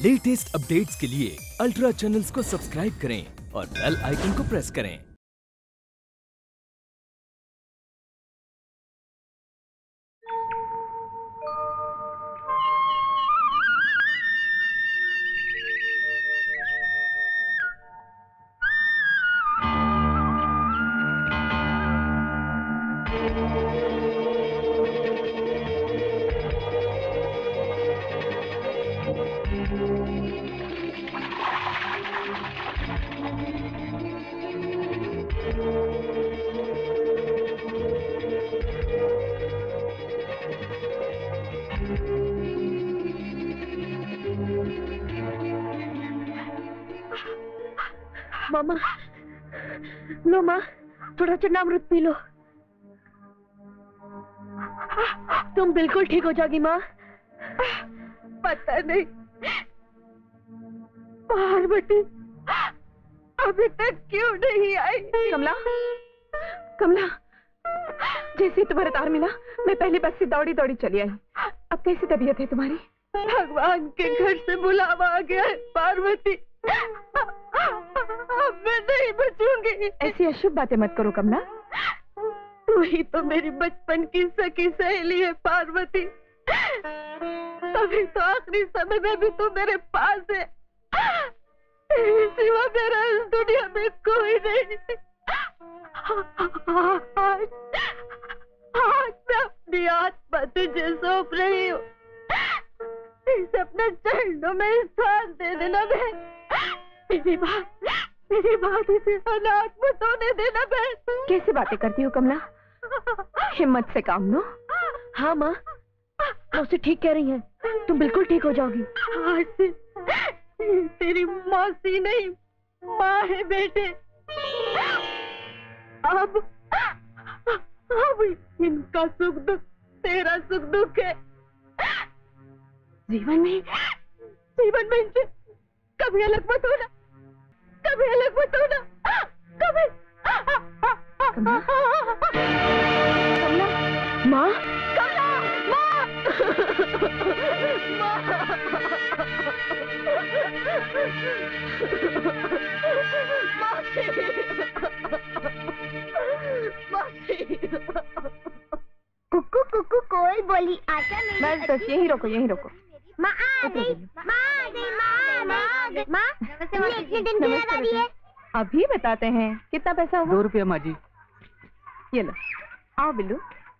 Latest updates के लिए ultra channels को सब्सक्राइब करें और बेल आइकन को प्रेस करें। मामा, लो माँ, थोड़ा चन्नामृत पी लो। तुम बिल्कुल ठीक हो जाओगी माँ। पता नहीं पार्वती अभी तक क्यों नहीं आई। कमला, कमला, जैसे तुम्हारा तार मिला मैं पहली बस से दौड़ी दौड़ी चली आई। अब कैसी तबीयत है तुम्हारी? भगवान के घर से बुलावा आ गया है पार्वती। अब मैं नहीं बचूंगी। ऐसी अशुभ बातें मत करो कमला। तू ही तो मेरी बचपन की सखी सहेली है पार्वती। तभी तो आखिरी समय में भी तू मेरे पास है। तेरे सिवा मेरा इस दुनिया में कोई नहीं। आज मैं अपनी आत्मा तुझे सौंप रही हूँ। इसे अपने चरणों में स्थान दे देना बहन। मेरी बात इसे अनाथ मत होने देना बहन। कैसी बातें करती हो कमला? हिम्मत से काम लो। हाँ माँ, मौसी ठीक कह रही है, तुम बिल्कुल ठीक हो जाओगी। आज से तेरी मौसी नहीं माँ है बेटे। अब इनका सुख दुख तेरा सुख दुख है। जीवन में इनसे कभी अलग मत होना, कभी अलग मत होना, कभी। कमला, माँ, कमला, माँ, कुकू कुकू कोयल बोली आशा नहीं। बस यहीं रोको, यहीं रोको। माँ आ गई, माँ आ गई, माँ आ गई। माँ तुमने इतने दिन क्यों लगा दी है? अभी बताते हैं। कितना पैसा होगा? 2 रुपया माँ जी। ये लो, आओ बिल्लू।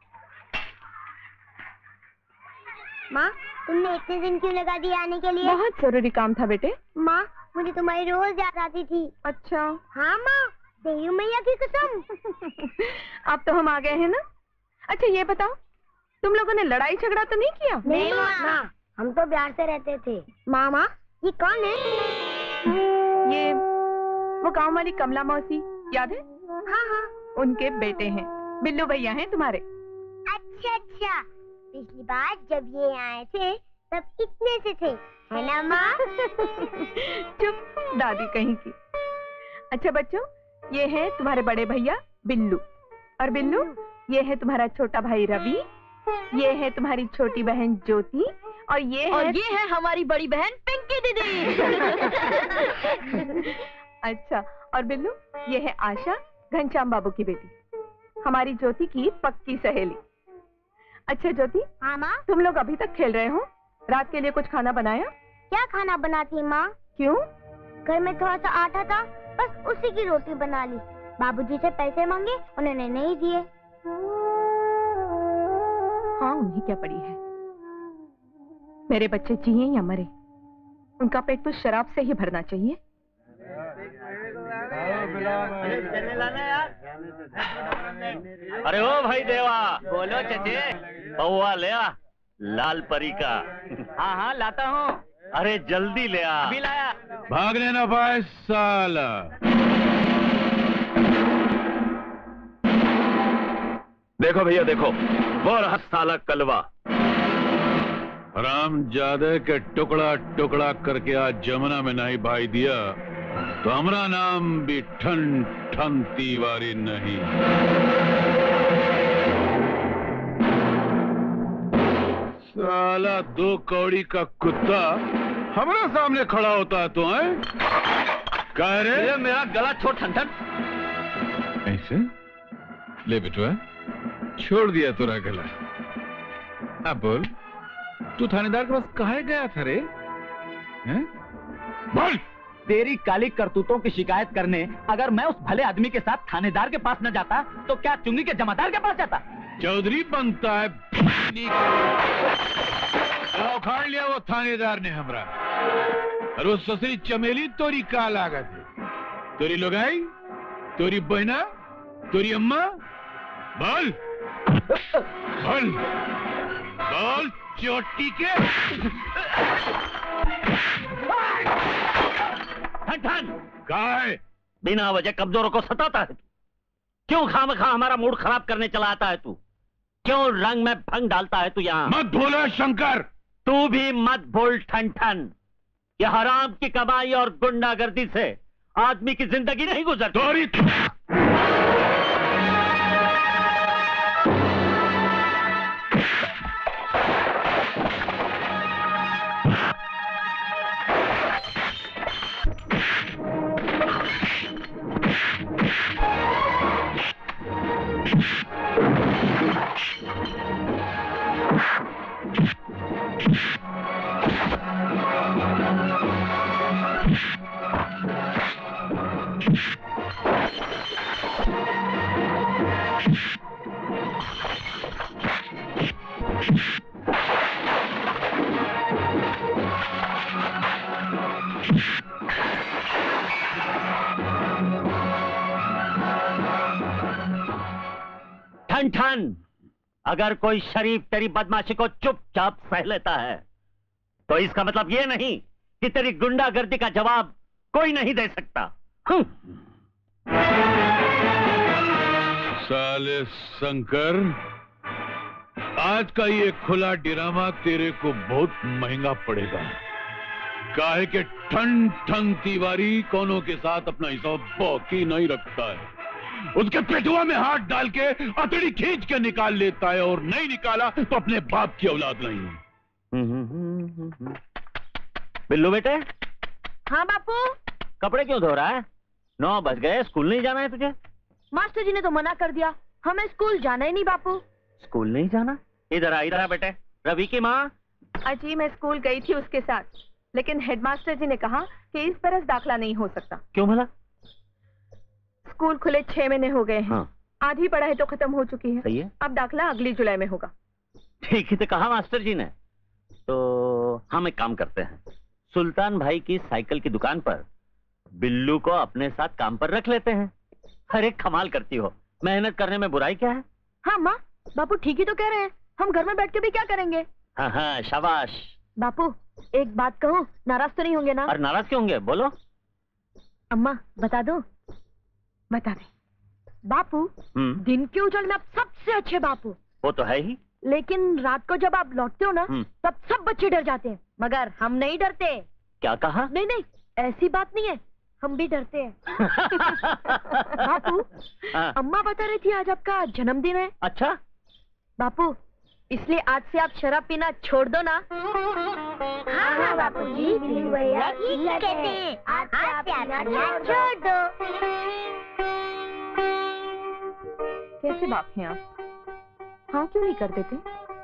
माँ तुमने इतने दिन क्यों लगा दिए आने के लिए? बहुत जरूरी काम था बेटे। माँ मुझे तुम्हारी रोज याद आती थी। अच्छा। हाँ माँ, देवी मैया की कसम। अब तो हम आ गए हैं ना। अच्छा ये बताओ, तुम लोगों ने लड़ाई झगड़ा तो नहीं किया? नहीं माँ, हम तो प्यार से रहते थे। मामा ये कौन है? ये वो गांव वाली कमला मौसी, याद है? हाँ हाँ, उनके बेटे हैं, बिल्लू भैया हैं तुम्हारे। अच्छा अच्छा, पिछली बार जब ये आए थे तब इतने से थे, है ना माँ? चुप, दादी कहीं की। अच्छा बच्चों, ये है तुम्हारे बड़े भैया बिल्लू, और बिल्लू ये है तुम्हारा छोटा भाई रवि, ये है तुम्हारी छोटी बहन ज्योति, और ये है हमारी बड़ी बहन पिंकी दीदी। अच्छा, और बिल्लू ये है आशा, घनश्याम बाबू की बेटी, हमारी ज्योति की पक्की सहेली। अच्छा ज्योति, हाँ माँ, तुम लोग अभी तक खेल रहे हो? रात के लिए कुछ खाना बनाया? क्या खाना बनाती माँ? क्यों? घर में थोड़ा सा आटा था, बस उसी की रोटी बना ली। बाबूजी से पैसे मांगे, उन्होंने नहीं दिए। हाँ, उन्हें क्या पड़ी है। मेरे बच्चे जिए या मरे, उनका पेट तो शराब से ही भरना चाहिए। अरे ओ भाई देवा, बोलो चचे। पौवा ले आ, लाल परी का। हाँ हाँ लाता हूँ। अरे जल्दी ले आ। अभी लाया। भागने ना पाए साला। देखो भैया देखो, वो रहा साला कलवा। हरामजादे के टुकड़ा टुकड़ा करके आज जमुना में नहीं भाई दिया तो हमारा नाम भी ठन ठन तिवारी नहीं। साला 2 कौड़ी का कुत्ता हमारे सामने खड़ा होता है तो है? कह रहे ये मेरा गला छोड़ ठंठन। ऐसे ले बेटुआ, छोड़ दिया तेरा गला। अब बोल, तू थानेदार के पास काहे गया था रे? हैं? बोल। तेरी काली करतूतों की शिकायत करने अगर मैं उस भले आदमी के साथ थानेदार के पास न जाता तो क्या चुंगी के जमादार के पास जाता? चौधरी बनता है। उखाड़ लिया वो थानेदार ने हमरा। और वो ससुरी चमेली तोरी का लागत है? तोरी लोगाई, तोरी बहना, तोरी अम्मा। बोल बोल बोल चोटी के। ठन काय बिना वजह कमजोरों को सताता है तू। क्यों खामखा हमारा मूड खराब करने चला आता है तू? क्यों रंग में भंग डालता है तू यहाँ? मत भूलो शंकर। तू भी मत भूल ठन। यह हराम की कमाई और गुंडागर्दी से आदमी की जिंदगी नहीं गुजरती। तोरी ठन, अगर कोई शरीफ तेरी बदमाशी को चुपचाप सह लेता है तो इसका मतलब ये नहीं कि तेरी गुंडागर्दी का जवाब कोई नहीं दे सकता। साले शंकर, आज का ये खुला ड्रामा तेरे को बहुत महंगा पड़ेगा। काहे के ठन ठन तिवारी कोनों के साथ अपना हिसाब बाकी नहीं रखता है। उसके पेटुआ में हाथ डाल के अतड़ी खींच के निकाल लेता है, और नहीं निकाला तो अपने बाप की औलाद नहीं। बिल्लू बेटे। हाँ बापू। कपड़े क्यों धो रहा है? 9 बज गए, स्कूल नहीं जाना है तुझे? मास्टर जी ने तो मना कर दिया, हमें स्कूल जाना ही नहीं बापू। स्कूल नहीं जाना? इधर आ बेटे। रवि की माँ। अजी मैं स्कूल गई थी उसके साथ, लेकिन हेडमास्टर जी ने कहा कि इस बरस दाखला नहीं हो सकता। क्यों भला? स्कूल खुले 6 महीने हो गए हैं। हाँ। आधी पढ़ाई तो खत्म हो चुकी है। सही है। अब दाखला अगली जुलाई में होगा। ठीक ही तो कहा मास्टर जी ने। तो हम एक काम करते हैं, सुल्तान भाई की साइकिल की दुकान पर बिल्लू को अपने साथ काम पर रख लेते हैं। अरे कमाल करती हो, मेहनत करने में बुराई क्या है? हाँ माँ, बापू ठीक ही तो कह रहे हैं, हम घर में बैठ के भी क्या करेंगे। हाँ हाँ शाबाश। बापू एक बात कहूँ, नाराज तो नहीं होंगे ना? और नाराज क्यों होंगे, बोलो। अम्मा बता दो। बता दे बापू। दिन के उजाले में आप सबसे अच्छे बापू। वो तो है ही, लेकिन रात को जब आप लौटते हो ना तब सब बच्चे डर जाते हैं, मगर हम नहीं डरते। क्या कहा? नहीं नहीं ऐसी बात नहीं है, हम भी डरते हैं। बापू अम्मा बता रही थी आज आपका जन्मदिन है। अच्छा बापू, इसलिए आज से आप शराब पीना छोड़ दो ना। हाँ हाँ बापू जी, भैया ठीक कहते हैं, आज से आप पीना छोड़ दो। कैसे बाप हैं आप? हाँ क्यों नहीं कर देते?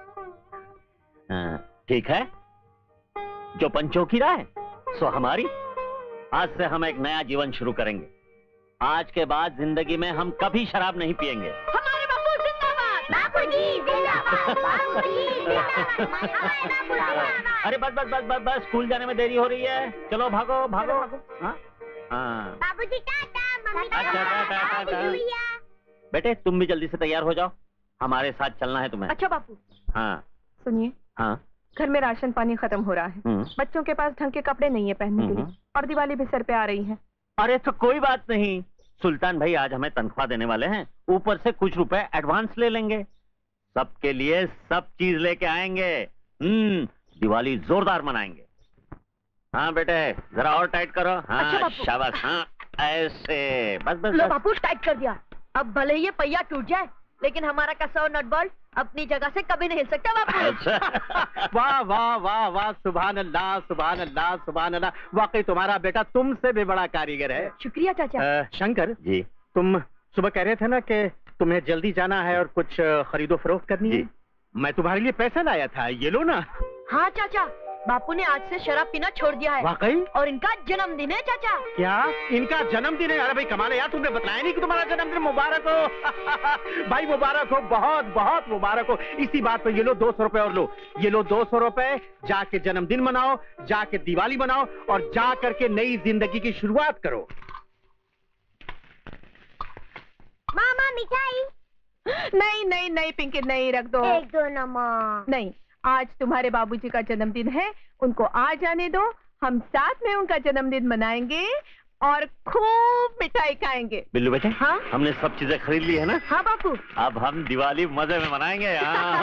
ठीक है, जो पंचों की राय सो हमारी। आज से हम एक नया जीवन शुरू करेंगे। आज के बाद जिंदगी में हम कभी शराब नहीं पिएंगे। हमारे बापू जिंदाबाद। बापूजी जिंदाबाद, बापूजी जिंदाबाद। अरे बस बस बस बस बस, स्कूल जाने में देरी हो रही है, चलो भागो भागो। हाँ हाँ बापूजी टाटा, मम्मी अच्छा, टाटा। बेटे तुम भी जल्दी से तैयार हो जाओ, हमारे साथ चलना है तुम्हें। अच्छा बापू हाँ सुनिए, हाँ घर में राशन पानी खत्म हो रहा है, बच्चों के पास ढंग के कपड़े नहीं है पहनने के लिए, और दिवाली भी सर पे आ रही है। अरे तो कोई बात नहीं, सुल्तान भाई आज हमें तनख्वाह देने वाले हैं, ऊपर से कुछ रुपए एडवांस ले लेंगे। सबके लिए सब चीज लेके आएंगे। दिवाली जोरदार मनाएंगे। हाँ बेटे जरा और टाइट करो। हाँ अच्छा शाबाश, हाँ ऐसे बस बस लो बस। बापू टाइट कर दिया। अब भले ही ये पहिया टूट जाए, लेकिन हमारा कसा और नट बोल्ट अपनी जगह से कभी नहीं हिल सकता बापू। अच्छा। वाह वाह वाह वाह, सुभान अल्लाह सुभान अल्लाह सुभान अल्लाह। वाकई तुम्हारा बेटा तुमसे भी बड़ा कारीगर है। शुक्रिया चाचा। शंकर जी। तुम सुबह कह रहे थे ना कि तुम्हें जल्दी जाना है और कुछ खरीदो फरोख्त करनी है। मैं तुम्हारे लिए पैसा लाया था, ये लो ना। हाँ चाचा, बापू ने आज से शराब पीना छोड़ दिया है। वाकई? और इनका जन्मदिन है चाचा। क्या इनका जन्मदिन है? अरे भाई कमाल है यार, तुमने बताया नहीं कि तुम्हारा जन्मदिन मुबारक हो। भाई मुबारक हो, बहुत बहुत मुबारक हो। इसी बात पे ये लो 200 रुपए और लो। ये लो 200 रुपए, जाके जन्मदिन मनाओ, जाके दिवाली मनाओ और जा करके नई जिंदगी की शुरुआत करो। मामा मिठाई। नहीं नहीं नहीं पिंकी, नहीं, रख दो। एक दो ना माँ। नहीं, आज तुम्हारे बाबूजी का जन्मदिन है, उनको आ जाने दो। हम साथ में उनका जन्मदिन मनाएंगे और खूब मिठाई खाएंगे। बिल्लू बेटे, हाँ? हमने सब चीजें खरीद ली है ना? हाँ बापू। अब हम दिवाली मजे में मनाएंगे।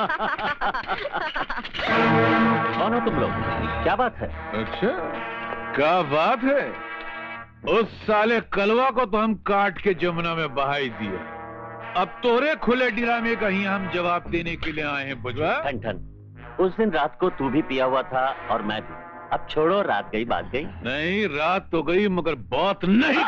कौन हो तुम लोग? क्या बात है? अच्छा, क्या बात है? उस साले कलवा को तो हम काट के जमुना में बहा ही दिए। अब तोरे खुले डिरामे का ही हम जवाब देने के लिए आए हैं बुझवा। ठन ठन, उस दिन रात को तू भी पिया हुआ था और मैं भी। अब छोड़ो, रात गई बात गई। नहीं, रात तो गई मगर बात नहीं।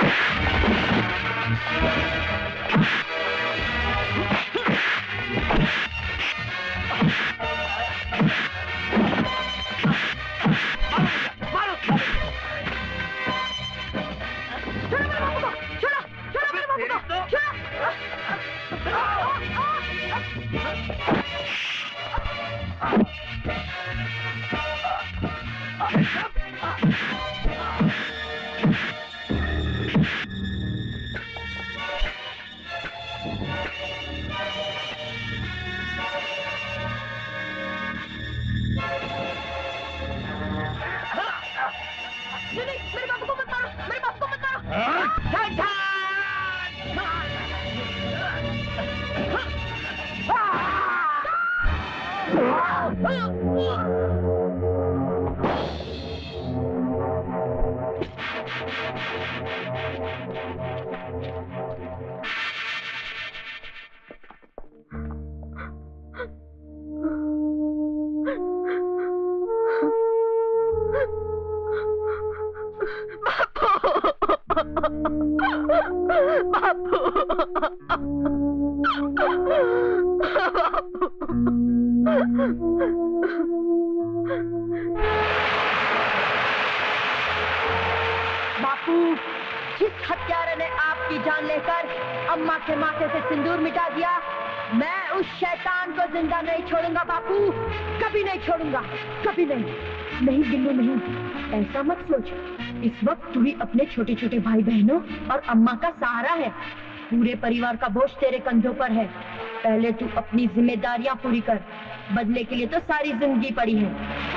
बापू, जिस हत्यारे ने आपकी जान लेकर अम्मा के माथे से सिंदूर मिटा दिया, मैं उस शैतान को जिंदा नहीं छोड़ूंगा बापू, कभी नहीं छोड़ूंगा, कभी नहीं। नहीं बिल्लू नहीं, ऐसा मत सोच। इस वक्त तू ही अपने छोटे छोटे भाई बहनों और अम्मा का सहारा है। पूरे परिवार का बोझ तेरे कंधों पर है। पहले तू अपनी जिम्मेदारियां पूरी कर, बदले के लिए तो सारी जिंदगी पड़ी है।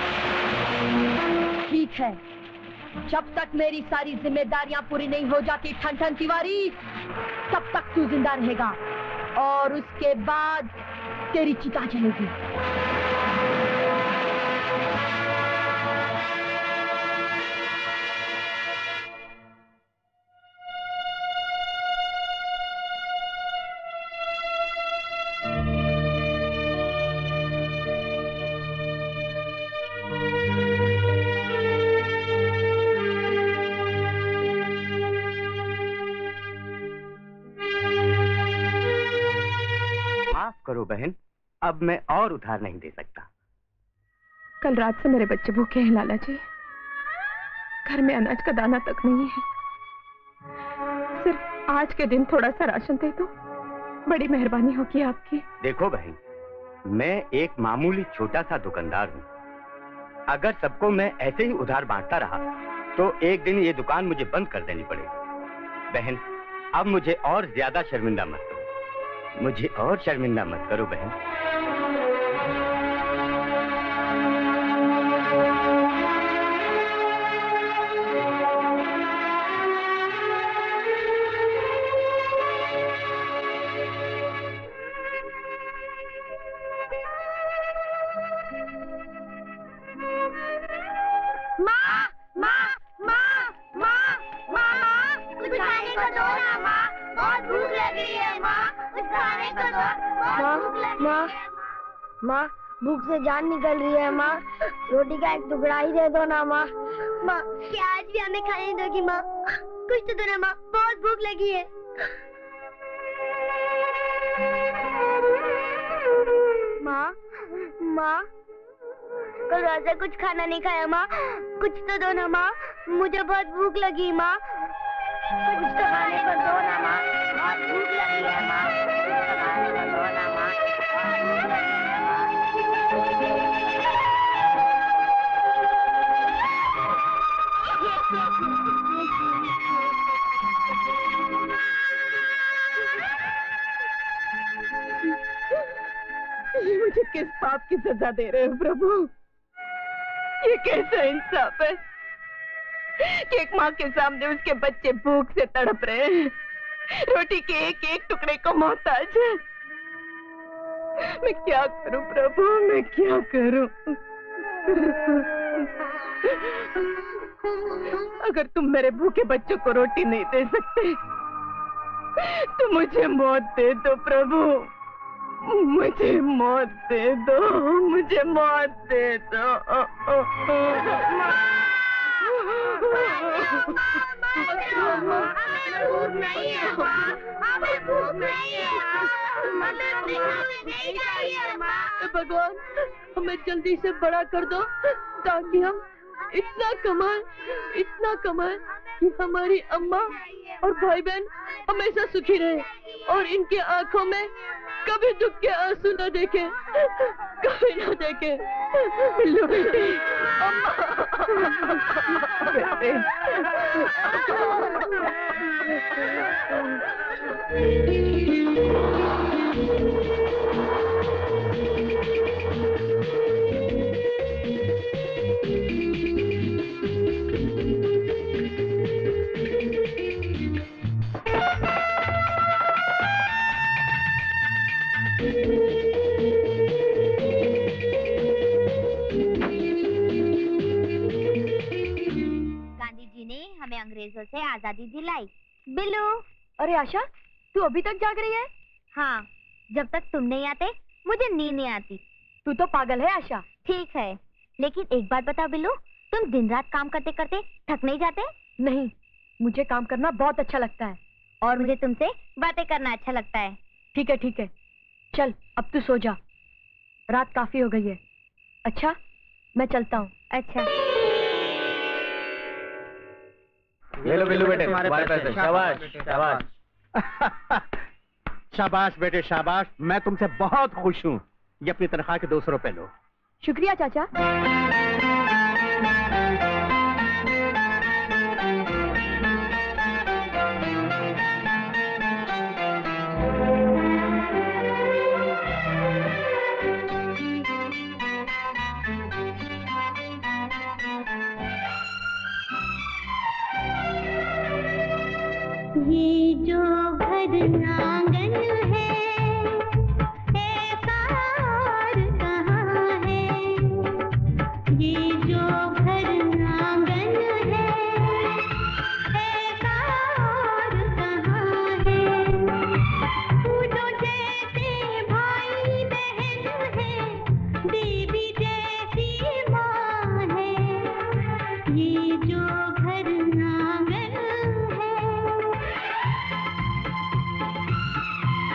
ठीक है, जब तक मेरी सारी जिम्मेदारियां पूरी नहीं हो जाती ठन ठन तिवारी, तब तक तू जिंदा रहेगा और उसके बाद तेरी चिता जलेगी। करो बहन, अब मैं और उधार नहीं दे सकता। कल रात से मेरे बच्चे भूखे हैं लाला जी। घर में अनाज का दाना तक नहीं है। सिर्फ आज के दिन थोड़ा सा राशन दे दो, बड़ी मेहरबानी होगी आपकी। देखो बहन, मैं एक मामूली छोटा सा दुकानदार हूँ। अगर सबको मैं ऐसे ही उधार बांटता रहा तो एक दिन ये दुकान मुझे बंद कर देनी पड़ेगी। बहन, अब मुझे और ज्यादा शर्मिंदा मत करो, मुझे और शर्मिंदा मत करो बहन। माँ माँ माँ माँ माँ, कुछ खाने को दो ना माँ, बहुत भूख लग रही है माँ, कुछ खाने को दो, बहुत भूख लग रही है। माँ भूख से जान निकल रही है माँ, रोटी का एक टुकड़ा ही दे दो ना माँ। माँ क्या आज भी हमें खाने दोगी माँ? कुछ तो दो ना माँ, बहुत भूख लगी है। माँ माँ कल रात से कुछ खाना नहीं खाया माँ, कुछ तो दो ना माँ, मुझे बहुत भूख लगी माँ। कुछ तो खाने को दो ना माँ, बहुत भूख लगी है माँ। कुछ तो खाने को दो ना माँ, बहुत भूख लगी है माँ। ये मुझे किस पाप की सजा दे रहे हो प्रभु? ये कैसा इंसाफ है कि एक माँ के सामने उसके बच्चे भूख से तड़प रहे हैं, रोटी के एक एक टुकड़े को मोहताज है। मैं क्या करूं प्रभु, मैं क्या करूं? अगर तुम मेरे भूखे बच्चों को रोटी नहीं दे सकते तो मुझे मौत दे दो प्रभु, मुझे मौत दे दो, मुझे मौत दे दो। भगवान हमें जल्दी से बड़ा कर दो ताकि हम इतना कमाएं कि हमारी अम्मा और भाई बहन हमेशा सुखी रहे और इनकी आंखों में कभी दुख के आंसू न देखे, कभी न देखे। बिल्लू बेटी, अम्मा बेटे। गांधी जी ने हमें अंग्रेजों से आजादी दिलाई। बिल्लू। अरे आशा, तू अभी तक जाग रही है? हाँ, जब तक तुम नहीं आते मुझे नींद नहीं आती। तू तो पागल है आशा। ठीक है, लेकिन एक बात बताओ बिल्लू, तुम दिन रात काम करते करते थक नहीं जाते? नहीं, मुझे काम करना बहुत अच्छा लगता है। और मुझे तुमसे बातें करना अच्छा लगता है। ठीक है, चल अब तू सो जा, रात काफी हो गई है। अच्छा, मैं चलता हूँ। अच्छा। ले लो बिल्लू बेटे, तुम्हारे पैसे। शाबाश शाबाश। शाबाश बेटे शाबाश, मैं तुमसे बहुत खुश हूँ। ये अपनी तनख्वाह के 200 रुपए लो। शुक्रिया चाचा। ये जो घर आंगन है ऐसा और कहाँ है? ये जो घर आंगन है ऐसा और कहाँ है? फूलों जैसे भाई बहन है, देवी जैसी माँ है। ये जो घर आंगन है।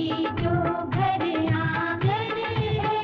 जो घर आंगन है।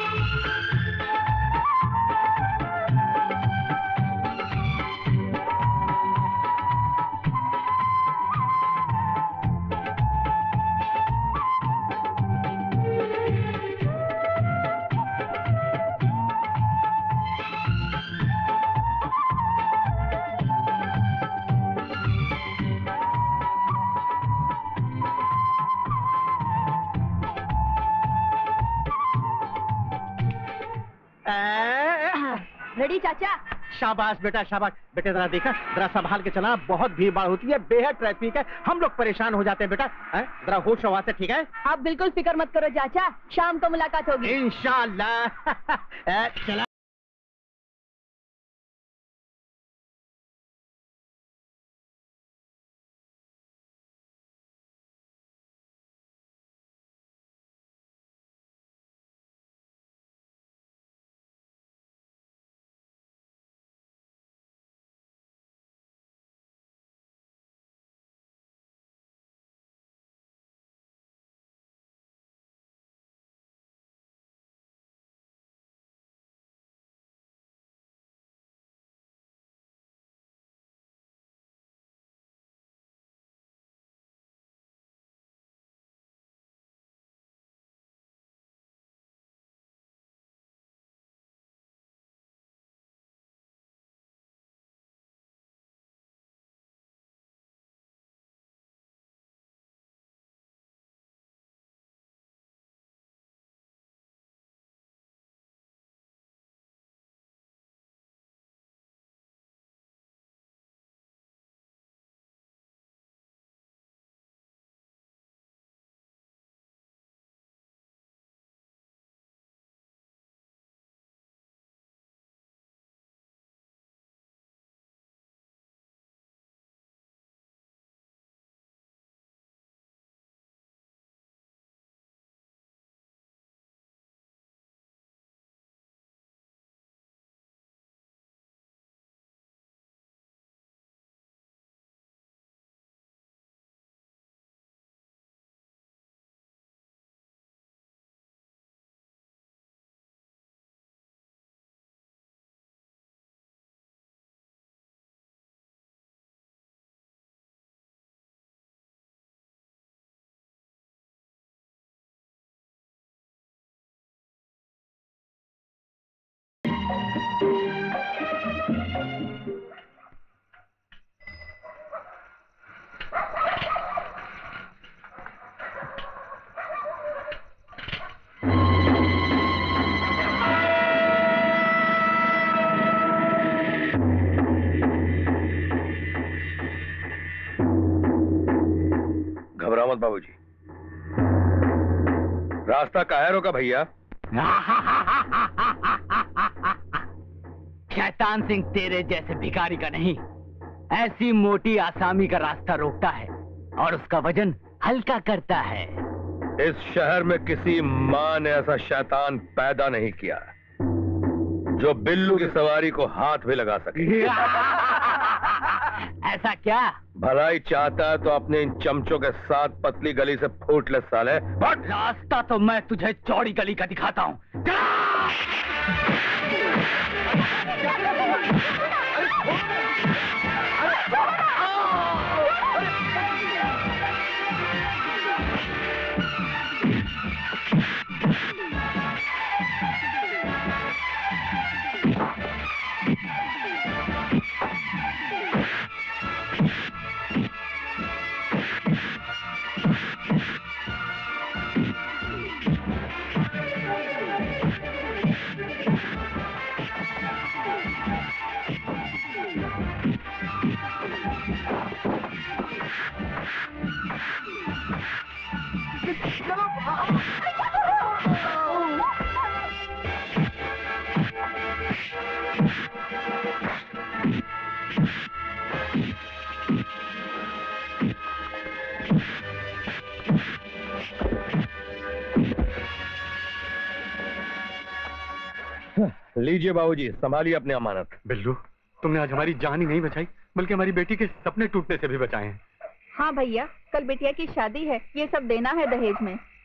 रेडी चाचा? शाबाश बेटा शाबाश। बेटे जरा देखा, जरा संभाल के चला, बहुत भीड़ भाड़ होती है, बेहद ट्रैफिक है, हम लोग परेशान हो जाते हैं बेटा। जरा होश हवा से, ठीक है? आप बिल्कुल फिक्र मत करो चाचा, शाम को मुलाकात होगी इंशाल्लाह। चला। बाबूजी, रास्ता कायरों का भैया। शैतान सिंह तेरे जैसे भिखारी का नहीं, ऐसी मोटी आसामी का रास्ता रोकता है और उसका वजन हल्का करता है। इस शहर में किसी माँ ने ऐसा शैतान पैदा नहीं किया जो बिल्लू की सवारी को हाथ भी लगा सके। ऐसा क्या? भलाई चाहता है तो अपने इन चमचों के साथ पतली गली से फूट ले साले। रास्ता तो मैं तुझे चौड़ी गली का दिखाता हूँ। लीजिए बाबूजी, संभालिए अपनी अमानत। बिल्लू, तुमने आज हमारी जान ही नहीं बचाई, बल्कि हमारी बेटी के सपने टूटने से भी बचाए हैं। हाँ भैया, कल बिटिया की शादी है, ये सब देना है दहेज में।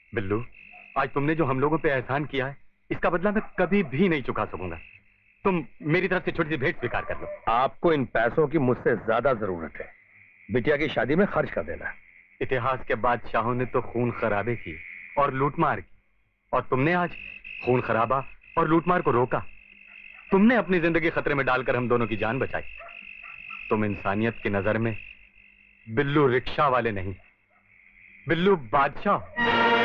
बिल्लू, आज तुमने जो हम लोगों पे एहसान किया है, इसका बदला मैं कभी भी नहीं चुका सकूंगा। तुम मेरी तरफ से छोटी सी भेंट स्वीकार कर लो। आपको इन पैसों की मुझसे ज्यादा जरूरत है। बिटिया की शादी में खर्च कर देना। इतिहास के बादशाहों ने तो खून खराबे की और लूटमार की, और तुमने आज खून खराबा और लूटमार को रोका। तुमने अपनी जिंदगी खतरे में डालकर हम दोनों की जान बचाई। तुम इंसानियत की नजर में बिल्लू रिक्शा वाले नहीं, बिल्लू बादशाह।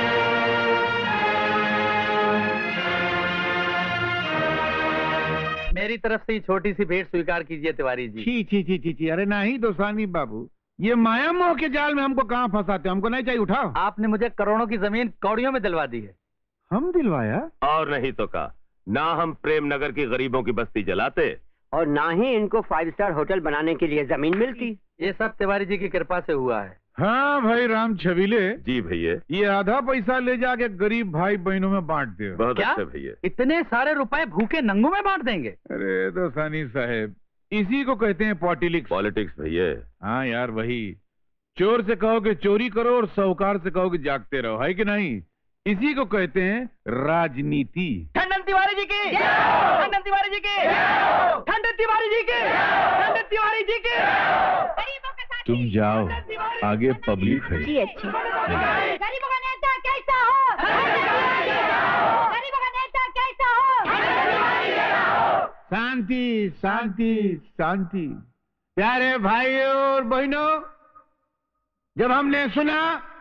मेरी तरफ से छोटी सी भेंट स्वीकार कीजिए तिवारी जी। छी छी छी छी छी, अरे नहीं दोसानी बाबू, ये माया मोह के जाल में हमको कहाँ फंसाते, हमको नहीं चाहिए, उठाओ। आपने मुझे करोड़ों की जमीन कौड़ियों में दिलवा दी है। हम दिलवाया? और नहीं तो का, ना हम प्रेम नगर की गरीबों की बस्ती जलाते और ना ही इनको 5 स्टार होटल बनाने के लिए जमीन मिलती। ये सब तिवारी जी की कृपा से हुआ है। हाँ भाई राम छबीले जी भैया, ये आधा पैसा ले जाके गरीब भाई बहनों में बांट दो। बहुत क्या? अच्छा भैया। इतने सारे रुपए भूखे नंगों में बांट देंगे? अरे दोसानी साहेब, इसी को कहते हैं पॉलिटिक्स। पॉलिटिक्स भैया। हाँ यार वही, चोर से कहो कि चोरी करो और साहूकार से कहो कि जागते रहो, है कि नहीं? इसी को कहते हैं राजनीति। टंडन तिवारी जी की, टंडन तिवारी जी की, टंडन तिवारी जी की, टंडन तिवारी जी की। तुम जाओ, आगे पब्लिक है। जी अच्छी। गरीबों का नेता कैसा हो? गरीबों का नेता कैसा हो? शांति शांति शांति। प्यारे भाइयों और बहनों, जब हमने सुना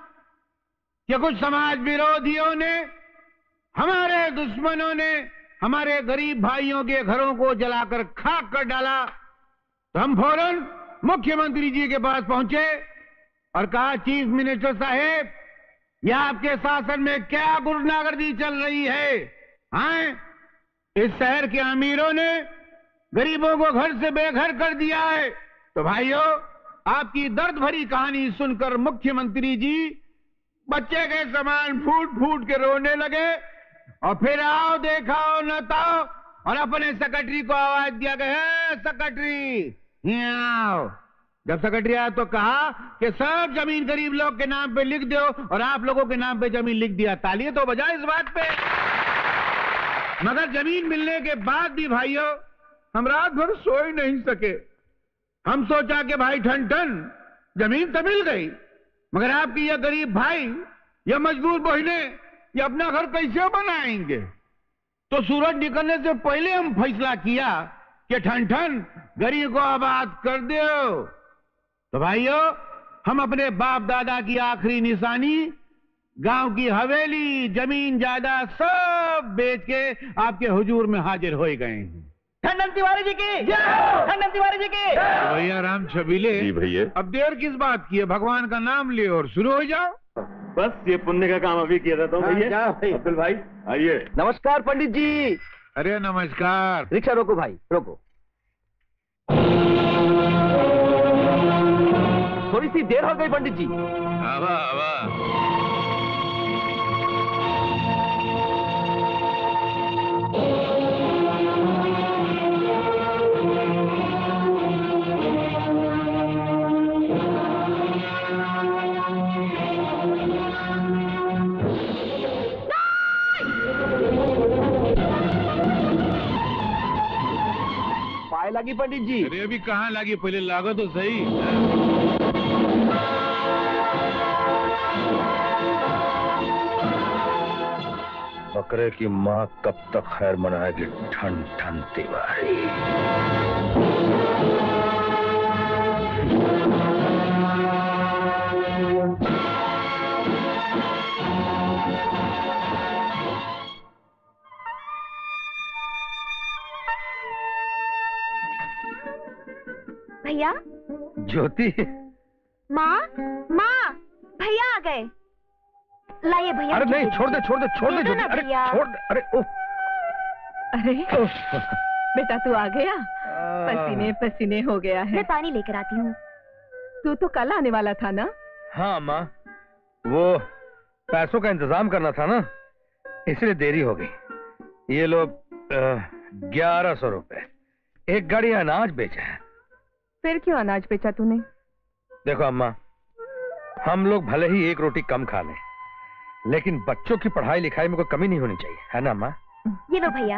कि कुछ समाज विरोधियों ने, हमारे दुश्मनों ने हमारे गरीब भाइयों के घरों को जलाकर खाक कर डाला, तो हम फौरन मुख्यमंत्री जी के पास पहुंचे और कहा, चीफ मिनिस्टर साहेब, यह आपके शासन में क्या गुंडागर्दी चल रही है? हाँ, इस शहर के अमीरों ने गरीबों को घर से बेघर कर दिया है। तो भाइयों, आपकी दर्द भरी कहानी सुनकर मुख्यमंत्री जी बच्चे के समान फूट फूट के रोने लगे और फिर आओ देखाओ न ताओ, और अपने सेक्रेटरी को आवाज दिया गया, सेक्रेटरी यहाँ आओ। जब सेक्रेटरी आया तो कहा कि सब जमीन गरीब लोग के नाम पे लिख दो, और आप लोगों के नाम पे जमीन लिख दिया। तालियां तो बजाए इस बात पे। मगर जमीन मिलने के बाद भी भाइयों, हम रात भर सो ही नहीं सके। हम सोचा कि भाई ठन ठन जमीन तो मिल गई, मगर आपकी ये गरीब भाई, ये मजबूर बहनें, ये अपना घर कैसे बनाएंगे? तो सूरज निकलने से पहले हम फैसला किया कि ठन ठन गरीब को आबाद कर दो। तो भाइयों, हम अपने बाप दादा की आखिरी निशानी, गांव की हवेली, जमीन जायदाद सब बेच के आपके हुजूर में हाजिर हो गए हैं। टंडन तिवारी जी की, टंडन तिवारी जी की। भैया राम छबीले, जी भैया। अब देर किस बात की है? भगवान का नाम ले और शुरू हो जाओ। बस ये पुण्य का काम अभी किया था भैया। अब्दुल भाई आइए। नमस्कार पंडित जी। अरे नमस्कार। रिक्शा रोको भाई, रोको। थोड़ी सी देर हो गई पंडित जी। आवा आवा। पाए लगी पंडित जी। अरे अभी कहाँ लगी, पहले लागो तो सही। बकरे की माँ कब तक खैर मनाएगी ठन ठन तिवारी। भैया, ज्योति, माँ, माँ, भैया आ गए। लाइए भैया। अरे नहीं, छोड़ दे छोड़ दे छोड़ दे ज्योति, अरे भैया। छोड़ दे, अरे ओह। अरे बेटा तू आ गया, पसीने पसीने हो गया है। मैं पानी लेकर आती हूँ। तू तो कल आने वाला था ना? हाँ माँ, वो पैसों का इंतजाम करना था ना, इसलिए देरी हो गई। ये लोग 1100 रुपए, एक गाड़ी अनाज बेचा है। फिर क्यों अनाज बेचा तूने? देखो अम्मा, हम लोग भले ही एक रोटी कम खा लें, लेकिन बच्चों की पढ़ाई लिखाई में कोई कमी नहीं होनी चाहिए, है ना माँ? ये लो भैया।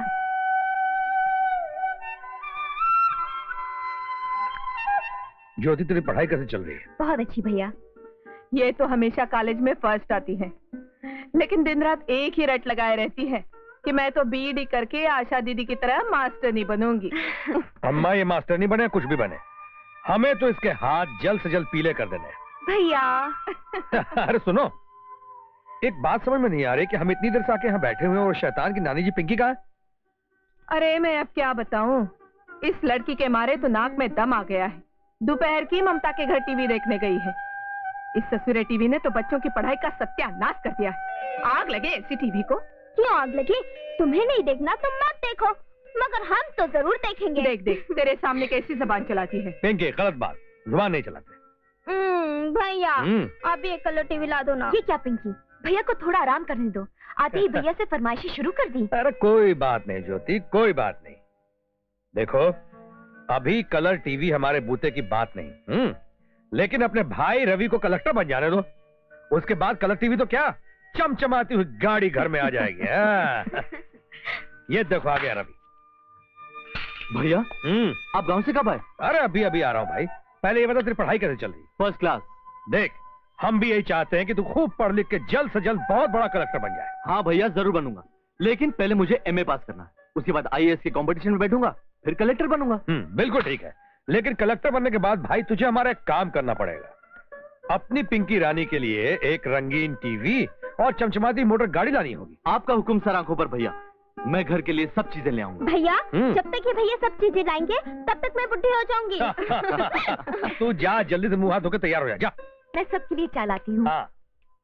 ज्योति, तेरी पढ़ाई कैसे चल रही है? बहुत अच्छी भैया। ये तो हमेशा कॉलेज में फर्स्ट आती है, लेकिन दिन रात एक ही रट लगाए रहती है कि मैं तो बीईडी करके आशा दीदी की तरह मास्टर नहीं बनूंगी। अम्मा, ये मास्टर नहीं बने, कुछ भी बने, हमें तो इसके हाथ जल्द से जल्द पीले कर देने भैया। अरे सुनो, एक बात समझ में नहीं आ रही कि हम इतनी देर से आके यहाँ बैठे हुए हैं और शैतान की नानी जी पिंकी कहाँ है? अरे मैं अब क्या बताऊं, इस लड़की के मारे तो नाक में दम आ गया है। दोपहर की ममता के घर टीवी देखने गई है। इस ससुरे टीवी ने तो बच्चों की पढ़ाई का सत्यानाश कर दिया है। आग लगे ऐसी टीवी को। क्यों आग लगे? तुम्हें नहीं देखना तो मत देखो, मगर हम तो जरूर देखेंगे। देख देख, तेरे सामने कैसी जबान चलाती है। पिंकी, गलत बात, जुबान नहीं चलाते। भैया आप एक कलर टीवी ला दो ना। ये क्या पिंकी, भैया को थोड़ा आराम करने दो। आते ही भैया से फरमाइशी शुरू कर दी। अरे कोई बात नहीं ज्योति, कोई बात नहीं। देखो, अभी कलर टीवी हमारे बूते की बात नहीं, लेकिन अपने भाई रवि को कलेक्टर बन जाने दो, उसके बाद कलर टीवी तो क्या, चमचमाती हुई गाड़ी घर में आ जाएगी। ये देखो आ गया रवि। भैया आप गांव से कब आए? अरे अभी अभी आ रहा हूँ भाई। पहले ये बता, तेरी पढ़ाई कैसे चल रही? First class. देख, हम भी यही चाहते हैं कि तू खूब पढ़ लिख के जल्द से जल्द बहुत बड़ा कलेक्टर बन जाए। हाँ भैया, जरूर बनूंगा, लेकिन पहले मुझे एमए पास करना है, उसके बाद आईएएस के कंपटीशन में बैठूंगा, फिर कलेक्टर बनूंगा। बिल्कुल ठीक है, लेकिन कलेक्टर बनने के बाद भाई तुझे हमारा एक काम करना पड़ेगा। अपनी पिंकी रानी के लिए एक रंगीन टीवी और चमचमाती मोटर गाड़ी लानी होगी। आपका हुक्म सर आंखों पर भैया, मैं घर के लिए सब चीजें ले आऊंगा। भैया जब तक ये भैया सब चीजें लाएंगे तब तक मैं बुढ़ी हो जाऊंगी। तू जा, जल्दी से मुंह हाथ धोकर तैयार हो जा। मैं सबके लिए चाय लाती हूँ। हाँ।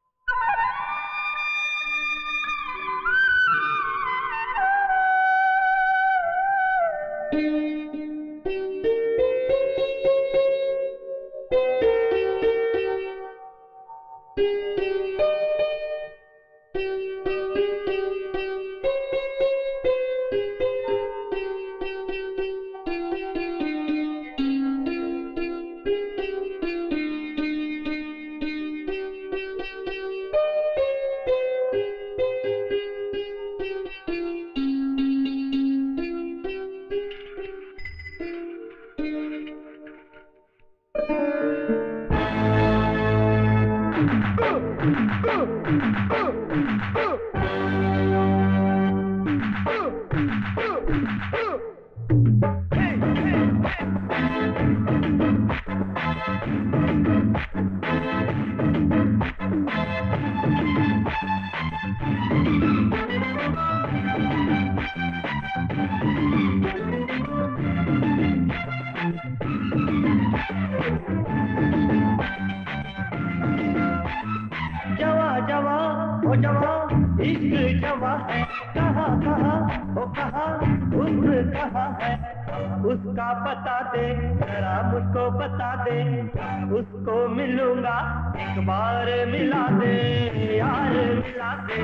उसका बता दे, जरा मुझको बता दे, उसको मिलूंगा एक बार मिला दे, यार मिला दे,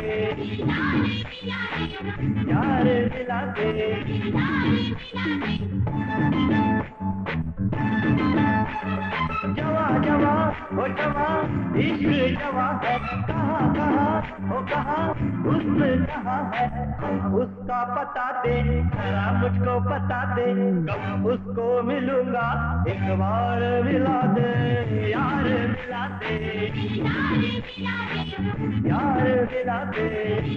यार मिला दे। जवा जवा ओ जवा, इश्क जवा है, कहाँ कहाँ ओ कहाँ, उसमें कहाँ है, उसका बता दे, जरा मुझको बता दे, कब उसको मिलूंगा एक बार मिला दे, यार मिला दे, यार मिला दे।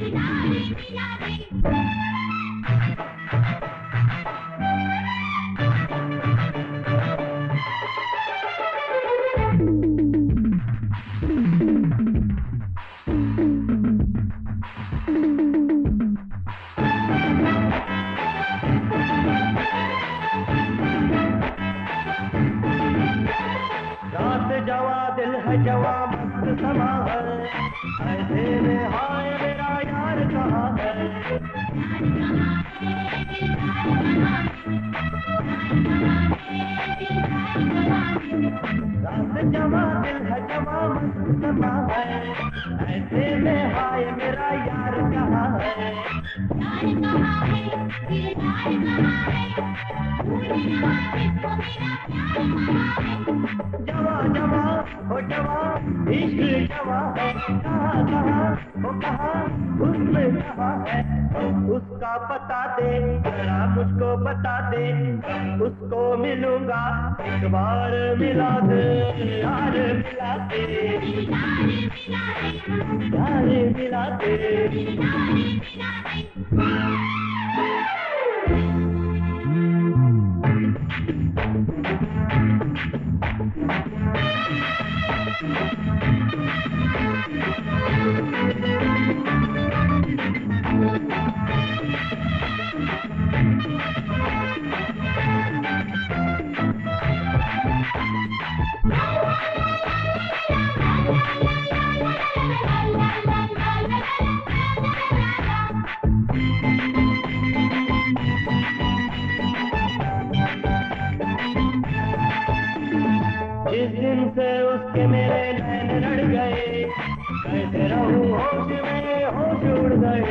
जवा मस्त समा है, ऐसे में हाय मेरा यार कहाँ है, रात जवा दिल है जवा मस्त समा है, ऐसे में हाय मेरा यार कहाँ है, जवा जवा ओ जवा, इश्क जवां है, कहाँ कहाँ वो कहाँ हुस्न कहाँ है, उसका पता दे जरा मुझको बता दे, उसको मिलूंगा एक बार मिला दे, यार मिला दे, यार मिला दे। जिस दिन से उसके मेरे नैन लड़ गए, कैसे रहूं होश में होश उड़ गए।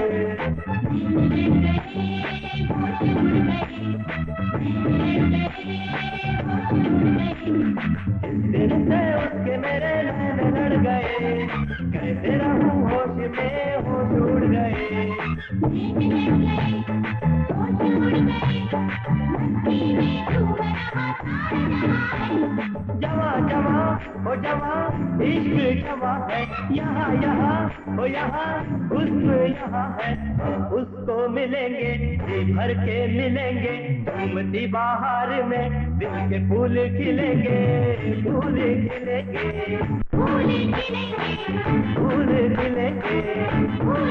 जिस दिन से उसके मेरे नैन लड़ गए, कैसे रहूं होश में होश उड़ गए। जवां जवां ओ जवां इश्क जवां है, यहाँ यहाँ ओ यहाँ हुस्न यहाँ है, उसको मिलेंगे जी भर के मिलेंगे, झूमती बाहर में दिल के फूल खिलेंगे, फूल खिलेंगे, फूल खिलेंगे, फूल खिलेंगे, फूल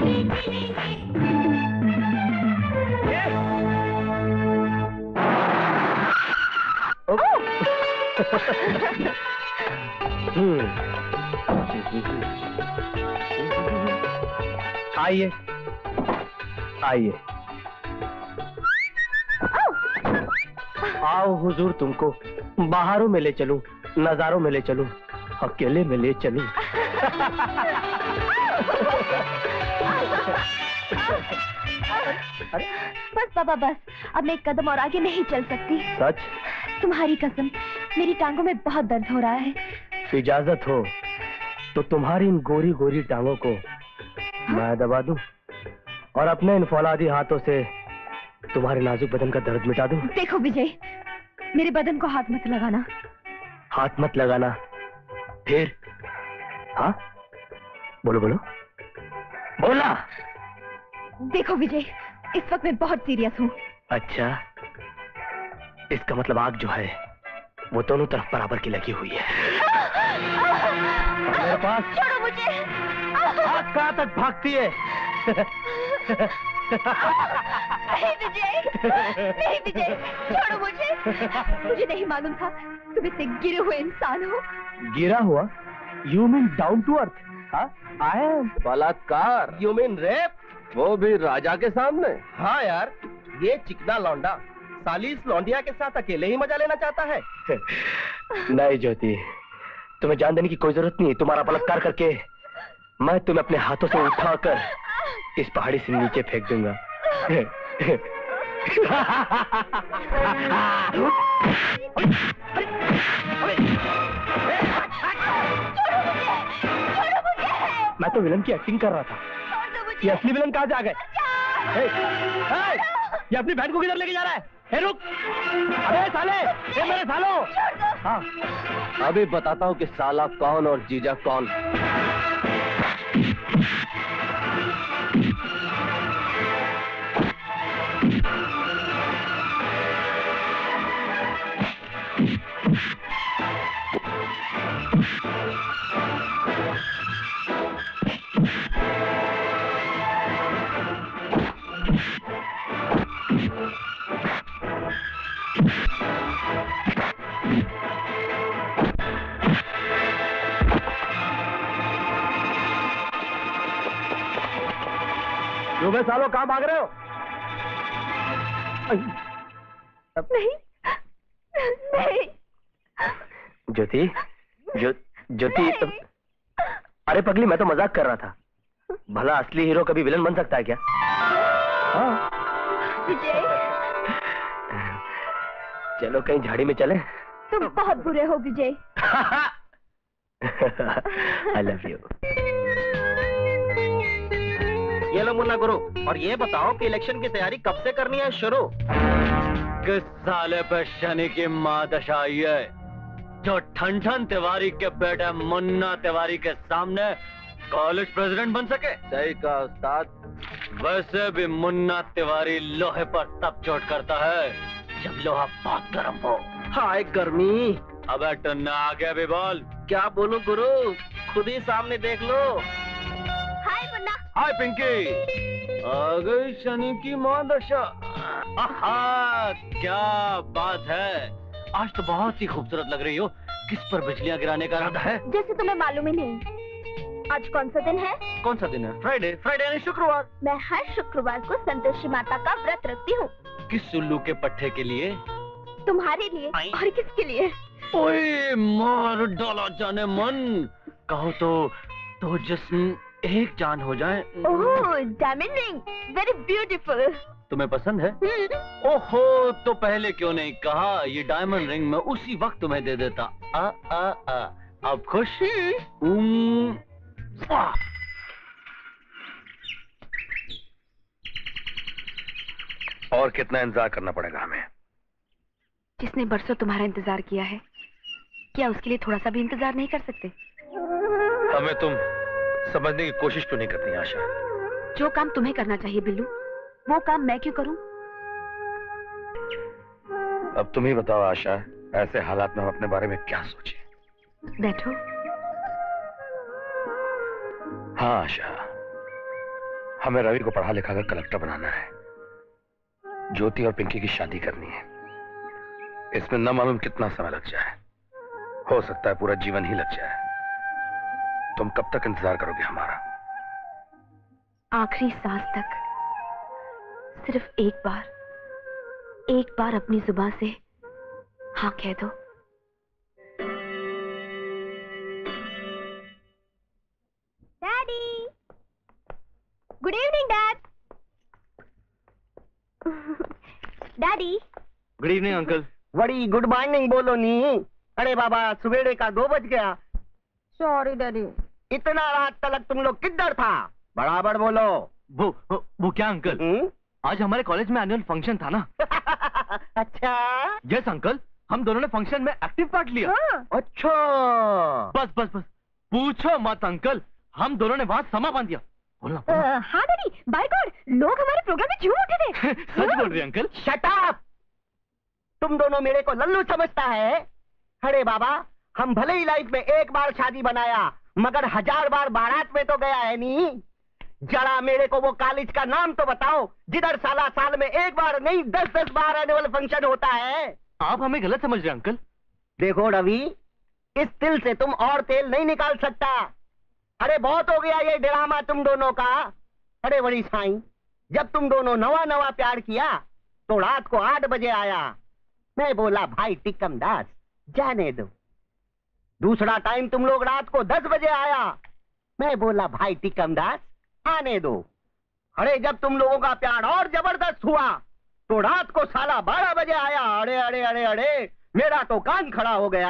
आइए आइए, आओ हुजूर, तुमको बाहरों में ले चलूं, नजारों में ले चलूं, अकेले में ले चलूं। बस बाबा बस, अब मैं एक कदम और आगे नहीं चल सकती। सच? तुम्हारी कसम, मेरी टांगों में बहुत दर्द हो रहा है। इजाजत हो तो तुम्हारी इन गोरी गोरी टांगों को मैं दबा दूं और अपने इन फौलादी हाथों से तुम्हारे नाजुक बदन का दर्द मिटा दूं। देखो विजय, मेरे बदन को हाथ मत लगाना। हाथ मत लगाना? फिर? हाँ, बोलो बोलो, बोला। देखो विजय, इस वक्त मैं बहुत सीरियस हूँ। अच्छा, इसका मतलब आग जो है वो दोनों तरफ बराबर की लगी हुई है। मेरे पास छोड़ो मुझे। आग कहाँ तक भागती है? नहीं विजय, नहीं विजय, छोड़ो मुझे। मुझे नहीं मालूम था तुम इतने गिरे हुए इंसान हो। गिरा हुआ? You mean down to earth? I am बलात्कार। You mean rape? वो भी राजा के सामने? हाँ यार, ये चिकना लौंडा साली इस लौंडिया के साथ अकेले ही मजा लेना चाहता है। नहीं ज्योति, तुम्हें जान देने की कोई जरूरत नहीं। तुम्हारा बलात्कार करके मैं तुम्हें अपने हाथों से उठाकर इस पहाड़ी से नीचे फेंक दूंगा। मैं तो विलन की एक्टिंग कर रहा था। ये असली विलन कहाँ जा गए? ये अपनी बहन को किधर लेके जा रहा है? रुक! अबे साले, ये मेरे सालों! हाँ, अभी बताता हूँ कि साला कौन और जीजा कौन। बे सालों, कहाँ भाग रहे हो? नहीं, नहीं। ज्योति, ज्योति, अरे पगली, मैं तो मजाक कर रहा था। भला असली हीरो कभी विलन बन सकता है क्या? हाँ। विजय, चलो कहीं झाड़ी में चले। तुम बहुत बुरे हो विजय। I love you. ये लो मुन्ना गुरु, और ये बताओ कि इलेक्शन की तैयारी कब से करनी है शुरू? किस साले पे शनि की माँ दशा आई है जो ठन तिवारी के बेटे मुन्ना तिवारी के सामने कॉलेज प्रेसिडेंट बन सके? सही कहा उस्ताद। वैसे भी मुन्ना तिवारी लोहे पर तब चोट करता है जब लोहा बहुत गर्म हो। हाय गर्मी। अबे टन्ना आगे भी बोल। क्या बोलूं गुरु, खुद ही सामने देख लो। हाय मुन्ना। हाय पिंकी। आ गई शनि की माँ दशा। आहा, क्या बात है, आज तो बहुत ही खूबसूरत लग रही हो। किस पर बिजलियां गिराने का इरादा है? जैसे तुम्हें मालूम ही नहीं, आज कौन सा दिन है? कौन सा दिन है? फ्राइडे। फ्राइडे यानी शुक्रवार। मैं हर शुक्रवार को संतोषी माता का व्रत रखती हूँ। किस उल्लू के पट्टे के लिए? तुम्हारे लिए। और किसके लिए? ओए मार डाला जाने मन। कहो तो जिस्म एक जान हो जाए। Oh, diamond ring, very beautiful. तुम्हें पसंद है? ओहो, तो पहले क्यों नहीं कहा? ये डायमंड रिंग मैं उसी वक्त तुम्हें दे देता। अब खुश? और कितना इंतजार करना पड़ेगा हमें? जिसने बरसों तुम्हारा इंतजार किया है, क्या उसके लिए थोड़ा सा भी इंतजार नहीं कर सकते? हमें तुम समझने की कोशिश क्यों नहीं करती आशा? जो काम तुम्हें करना चाहिए बिल्लू, वो काम मैं क्यों करूं? अब तुम ही बताओ आशा, ऐसे हालात में हम अपने बारे में क्या सोचें? बैठो। हाँ आशा, हमें रवि को पढ़ा लिखा कर कलेक्टर बनाना है। ज्योति और पिंकी की शादी करनी है। इसमें न मालूम कितना समय लग जाए, हो सकता है पूरा जीवन ही लग जाए। तुम कब तक इंतजार करोगे हमारा? आखिरी सांस तक। सिर्फ एक बार अपनी जुबान से हाँ कह दो। Daddy, good evening dad. Daddy. Good evening uncle. बड़ी गुड मॉर्निंग बोलो नी। अरे बाबा, सवेरे का 2 बज गया। Sorry daddy. इतना रात तक तुम लोग किधर था? बराबर बोलो। वो क्या अंकल, आज हमारे कॉलेज में एनुअल फंक्शन था ना। अच्छा। यस अंकल, हम दोनों ने फंक्शन में एक्टिव पार्ट लिया। अच्छा। बस पूछो मत अंकल, हम दोनों ने वहाँ समा बांध दिया। बोलना। हाँ डैडी, बाय गॉड, लोग हमारे प्रोग्राम में झूम उठे थे। सच बोल रहे अंकल? Shut up. तुम दोनों मेरे को लल्लू समझता है? अरे बाबा, हम भले ही लाइफ में एक बार शादी बनाया, मगर 1000 बार बारात में तो गया है नी। जरा मेरे को वो कॉलेज का नाम तो बताओ जिधर साल में एक बार नहीं 10-10 बार एनुअल फंक्शन होता है। आप हमें गलत समझ रहे हैं अंकल। देखो रवि, इस तिल से तुम और तेल नहीं निकाल सकता। अरे बहुत हो गया ये ड्रामा तुम दोनों का। अरे बड़ी साईं, जब तुम दोनों नवा प्यार किया तो रात को 8 बजे आया। मैं बोला भाई टिकम दास जाने दो। दूसरा टाइम तुम लोग रात को 10 बजे आया। मैं बोला भाई टिकम दास आने दो। अरे जब तुम लोगों का प्यार और जबरदस्त हुआ तो रात को साला 12 बजे आया। अरे अरे अरे अरे, मेरा तो कान खड़ा हो गया।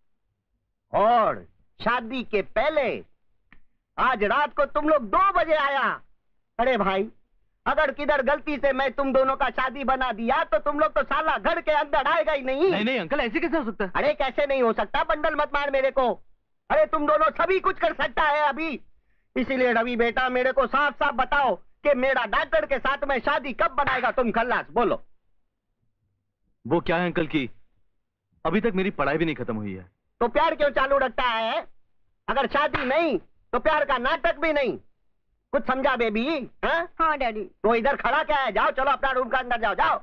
और शादी के पहले आज रात को तुम लोग 2 बजे आया। अरे भाई, अगर किधर गलती से मैं तुम दोनों का शादी बना दिया तो तुम लोग तो साला घर के अंदर आएगा ही नहीं। नहीं अंकल, ऐसे कैसे हो सकता है? अरे कैसे नहीं हो सकता, बंडल मत मार मेरे को। अरे तुम दोनों सभी कुछ कर सकता है अभी। इसीलिए रवि बेटा, मेरे को साफ साफ बताओ कि मेरा डॉक्टर के साथ में शादी कब बनाएगा तुम खल्लास? बोलो। वो क्या है अंकल की अभी तक मेरी पढ़ाई भी नहीं खत्म हुई है। तो प्यार क्यों चालू रखता है? अगर शादी नहीं तो प्यार का नाटक भी नहीं। कुछ समझा बेबी? हाँ डैडी। तो इधर खड़ा क्या है? जाओ, चलो अपना रूम का अंदर जाओ। जाओ।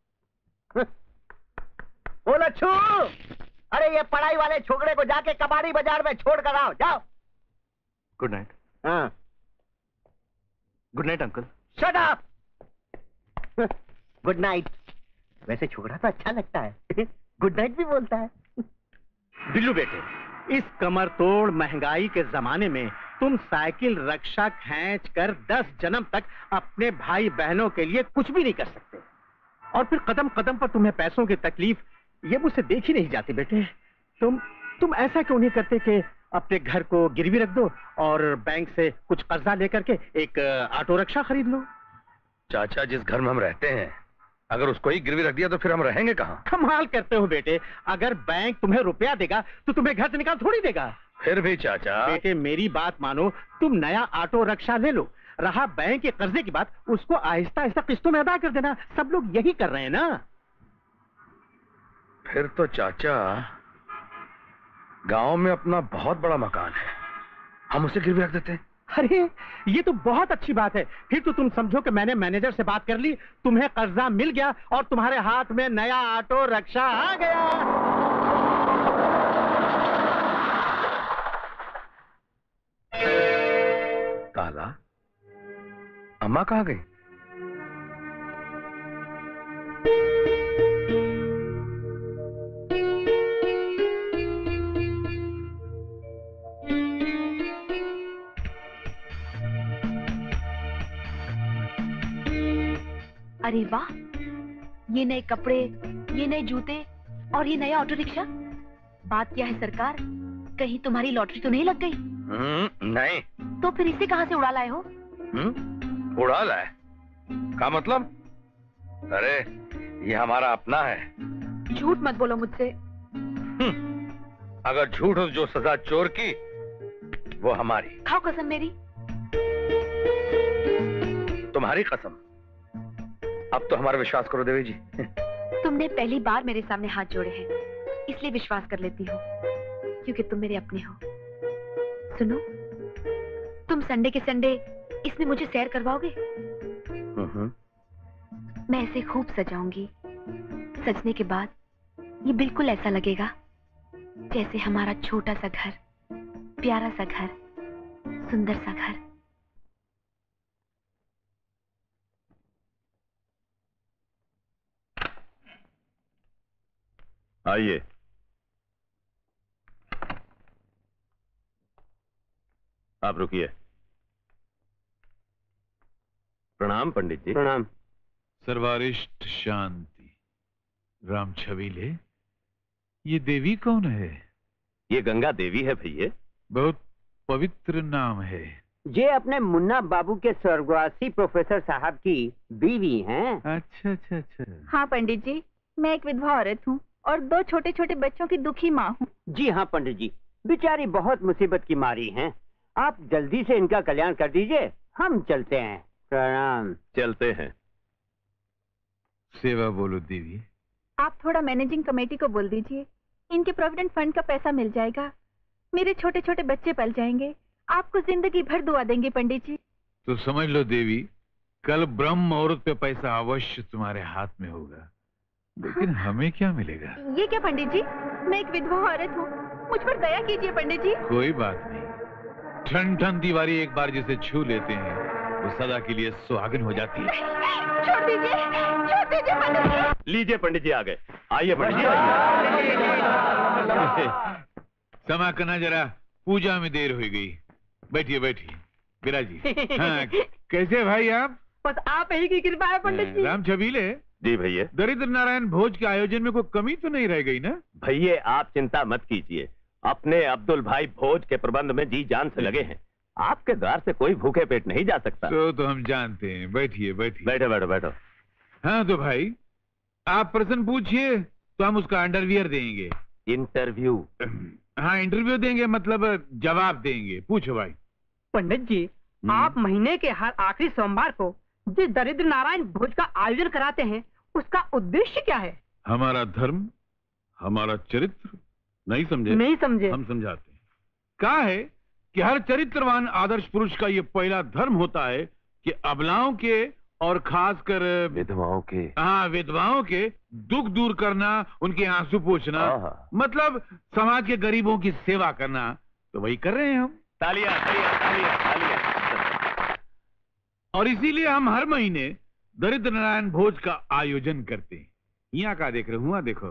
ओ लच्छू, अरे ये पढ़ाई वाले छोकरे को जाके कबाड़ी बाजार में छोड़ कर आओ। जाओ। Good night. हाँ, good night uncle. Shut up. Good night. वैसे छोकरा तो अच्छा लगता है, गुड नाइट भी बोलता है। बिल्लू बेटे, इस कमर तोड़ महंगाई के जमाने में तुम साइकिल रक्षा खींच कर 10 जन्म तक अपने भाई बहनों के लिए कुछ भी नहीं कर सकते। और फिर कदम कदम पर तुम्हें पैसों की तकलीफ, ये मुझसे देखी नहीं जाती बेटे। तुम ऐसा क्यों नहीं करते कि अपने घर को गिरवी रख दो और बैंक से कुछ कर्जा लेकर के एक ऑटो रिक्शा खरीद लो। चाचा, जिस घर में हम रहते हैं अगर उसको ही गिरवी रख दिया तो फिर हम रहेंगे कहाँ? कमाल करते हो बेटे, अगर बैंक तुम्हें रुपया देगा तो तुम्हें घर से निकाल थोड़ी देगा। फिर भी चाचा। बेटे मेरी बात मानो, तुम नया ऑटो रिक्शा ले लो। रहा बैंक के कर्जे की बात, उसको आहिस्ता आहिस्ता किस्तों में अदा कर देना। सब लोग यही कर रहे हैं ना। फिर तो चाचा गांव में अपना बहुत बड़ा मकान है, हम उसे गिरवी रख देते हैं। अरे ये तो बहुत अच्छी बात है। फिर तो तुम समझो कि मैंने मैनेजर से बात कर ली, तुम्हें कर्जा मिल गया और तुम्हारे हाथ में नया ऑटो रिक्शा आ गया। ताला, अम्मा कहाँ गई? अरे वाह, ये नए कपड़े, ये नए जूते और ये नया ऑटो रिक्शा। बात क्या है सरकार, कहीं तुम्हारी लॉटरी तो नहीं लग गई? नहीं। तो फिर इसे कहाँ से उड़ा लाए हो? उड़ा लाए? क्या मतलब? अरे ये हमारा अपना है। झूठ मत बोलो मुझसे। अगर झूठ हो जो सजा चोर की वो हमारी। खाओ कसम मेरी। तुम्हारी कसम। अब तो हमारा विश्वास करो देवी जी। तुमने पहली बार मेरे सामने हाथ जोड़े हैं, इसलिए विश्वास कर लेती हूँ, क्योंकि तुम मेरे अपने हो। सुनो, तुम संडे के संडे इसमें मुझे सैर करवाओगे? मैं इसे खूब सजाऊंगी। सजने के बाद ये बिल्कुल ऐसा लगेगा जैसे हमारा छोटा सा घर, प्यारा सा घर, सुंदर सा घर। आइए। आप रुकिए। प्रणाम पंडित जी। प्रणाम। सर्वारिष्ट शांति। राम छबीले, ये देवी कौन है? ये गंगा देवी है भैया। बहुत पवित्र नाम है। ये अपने मुन्ना बाबू के स्वर्गवासी प्रोफेसर साहब की बीवी हैं। अच्छा अच्छा अच्छा। हाँ पंडित जी, मैं एक विधवा औरत हूँ और 2 छोटे छोटे बच्चों की दुखी माँ हूँ। जी हाँ पंडित जी, बेचारी बहुत मुसीबत की मारी हैं। आप जल्दी से इनका कल्याण कर दीजिए, हम चलते हैं। प्रणाम। चलते हैं। सेवा बोलो देवी। आप थोड़ा मैनेजिंग कमेटी को बोल दीजिए, इनके प्रोविडेंट फंड का पैसा मिल जाएगा, मेरे छोटे छोटे बच्चे पल जाएंगे, आपको जिंदगी भर दुआ देंगे पंडित जी। तो समझ लो देवी, कल ब्रह्म मुहूर्त पे पैसा अवश्य तुम्हारे हाथ में होगा, लेकिन हमें क्या मिलेगा? ये क्या पंडित जी, मैं एक विधवा औरत हूँ, मुझ पर दया कीजिए पंडित जी। कोई बात नहीं, ठन ठन दीवारी एक बार जिसे छू लेते हैं वो सदा के लिए सुहागिन हो जाती है। छोड़ दीजिए पंडित जी। लीजिए पंडित जी आ गए। आइए पंडित जी। क्षमा करना जरा, पूजा में देर हो गई। बैठिए बैठिए विराजी। हाँ, कैसे भाई आप? बस आप ही की कृपा है पंडित जी। राम छबीले। जी भैया। दरिद्र नारायण भोज के आयोजन में कोई कमी तो नहीं रह गई ना? भैया आप चिंता मत कीजिए, अपने अब्दुल भाई भोज के प्रबंध में जी जान से लगे हैं। आपके द्वार से कोई भूखे पेट नहीं जा सकता। तो हम जानते हैं। बैठिए बैठिए। बैठो बैठो बैठो। हाँ तो भाई आप प्रश्न पूछिए तो हम उसका अंडरवियर देंगे। इंटरव्यू? हाँ इंटरव्यू देंगे, मतलब जवाब देंगे। पूछो भाई। पंडित जी, आप महीने के हर आखिरी सोमवार को जिस दरिद्र नारायण भोज का आयोजन कराते हैं, उसका उद्देश्य क्या है? हमारा धर्म, हमारा चरित्र। नहीं समझे? नहीं समझे। हम समझाते हैं। कहा है कि हर चरित्रवान आदर्श पुरुष का ये पहला धर्म होता है कि अबलाओं के और खासकर विधवाओं के, हाँ विधवाओं के दुख दूर करना, उनके आंसू पोंछना, मतलब समाज के गरीबों की सेवा करना। तो वही कर रहे हैं हम। तालियां तालियां तालियां तालियां। और इसीलिए हम हर महीने दरिद्र नारायण भोज का आयोजन करते हैं। यहाँ का देख रहे हुआ, देखो।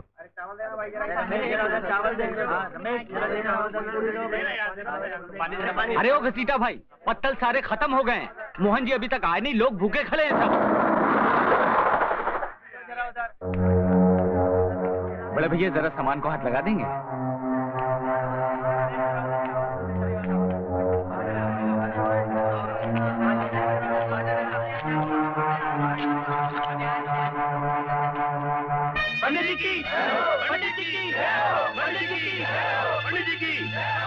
अरे ओ घसीटा भाई, पत्तल सारे खत्म हो गए हैं। मोहन जी अभी तक आए नहीं, लोग भूखे खड़े हैं सब। बड़े भैया जरा सामान को हाथ लगा देंगे? जी की, पंडित जी की, पंडित जी की, पंडित जी की।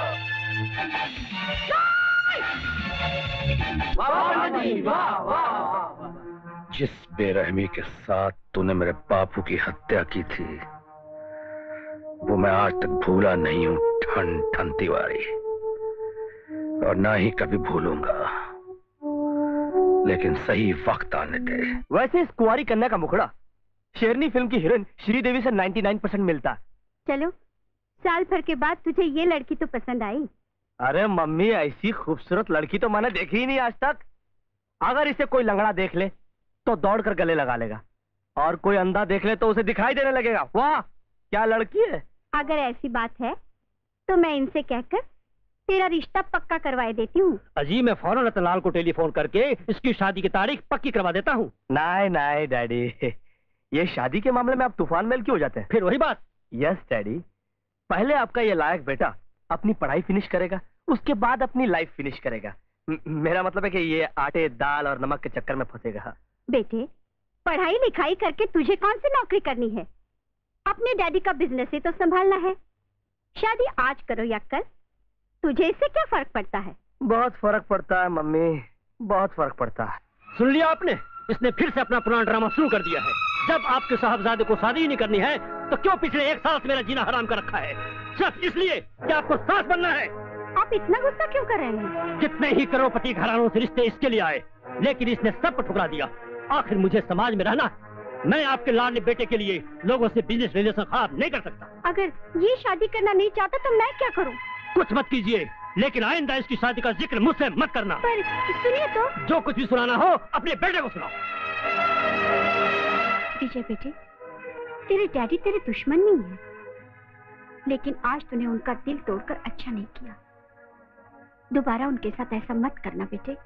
जिस बेरहमी के साथ तूने मेरे बापू की हत्या की थी वो मैं आज तक भूला नहीं हूं ठन ठन तिवारी, और ना ही कभी भूलूंगा। लेकिन सही वक्त आने दे। वैसे इस कुंवारी कन्या का मुखड़ा शेरनी फिल्म की हीरोइन श्रीदेवी से 99% मिलता। चलो, साल भर के बाद तुझे ये लड़की तो पसंद आई। अरे मम्मी, ऐसी खूबसूरत लड़की तो मैंने देखी ही नहीं आज तक। अगर इसे कोई लंगड़ा देख ले तो दौड़कर गले लगा लेगा, और कोई अंधा देख ले तो उसे दिखाई देने लगेगा। वाह, क्या लड़की है। अगर ऐसी बात है तो मैं इनसे कहकर तेरा रिश्ता पक्का करवाए देती हूँ। अजी, मैं फौरन रतनलाल को टेलीफोन करके इसकी शादी की तारीख पक्की करवा देता हूँ। नहीं नहीं डैडी, ये शादी के मामले में आप तूफान मेल क्यों हो जाते हैं? फिर वही बात। यस डैडी, पहले आपका ये लायक बेटा अपनी पढ़ाई फिनिश करेगा, उसके बाद अपनी लाइफ फिनिश करेगा। मेरा मतलब है कि ये आटे दाल और नमक के चक्कर में फंसेगा। बेटे, पढ़ाई लिखाई करके तुझे कौन सी नौकरी करनी है? अपने डैडी का बिजनेस ही तो संभालना है। शादी आज करो या कल, तुझे इससे क्या फर्क पड़ता है? बहुत फर्क पड़ता है मम्मी, बहुत फर्क पड़ता है। सुन लिया आपने, इसने फिर से अपना पुराना ड्रामा शुरू कर दिया है। जब आपके साहबजादे को शादी ही नहीं करनी है तो क्यों पिछले 1 साल से मेरा जीना हराम कर रखा है? सिर्फ इसलिए कि आपको सास बनना है। आप इतना गुस्सा क्यों कर रहे हैं? कितने ही करोड़पति घरानों से रिश्ते इसके लिए आए, लेकिन इसने सबको ठुकरा दिया। आखिर मुझे समाज में रहना, मैं आपके लाडले बेटे के लिए लोगों से बिजनेस रिलेशन खराब नहीं कर सकता। अगर ये शादी करना नहीं चाहता तो मैं क्या करूं? कुछ मत कीजिए, लेकिन आइंदा इसकी शादी का जिक्र मुझसे मत करना। पर सुनिए तो। जो कुछ भी सुनाना हो अपने बेटे को सुनाओ। विजय बेटे, तेरे डैडी तेरे दुश्मन नहीं है, लेकिन आज तूने उनका दिल तोड़कर अच्छा नहीं किया। दोबारा उनके साथ ऐसा मत करना बेटे।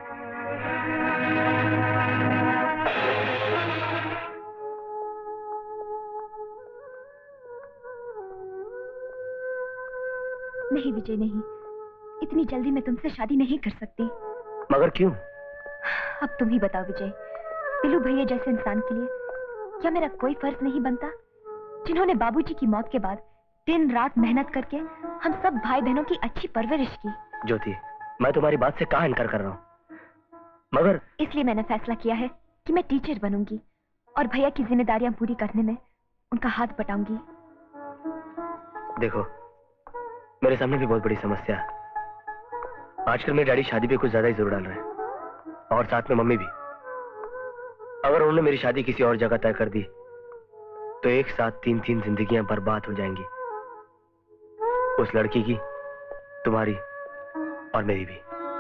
नहीं विजय, नहीं, इतनी जल्दी मैं तुमसे शादी नहीं कर सकती। मगर क्यों? अब तुम ही बताओ विजय, बिल्लू भैया जैसे इंसान के लिए क्या मेरा कोई फर्ज नहीं बनता, जिन्होंने बाबूजी की मौत के बाद दिन रात मेहनत करके हम सब भाई बहनों की अच्छी परवरिश की। ज्योति, मैं तुम्हारी बात से कहाँ इनकार कर रहा हूँ, मगर इसलिए मैंने फैसला किया है कि मैं टीचर बनूंगी और भैया की जिम्मेदारियां पूरी करने में उनका हाथ बटाऊंगी। देखो, मेरे सामने भी बहुत बड़ी समस्या है। आजकल मेरे डैडी शादी पे कुछ ज्यादा ही जोर डाल रहे हैं, और साथ में मम्मी भी। अगर उन्होंने मेरी शादी किसी और जगह तय कर दी तो एक साथ 3-3 जिंदगियां बर्बाद हो जाएंगी, उस लड़की की, तुम्हारी और मेरी भी।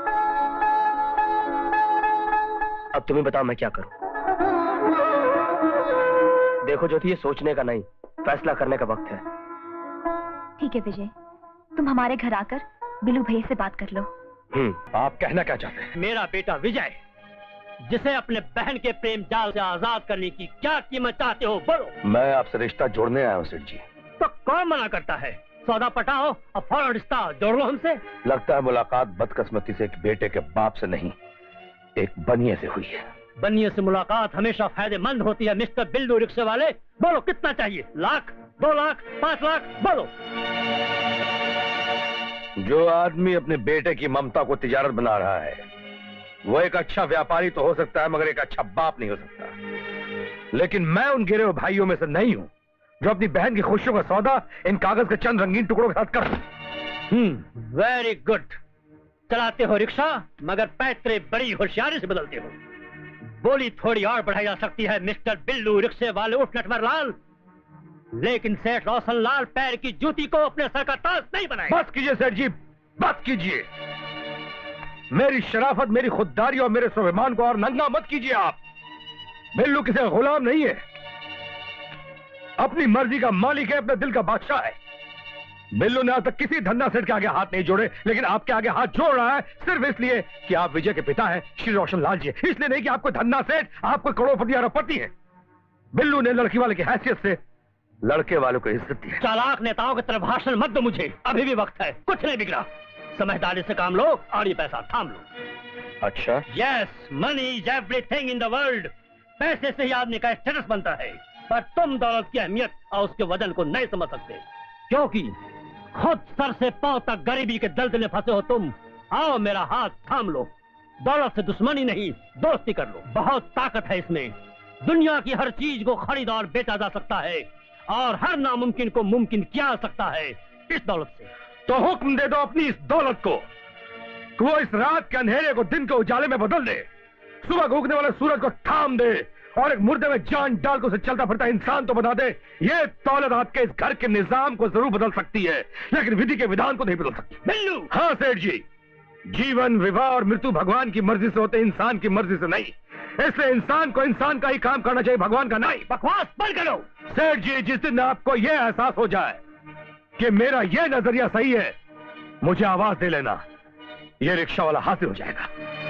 अब तुम्हें बताओ मैं क्या करूं? देखो ज्योति, ये सोचने का नहीं, फैसला करने का वक्त है। ठीक है विजय, तुम हमारे घर आकर बिल्लू भैया से बात कर लो। आप कहना क्या चाहते हैं? मेरा बेटा विजय, जिसे अपने बहन के प्रेम जाल से आजाद करने की क्या कीमत चाहते हो, बोलो। मैं आपसे रिश्ता जोड़ने आया हूँ सेठ जी। तो कौन मना करता है? सौदा पटाओ और फौरन रिश्ता जोड़ लो हमसे। लगता है मुलाकात बदकिस्मती से एक बेटे के बाप से नहीं, एक बनिए से हुई है। बनिए से मुलाकात हमेशा फायदेमंद होती है मिस्टर बिल्लू रिक्शे वाले। बोलो कितना चाहिए? 1 लाख, 2 लाख, 5 लाख, बोलो। जो आदमी अपने बेटे की ममता को तिजारत बना रहा है वो एक अच्छा व्यापारी तो हो सकता है, मगर एक अच्छा बाप नहीं हो सकता। लेकिन मैं उन गिरे हुए भाइयों में से नहीं हूं जो अपनी बहन की खुशियों का सौदा इन कागज के चंद रंगीन टुकड़ों के साथ कर। Very good. चलाते हो रिक्शा, मगर पैतरे बड़ी होशियारी से बदलते हो। बोली थोड़ी और बढ़ाई जा सकती है मिस्टर बिल्लू रिक्शे वाले उठ नटवरलाल, लेकिन सेठ रोशन लाल पैर की जूती को अपने सर का ताज नहीं बनाए। बस कीजिए सेठ जी, बस कीजिए। मेरी शराफत, मेरी खुददारी और मेरे स्वाभिमान को और नंगा मत कीजिए आप। बिल्लू किसी का गुलाम नहीं है, अपनी मर्जी का मालिक है, अपने दिल का बादशाह है। बिल्लू ने आज तक किसी धन्ना सेठ के आगे हाथ नहीं जोड़े, लेकिन आपके आगे हाथ जोड़ रहा है सिर्फ इसलिए कि आप विजय के पिता हैं, श्री रोशन लाल जी। इसलिए नहीं कि आपको धन्ना सेठ, आपको करोड़पति अरबपति है। बिल्लू ने लड़की वाले की हैसियत से लड़के वालों को इज्जत दी है। चालाक नेताओं की तरफ भाषण मत दो मुझे, अभी भी वक्त है, कुछ नहीं बिगड़ा। समझदारी से काम लो और ये पैसा थाम लो। अच्छा? Yes, money is everything in the world. पैसे से ही आदमी का स्टेटस बनता है। पर तुम दौलत की अहमियत और उसके वजन को नहीं समझ सकते, क्योंकि खुद सर से पांव तक गरीबी के दलदल में फंसे हो तुम। आओ मेरा हाथ थाम लो, दौलत से दुश्मनी नहीं दोस्ती कर लो। बहुत ताकत है इसमें, दुनिया की हर चीज को खरीदा और बेचा जा सकता है और हर नामुमकिन को मुमकिन किया जा सकता है इस दौलत से। तो हुक्म दे दो अपनी इस दौलत को कि वो इस रात के अंधेरे को दिन के उजाले में बदल दे, सुबह उगने वाले सूरज को थाम दे और एक मुर्दे में जान डाल को उसे चलता फिरता इंसान तो बना दे। ये दौलत आपके इस घर के निजाम को जरूर बदल सकती है, लेकिन विधि के विधान को नहीं बदल सकती। बिल्लू। हाँ सेठ जी, जीवन, विवाह और मृत्यु भगवान की मर्जी से होते, इंसान की मर्जी से नहीं। इसलिए इंसान को इंसान का ही काम करना चाहिए, भगवान का नहीं। बकवास बंद करो। सेठ जी, जिस दिन आपको यह एहसास हो जाए कि मेरा यह नजरिया सही है, मुझे आवाज दे लेना, यह रिक्शा वाला हाजिर हो जाएगा।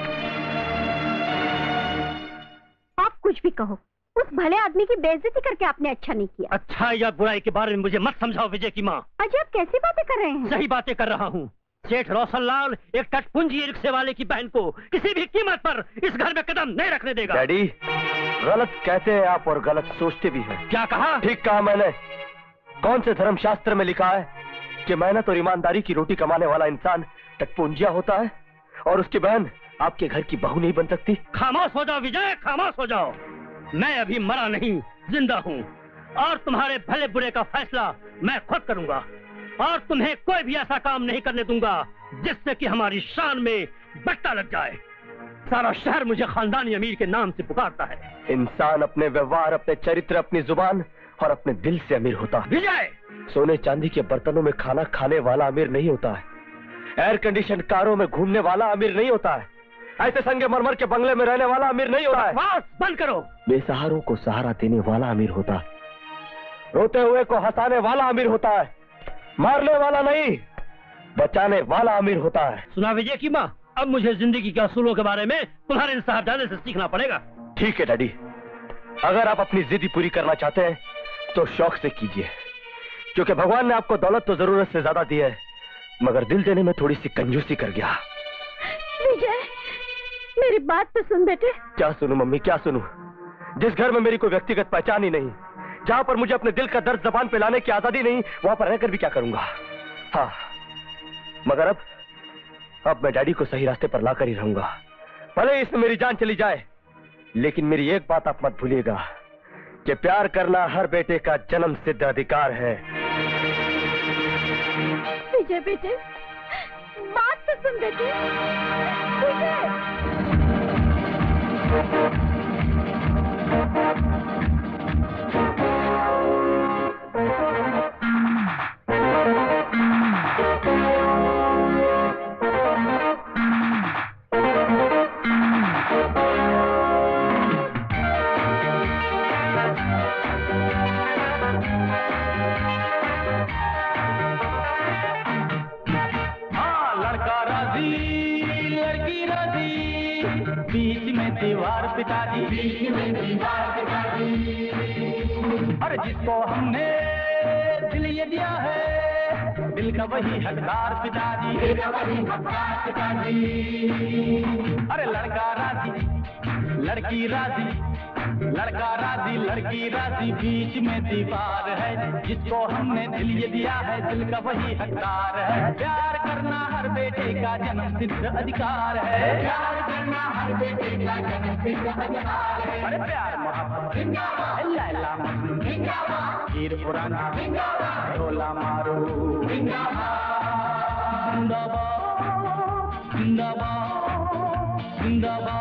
आप कुछ भी कहो, उस भले आदमी की बेइज्जती करके आपने अच्छा नहीं किया। अच्छा या बुराई के बारे में मुझे मत समझाओ विजय की माँ। अजय, आप कैसी बातें कर रहे हैं? सही बातें कर रहा हूँ। सेठ रोशनलाल एक टटपुंजी रिक्शे वाले की बहन को किसी भी कीमत पर इस घर में कदम नहीं रखने देगा। डैडी, गलत कहते हैं आप और गलत सोचते भी हैं। क्या कहा? ठीक कहा मैंने। कौन से धर्मशास्त्र में लिखा है कि मेहनत और ईमानदारी की रोटी कमाने वाला इंसान टटपुंजिया होता है और उसकी बहन आपके घर की बहू नहीं बन सकती? खामोश हो जाओ विजय, खामोश हो जाओ। मैं अभी मरा नहीं, जिंदा हूँ और तुम्हारे भले बुरे का फैसला मैं खुद करूंगा और तुम्हें कोई भी ऐसा काम नहीं करने दूंगा जिससे कि हमारी शान में बट्टा लग जाए। सारा शहर मुझे खानदानी अमीर के नाम से पुकारता है। इंसान अपने व्यवहार, अपने चरित्र, अपनी जुबान और अपने दिल से अमीर होता है। विजय, सोने चांदी के बर्तनों में खाना खाने वाला अमीर नहीं होता है, एयर कंडीशन कारों में घूमने वाला अमीर नहीं होता है, ऐसे संगमरमर के बंगले में रहने वाला अमीर नहीं होता है। बस बंद करो। बेसहारों को सहारा देने वाला अमीर होता है, रोते हुए को हंसाने वाला अमीर होता है, मारने वाला नहीं बचाने वाला अमीर होता है। सुना विजय की माँ, अब मुझे जिंदगी के असूलों के बारे में तुम्हारे इन साहबजादे से सीखना पड़ेगा। ठीक है डैडी, अगर आप अपनी जिद पूरी करना चाहते हैं तो शौक से कीजिए, क्योंकि भगवान ने आपको दौलत तो जरूरत से ज्यादा दी है, मगर दिल देने में थोड़ी सी कंजूसी कर गया। विजय, मेरी बात तो सुन बेटे। क्या सुनूं मम्मी, क्या सुनूं? जिस घर में मेरी कोई व्यक्तिगत पहचान ही नहीं, जहां पर मुझे अपने दिल का दर्द जबान पे लाने की आजादी नहीं, वहां पर रहकर भी क्या करूंगा? हाँ, मगर अब मैं डैडी को सही रास्ते पर लाकर ही रहूंगा, भले ही इसमें मेरी जान चली जाए। लेकिन मेरी एक बात आप मत भूलिएगा कि प्यार करना हर बेटे का जन्म सिद्ध अधिकार है। विजय बेटे, बात तो सुन बेटे। दीवार पिता दी, बीच में दीवार पिता दी। और जिसको हमने दिल ये दिया है, दिल का वही हकदार पिता दी, दिल का वही हकदार पिता दी। अरे लड़का राजी, लड़की राजी, लड़का राजी, लड़की राजी, बीच में दीवार है। जिसको हमने दिल ये दिया है, दिल का वही हकदार है। प्यार करना हर बेटे का जन्म सिद्ध अधिकार है। प्यार करना हर बेटे का जन्म सिद्ध अधिकार है। अरे प्यार मोहब्बत लैला मजनू जिंदाबाद, हीर पुराना जिंदाबाद, ढोला मारो जिंदाबाद, जिंदाबाद जिंदाबाद जिंदाबाद।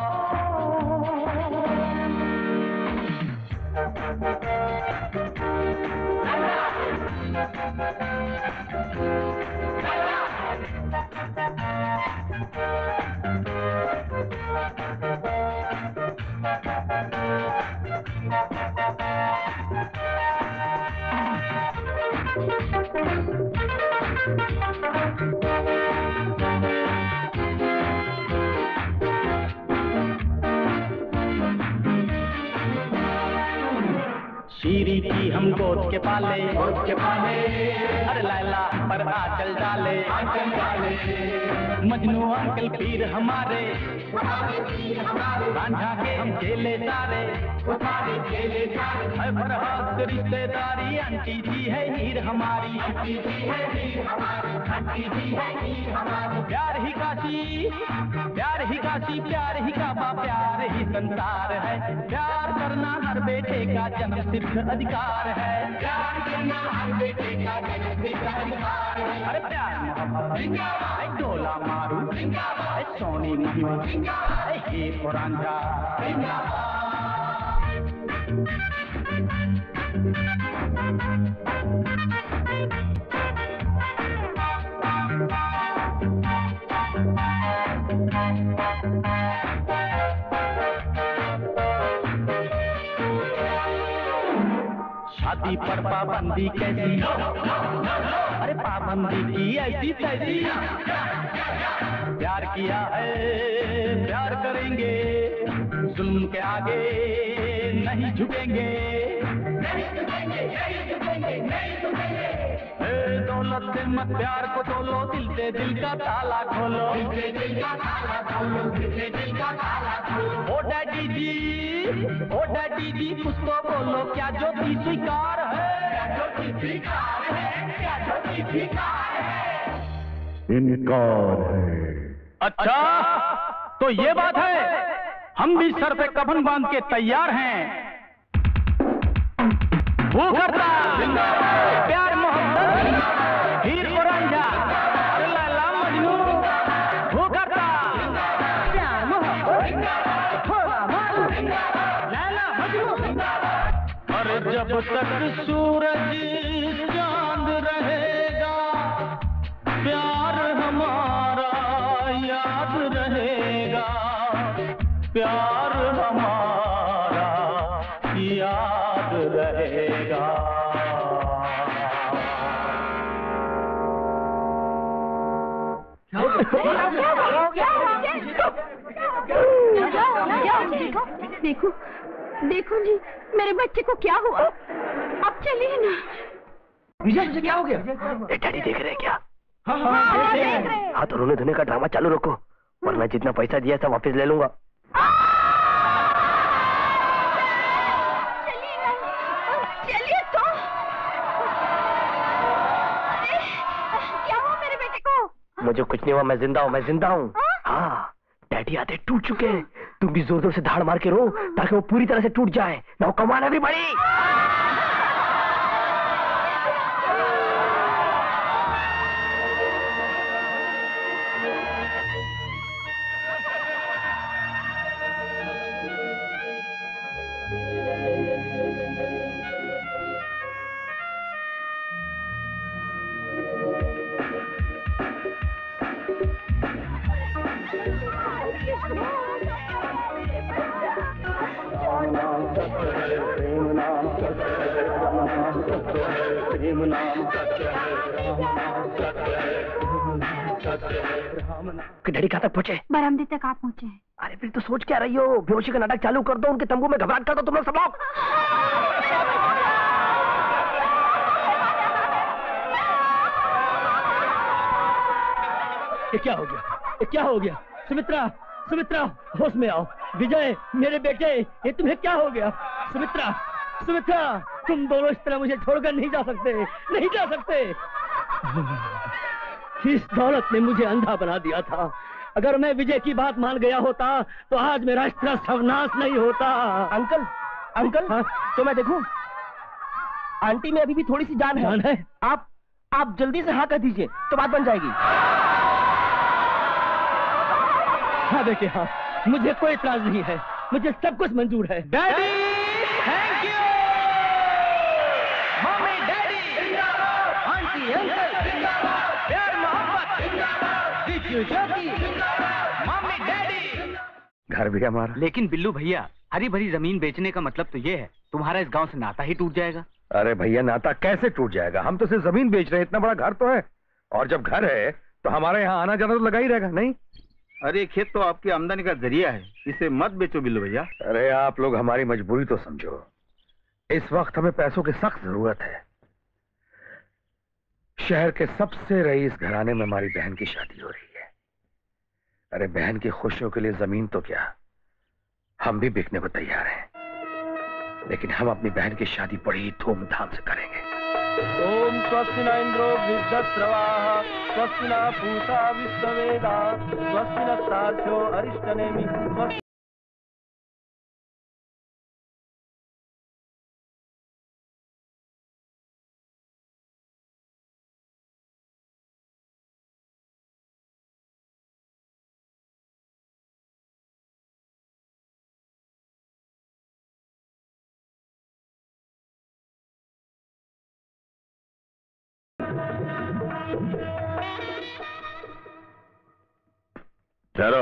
शीरी थी हम गोद के पाले, अरे लैला पर आंचल डाले, मजनू अंकल पीर हमारे, रांझा के हम चेले सारे, है फरहाद रिश्तेदारी, आंटी जी है हीर हमारी, प्यार ही काशी, प्यार ही काशी, प्यार ही काबा, प्यार ही संसार है, प्यार करना हर बेटे का जन्म सिद्ध अधिकार है, प्यार करना हर बेटे का जन्म सिद्ध अधिकार है। अरे प्यार मोहब्बत डोला मारू, सोनी महिमा, हीर और रांझा, शादी पर पाबंदी कैसी, अरे पाबंदी की ऐसी तैसी, प्यार किया है प्यार करेंगे, जुल्म के आगे नहीं झुकेंगे, दौलत से मत प्यार को तोलो, दिल से दिल का ताला खोलो, ओ डैडी जी कुछ तो बोलो, क्या जो भी स्वीकार है, इनकार है। अच्छा तो ये बात है, हम भी सर पे कफन बांध के तैयार हैं। वो करता प्यार मोहब्बत, हीर और रांझा, अरे लैला मजनू, वो करता प्यार मोहब्बत, थोड़ा मारू, लैला मजनू। अरे जब तक सूरज चांद रहेगा, प्यार हमारा याद रहेगा, प्यार हमारा याद रहेगा। देखो देखो जी, मेरे बच्चे को क्या हुआ? अब चलिए ना। विजय तुझे क्या हो गया? डैडी देख रहे हैं क्या? हाँ, देख रहे हैं। हाँ तो रोने धोने का ड्रामा चालू रखो, वरना जितना पैसा दिया था वापस ले लूंगा। चलिए तो। अरे क्या हुआ मेरे बेटे को? मुझे कुछ नहीं हुआ, मैं जिंदा हूँ, मैं जिंदा हूँ। हाँ डैडी आधे टूट चुके हैं, तुम भी जोर जोर से धाड़ मार के रो ताकि वो पूरी तरह से टूट जाए, ना कमाना भी पड़ी। डैडी कहाँ तक पहुँचे? बरामदे तक आप पहुँचे हैं। अरे फिर तो सोच क्या रही हो? बेहोशी का नाटक चालू कर दो, उनके तंबू में घबराहट कर दो तुम लोग सब लोग। ये क्या हो गया? ये क्या हो गया? सुमित्रा, सुमित्रा होश में आओ। विजय मेरे बेटे, ये तुम्हें क्या हो गया? सुमित्रा, सुमित्रा तुम दोनों इस तरह मुझे छोड़कर नहीं जा सकते, नहीं जा सकते। इस दौलत ने मुझे अंधा बना दिया था। अगर मैं विजय की बात मान गया होता तो आज मेरा इस तरह सर्वनाश नहीं होता। अंकल, अंकल हाँ? तो मैं देखूं? आंटी में अभी भी थोड़ी सी जान है। जान है? आप जल्दी से हाँ कह दीजिए तो बात बन जाएगी। हाँ बेटे हाँ, मुझे कोई इतराज नहीं है, मुझे सब कुछ मंजूर है। Daddy thank you, mummy daddy, aunty uncle, प्यार मोहब्बत, मम्मी डैडी। घर भी हमारा। लेकिन बिल्लू भैया, हरी भरी जमीन बेचने का मतलब तो ये है तुम्हारा इस गांव से नाता ही टूट जाएगा। अरे भैया नाता कैसे टूट जाएगा? हम तो सिर्फ जमीन बेच रहे हैं, इतना बड़ा घर तो है। और जब घर है तो हमारे यहाँ आना जाना तो लगा ही रहेगा, नहीं? अरे खेत तो आपकी आमदनी का जरिया है, इसे मत बेचो बिल्लू भैया। अरे आप लोग हमारी मजबूरी तो समझो। इस वक्त हमें पैसों की सख्त जरूरत है। शहर के सबसे रईस घराने में हमारी बहन की शादी हो रही है। अरे बहन की खुशियों के लिए जमीन तो क्या, हम भी बिकने को तैयार हैं, लेकिन हम अपनी बहन की शादी बड़ी धूमधाम से करेंगे। ओम स्वस्ति न इंद्रो वृद्धश्रवाः स्वस्ति न पूषा विश्ववेदाः स्वस्ति नस्तार्क्ष्यो अरिष्टनेमिः स्वस्ति। ठहरो।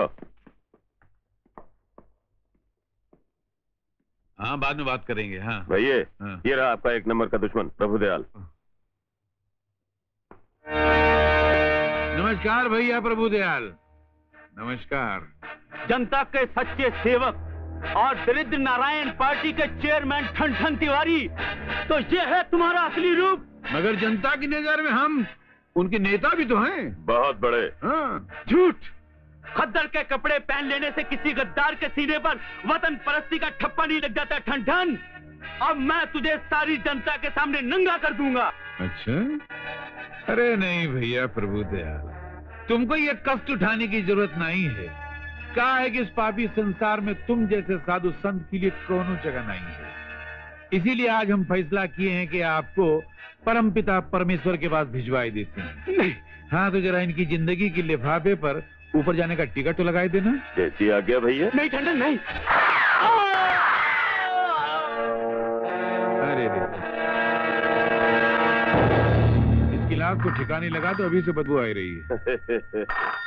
हाँ, बाद में बात करेंगे। हाँ भैया, हाँ। ये रहा आपका एक नंबर का दुश्मन प्रभुदयाल। नमस्कार भैया प्रभुदयाल। नमस्कार। जनता के सच्चे सेवक और दरिद्र नारायण पार्टी के चेयरमैन ठन ठन तिवारी, तो ये है तुम्हारा असली रूप। मगर जनता की नजर में हम उनके नेता भी तो हैं। बहुत बड़े। हाँ। झूठ। खद्दर के कपड़े पहन लेने से किसी गद्दार के सीने पर वतन परस्ती का ठप्पा नहीं लग जाता ठन ठन। अब मैं तुझे सारी जनता के सामने नंगा कर दूंगा। अच्छा? अरे नहीं भैया प्रभुदयाल, तुमको ये कष्ट उठाने की जरूरत नहीं है। क्या है कि इस पापी संसार में तुम जैसे साधु संत के लिए कोनो जगह नहीं है। इसीलिए आज हम फैसला किए हैं कि आपको परमपिता परमेश्वर के पास भिजवाई देते हैं। नहीं। हाँ, तो जरा इनकी जिंदगी के लिफाफे पर ऊपर जाने का टिकट तो लगाई देना। जैसी आज्ञा भैया। नहीं ठंडन नहीं। अरे रे, इसकी लात को ठिकाने लगा तो अभी से बदबू आ रही है।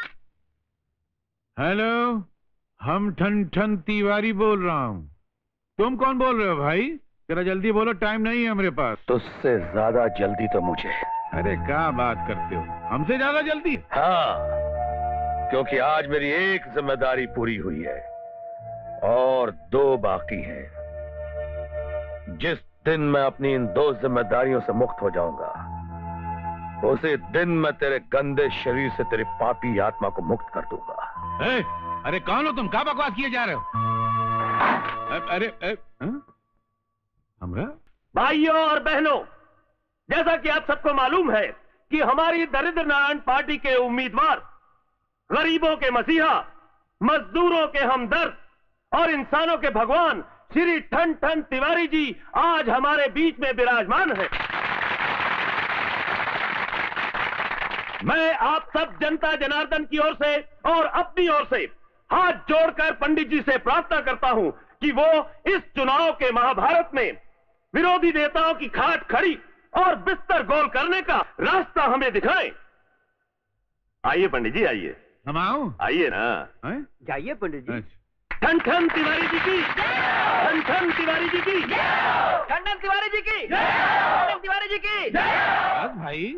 हेलो, हम ठन ठन तिवारी बोल रहा हूँ। तुम कौन बोल रहे हो भाई? जरा जल्दी बोलो, टाइम नहीं है हमारे पास। तुझसे ज्यादा जल्दी तो मुझे। अरे क्या बात करते हो, हमसे ज्यादा जल्दी? हाँ, क्योंकि आज मेरी एक जिम्मेदारी पूरी हुई है और 2 बाकी हैं। जिस दिन मैं अपनी इन 2 जिम्मेदारियों से मुक्त हो जाऊंगा, उसी दिन मैं तेरे गंदे शरीर से तेरी पापी आत्मा को मुक्त कर दूंगा। अरे कौन हो तुम? क्या बकवास किए जा रहे हो? अरे हमरा? भाइयों और बहनों, जैसा कि आप सबको मालूम है कि हमारी दरिद्र नारायण पार्टी के उम्मीदवार, गरीबों के मसीहा, मजदूरों के हमदर्द और इंसानों के भगवान श्री ठन ठन तिवारी जी आज हमारे बीच में विराजमान है। मैं आप सब जनता जनार्दन की ओर से और अपनी ओर से हाथ जोड़कर पंडित जी से प्रार्थना करता हूं कि वो इस चुनाव के महाभारत में विरोधी नेताओं की खाट खड़ी और बिस्तर गोल करने का रास्ता हमें दिखाएं। आइए पंडित जी, आइए। हम आओ? आइए ना। जाइए पंडित जी। ठन ठन तिवारी जी की, ठन ठन तिवारी जी की, ठन ठन तिवारी जी की, ठन ठन तिवारी जी की। बस भाई,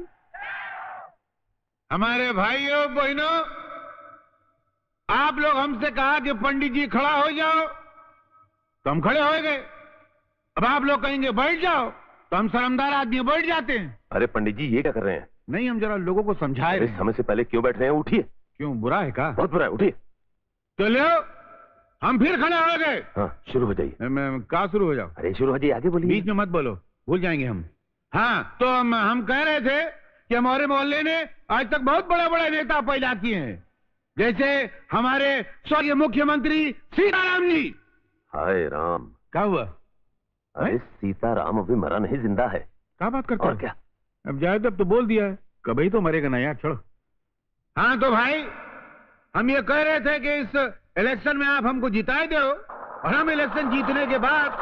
हमारे भाइयों बहनों, आप लोग हमसे कहा कि पंडित जी खड़ा हो जाओ, तो हम खड़े हो गए। अब आप लोग कहेंगे बैठ जाओ, तो हम शर्मदार आदमी बैठ जाते हैं। अरे पंडित जी, ये क्या कर रहे हैं? नहीं, हम जरा लोगों को समझाए। समय से पहले क्यों बैठ रहे हैं? उठिए। क्यों, बुरा है का? बहुत बुरा है, उठिए। तो लो, हम फिर खड़े हो गए। हाँ, शुरू हो जाइए। मैं कहा शुरू हो जाओ? अरे शुरू हो जाइए, आगे बोलिए। बीच में मत बोलो, भूल जाएंगे हम। हाँ, तो हम कह रहे थे कि हमारे मोहल्ले ने आज तक बहुत बड़े बड़े नेता पैदा किए हैं, जैसे हमारे स्वर्गीय मुख्यमंत्री सीताराम जी। हाय राम, क्या हुआ? अरे सीताराम अभी मरा नहीं, जिंदा है। क्या बात करते और हो? क्या? अब जाए तो बोल दिया है, कभी तो मरेगा ना यार, छोड़ो। हाँ तो भाई, हम ये कह रहे थे कि इस इलेक्शन में आप हमको जिताए दो, और हम इलेक्शन जीतने के बाद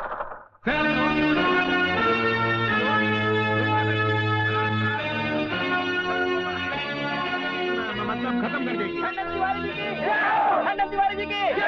मतलब खत्म कर देंगे। ठन ठन तिवारी जी की, ठन ठन तिवारी जी की।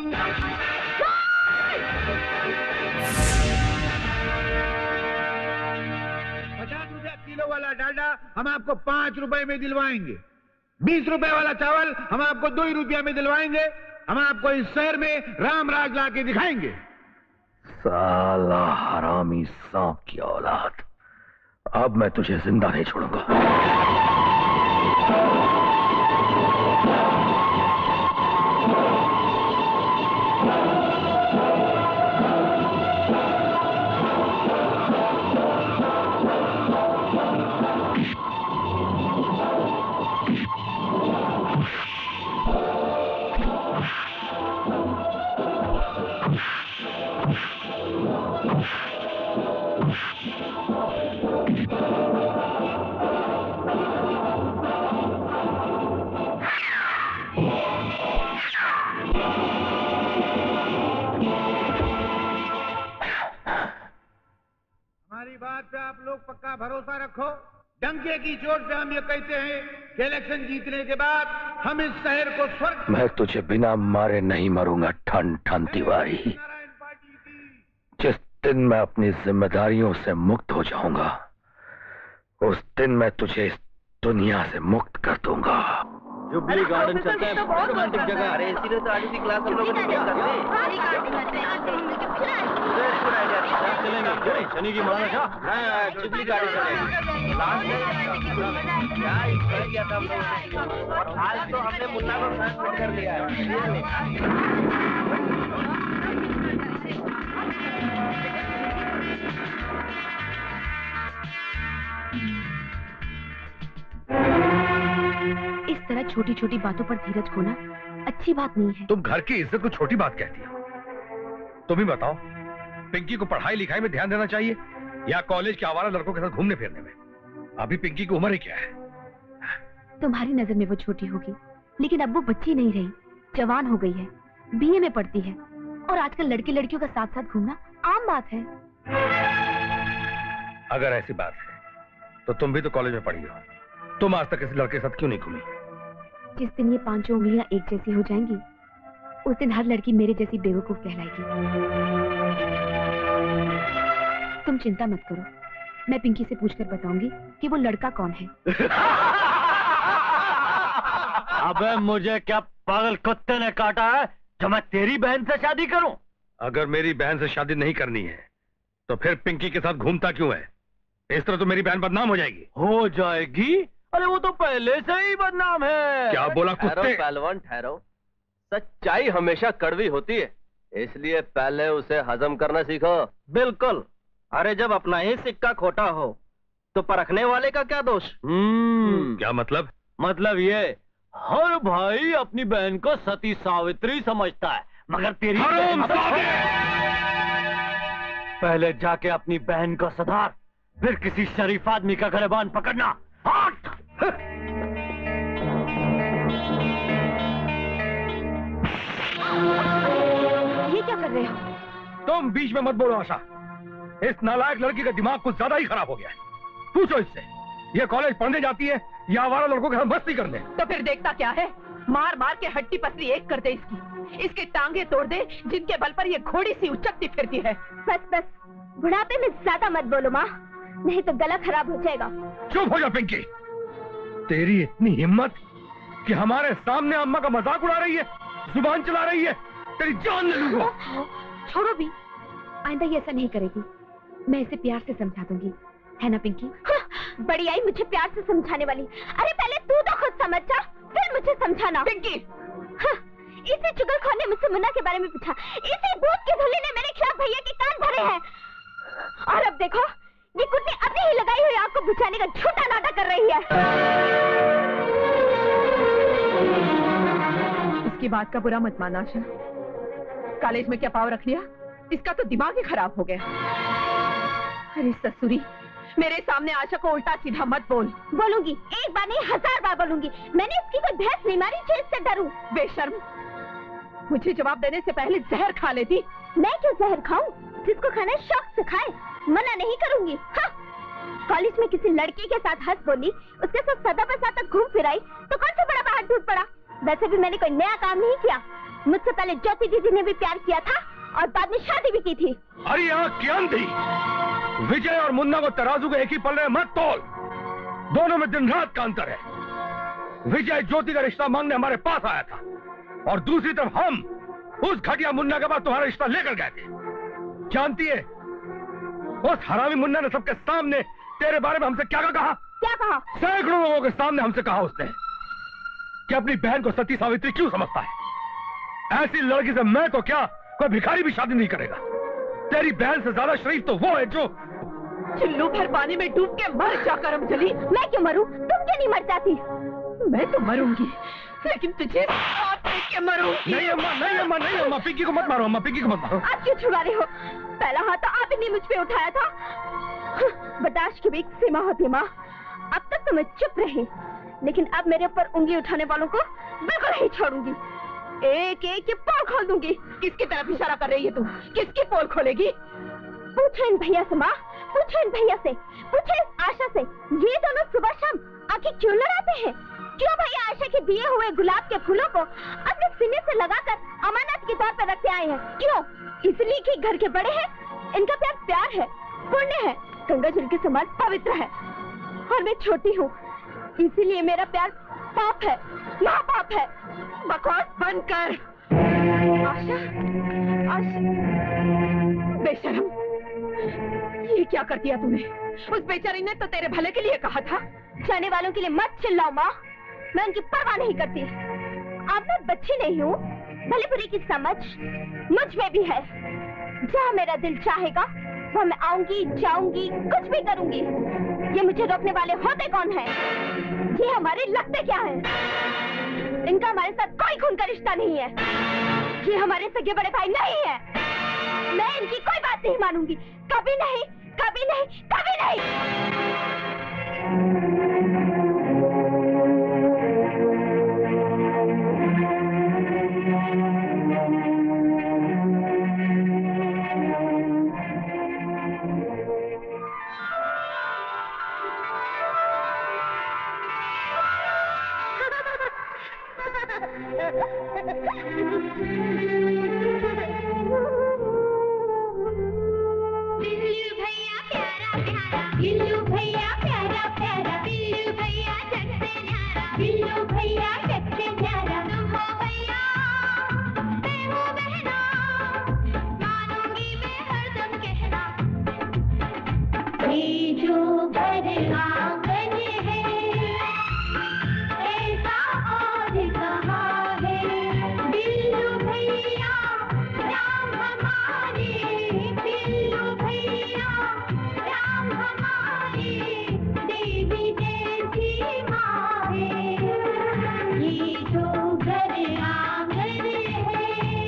50 रुपया किलो वाला डालडा हम आपको 5 रुपए में दिलवाएंगे। 20 रुपए वाला चावल हम आपको 2 रुपया में दिलवाएंगे। हम आपको इस शहर में राम राज ला के दिखाएंगे। साला हरामी सांप की औलाद, अब मैं तुझे जिंदा नहीं छोड़ूंगा। हमारी बात पे आप लोग पक्का भरोसा रखो। डंके की चोट पे हम ये कहते हैं कि इलेक्शन जीतने के बाद हम इस शहर को स्वर्ग। मैं तुझे बिना मारे नहीं मरूंगा ठन ठन तिवारी। जिस दिन मैं अपनी जिम्मेदारियों से मुक्त हो जाऊंगा, उस दिन मैं तुझे इस दुनिया से मुक्त कर दूंगा। जुबली गार्डन चलते हैं, बहुत रोमांटिक जगह। अरे इसीलिए तो आधी सी क्लास हम लोगों ने मिस कर दी। शनि की माला था, जुबली गार्डन चलेंगे। क्या कर दिया था हम लोगों ने, और आज तो हमने मुन्ना को ट्रांसफर कर दिया है। इस तरह छोटी छोटी बातों पर धीरज खोना अच्छी बात नहीं है। तुम घर की इज्जत को छोटी बात कहती हो। तुम ही बताओ, पिंकी को पढ़ाई लिखाई में ध्यान देना चाहिए या कॉलेज के आवारा लड़कों के साथ घूमने फिरने में? अभी पिंकी की उम्र ही क्या है? तुम्हारी नजर में वो छोटी होगी, लेकिन अब वो बच्ची नहीं रही, जवान हो गई है, बीए में पढ़ती है, और आजकल लड़के लड़कियों का साथ साथ घूमना आम बात है। अगर ऐसी बात है तो तुम भी तो कॉलेज में पढ़ी हो। तुम आज तक किसी लड़के के साथ क्यों नहीं घूमी? जिस दिन ये पांचों उंगलियां एक जैसी हो जाएंगी, उस दिन हर लड़की मेरे जैसी बेवकूफ कहलाएगी। तुम चिंता मत करो, मैं पिंकी से पूछकर बताऊंगी कि वो लड़का कौन है। अबे मुझे क्या पागल कुत्ते ने काटा है जो मैं तेरी बहन से शादी करूं? अगर मेरी बहन से शादी नहीं करनी है तो फिर पिंकी के साथ घूमता क्यों है? इस तरह तो मेरी बहन बदनाम हो जाएगी। हो जाएगी? अरे वो तो पहले से ही बदनाम है। क्या बोला कुत्ते? पहलवान ठहरो, सच्चाई हमेशा कड़वी होती है, इसलिए पहले उसे हजम करना सीखो। बिल्कुल। अरे जब अपना ही सिक्का खोटा हो तो परखने वाले का क्या दोष? क्या मतलब? मतलब ये, हर भाई अपनी बहन को सती सावित्री समझता है, मगर तेरी पहले जाके अपनी बहन को सुधार, फिर किसी शरीफ आदमी का गिरबान पकड़ना। हट! ये क्या कर रहे हो? तुम बीच में मत बोलो आशा। इस नालायक लड़की का दिमाग कुछ ज्यादा ही खराब हो गया है। पूछो इससे, ये कॉलेज पढ़ने जाती है या आवारा लड़कों के साथ मस्ती करने? तो फिर देखता क्या है? मार मार के हड्डी पसली एक कर दे इसकी टांगे तोड़ दे, जिनके बल पर ये घोड़ी सी उचकती फिरती है। बस बस, बुढ़ापे में ज्यादा मत बोलो माँ, नहीं तो गला खराब हो जाएगा। चुप हो जा पिंकी। तेरी इतनी हिम्मत कि हमारे सामने अम्मा का मजाक उड़ा रही है, जुबान चला रही है, तेरी जान ले लूंगा। छोड़ो भी, आइंदा ये ऐसा नहीं करेगी। मैं इसे प्यार से समझा दूंगी, है ना पिंकी? बड़ी आई मुझे प्यार से समझाने वाली। अरे पहले तू तो खुद समझ जा, फिर मुझे समझाना। पिंकी, इसी चुगलखोर ने मुझसे मुन्ना के बारे में पूछा, इसी भूत की धुली ने मेरे खिलाफ भैया के कान भरे हैं, और अब देखो ये कुत्ते अपनी ही लगाई हुई आग को बुझाने का झूठा नाटक कर रही है। इसकी बात का बुरा मत माना आशा। कॉलेज में क्या पाव रख लिया? इसका तो दिमाग ही खराब हो गया। अरे ससुरी, मेरे सामने आशा को उल्टा सीधा मत बोल। बोलूंगी, एक बार नहीं 1000 बार बोलूंगी। मैंने इसकी कोई भैंस नहीं मारी जो इससे डरूं। बेशर्म, मुझे जवाब देने से पहले जहर खा लेती। मैं क्यों जहर खाऊं? जिसको खाना है शौक से खाए, मना नहीं करूंगी। हाँ। कॉलेज में किसी लड़के के साथ हंस बोली, उसके साथ सदा बसा तक घूम फिर आई, तो कौन सा बड़ा बाहर टूट पड़ा? वैसे भी मैंने कोई नया काम नहीं किया। मुझसे पहले ज्योति दीदी ने भी प्यार किया था और बाद में शादी भी की थी। अरे यहाँ क्या थी? विजय और मुन्ना को तराजू के एक ही पल्ले मत तोल, दोनों में दिन रात का अंतर है। विजय ज्योति का रिश्ता मांगने हमारे पास आया था, और दूसरी तरफ हम उस घटिया मुन्ना के बाद तुम्हारा रिश्ता लेकर गए थे। जानती है उस हरामी मुन्ना ने सबके सामने तेरे बारे में हमसे क्या कहा? क्या कहा? सैकड़ों लोगों के सामने हमसे कहा उसने कि अपनी बहन को सती सावित्री क्यों समझता है। ऐसी लड़की से मैं तो क्या, कोई भिखारी भी शादी नहीं करेगा। तेरी बहन से ज्यादा शरीफ तो वो है जो चिल्लू भर पानी में डूब के मर जा करमजली। मैं क्यों मरूं? तुम क्यों नहीं मर जाती? मैं तो मरूंगी, लेकिन तुझे साथ लेके मरूंगी। नहीं अम्मा, नहीं अम्मा, नहीं अम्मा, पिंकी को मत मारो अम्मा, पिंकी को मत मारो। आप क्यों छुड़ा रहे हो? पहला हाथ तो आप ही मुझ पे उठाया था। बर्दाश्त की भी एक सीमा होती है माँ। अब तक तो मैं चुप रही, लेकिन अब मेरे ऊपर उंगली उठाने वालों को बिल्कुल नहीं छोड़ूंगी। एक एक की पोल खोल दूंगी। किसकी तरफ इशारा कर रही है तू? किसकी पोल खोलेगी? पूछो इन भैया से माँ, पूछो इन भैया से, पूछो इस आशा से। ये दोनों सुबह शाम आंखें क्यों लड़ाते हैं? क्यों भैया आशा के दिए हुए गुलाब के फूलों को अपने सीने से लगाकर अमानत के तौर पर रखते आए हैं? क्यों? इसलिए कि घर के बड़े हैं, इनका प्यार प्यार है, पुण्य है, गंगा जल के समान पवित्र है। और मैं छोटी हूँ, इसीलिए मेरा प्यार पाप है, महापाप है। बकवास बंद कर। आशा, आशा, बेशरम, ये क्या कर दिया तूने? उस बेचारी ने तो तेरे भले के लिए कहा था। जाने वालों के लिए मत चिल्लाओ माँ, मैं उनकी परवाह नहीं करती। अब मैं बच्ची नहीं हूँ, भले बुरी की समझ मुझ में भी है। जहाँ मेरा दिल चाहेगा वहाँ मैं आऊंगी, जाऊंगी, कुछ भी करूंगी। ये मुझे रोकने वाले होते कौन हैं? ये हमारे लगते क्या हैं? इनका हमारे साथ कोई खून का रिश्ता नहीं है। ये हमारे सगे बड़े भाई नहीं है। मैं इनकी कोई बात नहीं मानूंगी, कभी नहीं, कभी नहीं, कभी नहीं। बिल्लू भैया प्यारा प्यारा, बिल्लू भैया जग से न्यारा, बिल्लू भैया जग से न्यारा। तुम हो भैया, मैं हूँ बहना, मानूंगी मैं हरदम कहना। ये जो घर आंगन है, ऐसा और कहाँ है? बिल्लू भैया राम हमारे, बिल्लू भैया राम हमारे, देवी जैसी माँ है। ये जो घर आंगन है।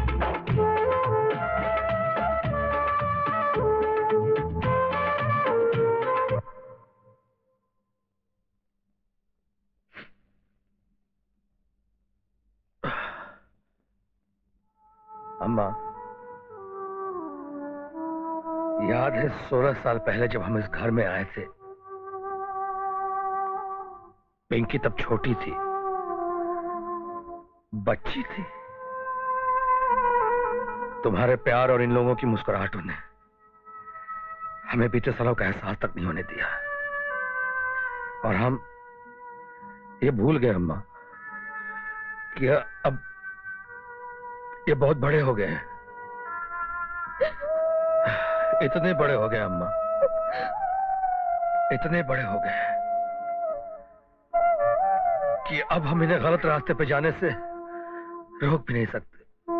अम्मा, याद है 16 साल पहले जब हम इस घर में आए थे, पिंकी तब छोटी थी, बच्ची थी। तुम्हारे प्यार और इन लोगों की मुस्कुराहटों ने हमें बीते सालों का एहसास तक नहीं होने दिया, और हम ये भूल गए अम्मा कि अब ये बहुत बड़े हो गए हैं। इतने बड़े हो गए अम्मा, इतने बड़े हो गए कि अब हम इन्हें गलत रास्ते पे जाने से रोक भी नहीं सकते।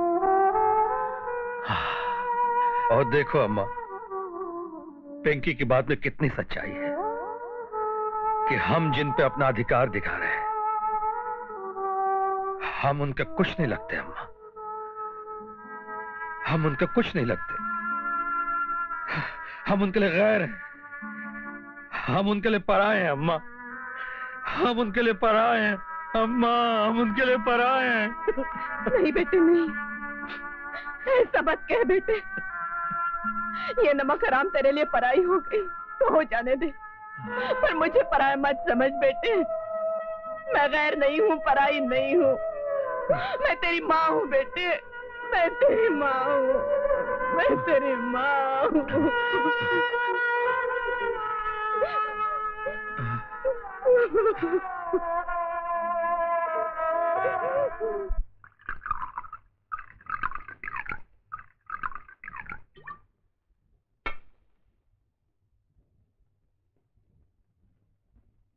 और देखो अम्मा, पिंकी की बात में कितनी सच्चाई है कि हम जिन पे अपना अधिकार दिखा रहे हैं, हम उनके कुछ नहीं लगते अम्मा, हम उनके कुछ नहीं लगते। हम उनके लिए गैर हैं, हम उनके लिए पराए हैं अम्मा, हम उनके लिए पराए हैं अम्मा, हम उनके लिए पराए हैं। नहीं बेटे नहीं, ऐसा मत कह बेटे। ये नमक हराम तेरे लिए पराई हो गई तो हो जाने दे, पर मुझे पराया मत समझ बेटे। मैं गैर नहीं हूँ, पराई नहीं हूँ, मैं तेरी माँ हूँ बेटे, मैं तेरी माँ हूँ, मैं तेरी माँ हूँ।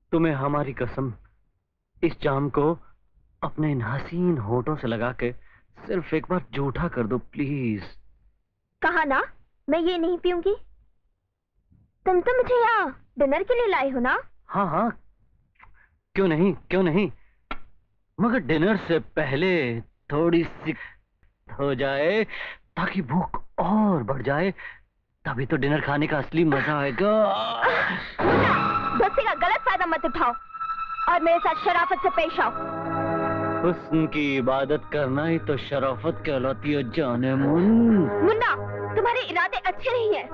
तुम्हें हमारी कसम, इस जाम को अपने इन हसीन होठों से लगा के सिर्फ एक बार जूठा कर दो प्लीज। कहा ना मैं ये नहीं पीऊंगी। तुम तो मुझे यहाँ डिनर के लिए लाए हो ना? हाँ हाँ, क्यों नहीं क्यों नहीं, मगर डिनर से पहले थोड़ी सी हो जाए ताकि भूख और बढ़ जाए, तभी तो डिनर खाने का असली मजा आएगा। दोस्ती का गलत फायदा मत उठाओ और मेरे साथ शराफत से पेश आओ। हुस्न की इबादत करना ही तो शराफत कहलाती है जाने मन। मुन्ना, तुम्हारे इरादे अच्छे नहीं हैं।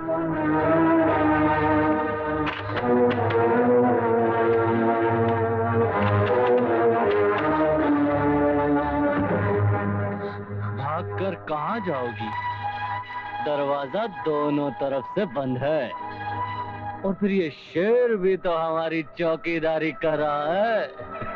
भागकर कहाँ जाओगी? दरवाजा दोनों तरफ से बंद है, और फिर ये शेर भी तो हमारी चौकीदारी कर रहा है।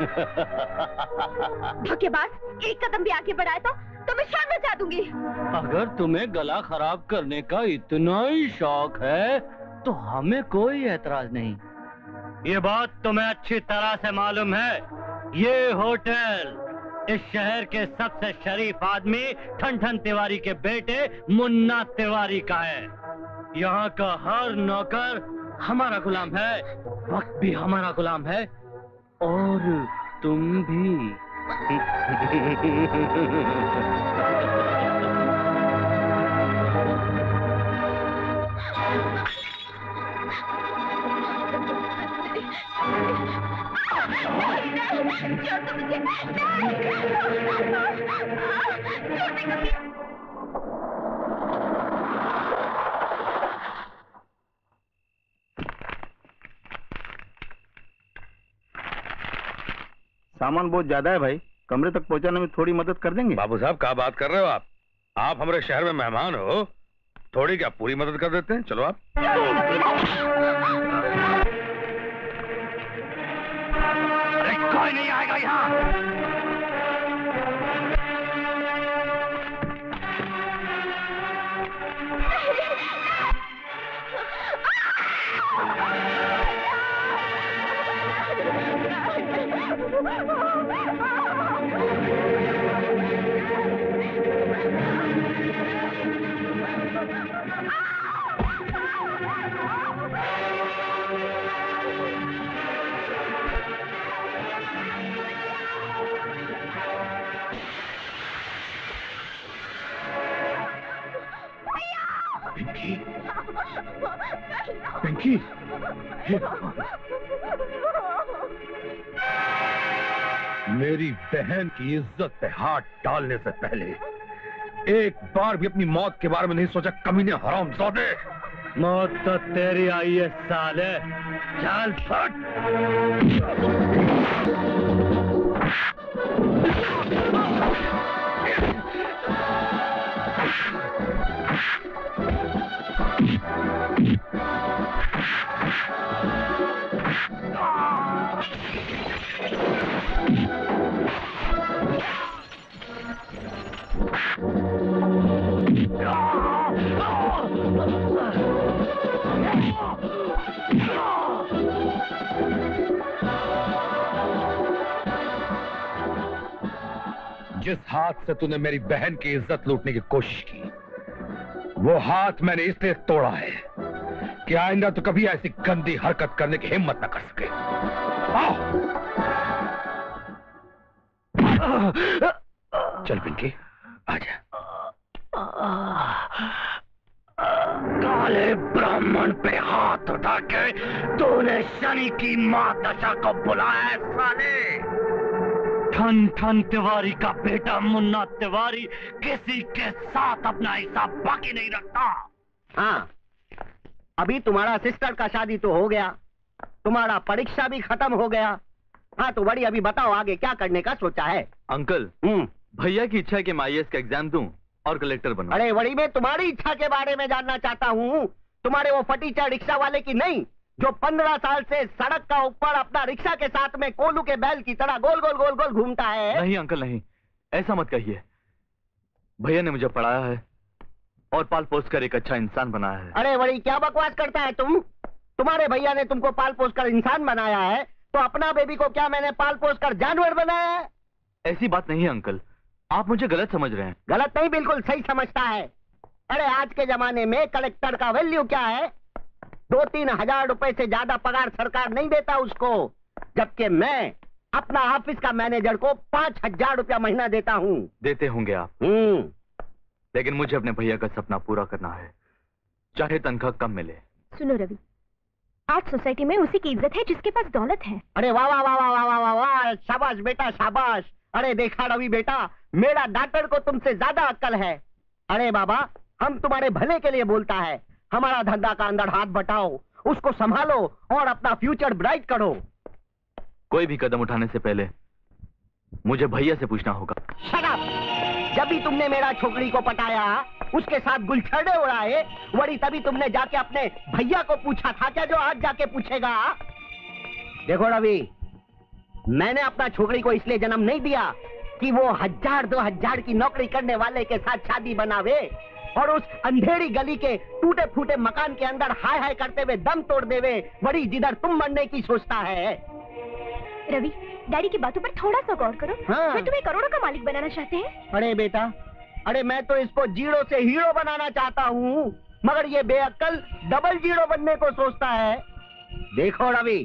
धोखेबाज, एक कदम भी आगे बढ़ाए तो मैं शोर मचा दूंगी। अगर तुम्हें गला खराब करने का इतना ही शौक है तो हमें कोई एतराज नहीं। ये बात तुम्हें अच्छी तरह से मालूम है, ये होटल इस शहर के सबसे शरीफ आदमी ठन तिवारी के बेटे मुन्ना तिवारी का है। यहाँ का हर नौकर हमारा गुलाम है, वक्त भी हमारा गुलाम है, और तुम भी। सामान बहुत ज्यादा है भाई, कमरे तक पहुंचाने में थोड़ी मदद कर देंगे? बाबू साहब क्या बात कर रहे हो आप हमारे शहर में मेहमान हो, थोड़ी क्या पूरी मदद कर देते हैं। चलो आप। अरे कोई नहीं आएगा यहाँ। पिंकी, मेरी बहन की इज्जत पे हाथ डालने से पहले एक बार भी अपनी मौत के बारे में नहीं सोचा कमीने हरामजादे। मौत तो तेरी आई है साले, चल फट। जिस हाथ से तूने मेरी बहन की इज्जत लूटने की कोशिश की, वो हाथ मैंने इसलिए तोड़ा है कि आइंदा तो कभी ऐसी गंदी हरकत करने की हिम्मत न कर सके। आओ। चल पिंकी, आजा। काले ब्राह्मण पे हाथ उठा के तूने शनि की मां दशा को बुलाया साले। ठन तिवारी का बेटा मुन्ना तिवारी किसी के साथ अपना हिसाब बाकी नहीं रखता। हाँ, अभी तुम्हारा सिस्टर का शादी तो हो गया, तुम्हारा परीक्षा भी खत्म हो गया। हाँ तो बड़ी, अभी बताओ आगे क्या करने का सोचा है? अंकल, भैया की इच्छा है कि मैं IAS का एग्जाम दूं और कलेक्टर बनूं। अरे बड़ी, मैं तुम्हारी इच्छा के बारे में जानना चाहता हूँ, तुम्हारे वो फटीचा रिक्शा वाले की नहीं, जो 15 साल से सड़क का ऊपर अपना रिक्शा के साथ में कोलू के बैल की तरह गोल गोल गोल गोल घूमता है। नहीं अंकल नहीं, ऐसा मत कहिए। भैया ने मुझे पढ़ाया है और पाल पोस कर एक अच्छा इंसान बनाया है। अरे बड़ी, क्या बकवास करता है तुम? तुम्हारे भैया ने तुमको पाल पोस कर इंसान बनाया है तो तो अपना बेबी को क्या मैंने पाल पोस कर जानवर बनाया है? ऐसी बात नहीं है अंकल, आप मुझे गलत समझ रहे हैं। गलत नहीं, बिल्कुल सही समझता है। अरे आज के जमाने में कलेक्टर का वैल्यू क्या है? 2-3 हजार रुपए से ज्यादा पगार सरकार नहीं देता उसको, जबकि मैं अपना ऑफिस का मैनेजर को 5,000 रुपया महीना देता हूँ। देते होंगे आप, लेकिन मुझे अपने भैया का सपना पूरा करना है, चाहे तनख्वाह कम मिले। सुनो रवि, आज सोसाइटी में उसी की इज्जत है जिसके पास दौलत है। अरे वाह वाह वाह वाह वाह वाह वाह, शाबाश बेटा शाबाश। अरे देखा रवि बेटा, मेरा डॉक्टर को तुमसे ज्यादा अक्ल है। अरे बाबा, हम तुम्हारे भले के लिए बोलता है। हमारा धंधा का अंदर हाथ बटाओ, उसको संभालो और अपना फ्यूचर ब्राइट करो। कोई भी कदम उठाने से पहले मुझे भैया से पूछना होगा। Shut up! जब भी तुमने मेरा छोकरी को पटाया, उसके साथ गुलछड़े उड़ाए, वही तभी तुमने जाके अपने भैया को पूछा था क्या, जो आज जाके पूछेगा? देखो रवि, मैंने अपना छोकरी को इसलिए जन्म नहीं दिया कि वो 1000-2000 की नौकरी करने वाले के साथ शादी बनावे और उस अंधेरी गली के टूटे फूटे मकान के अंदर हाय हाय करते हुए दम तोड़ देवे, बड़ी जिधर तुम मरने की सोचता है। रवि, डैडी की बातों पर थोड़ा सा गौर करो। हाँ। मैं तुम्हें करोड़ों का मालिक बनाना चाहते हैं। अरे बेटा, अरे मैं तो इसको जीरो से हीरो बनाना चाहता हूँ, मगर ये बेअक्ल डबल जीरो बनने को सोचता है। देखो रवि,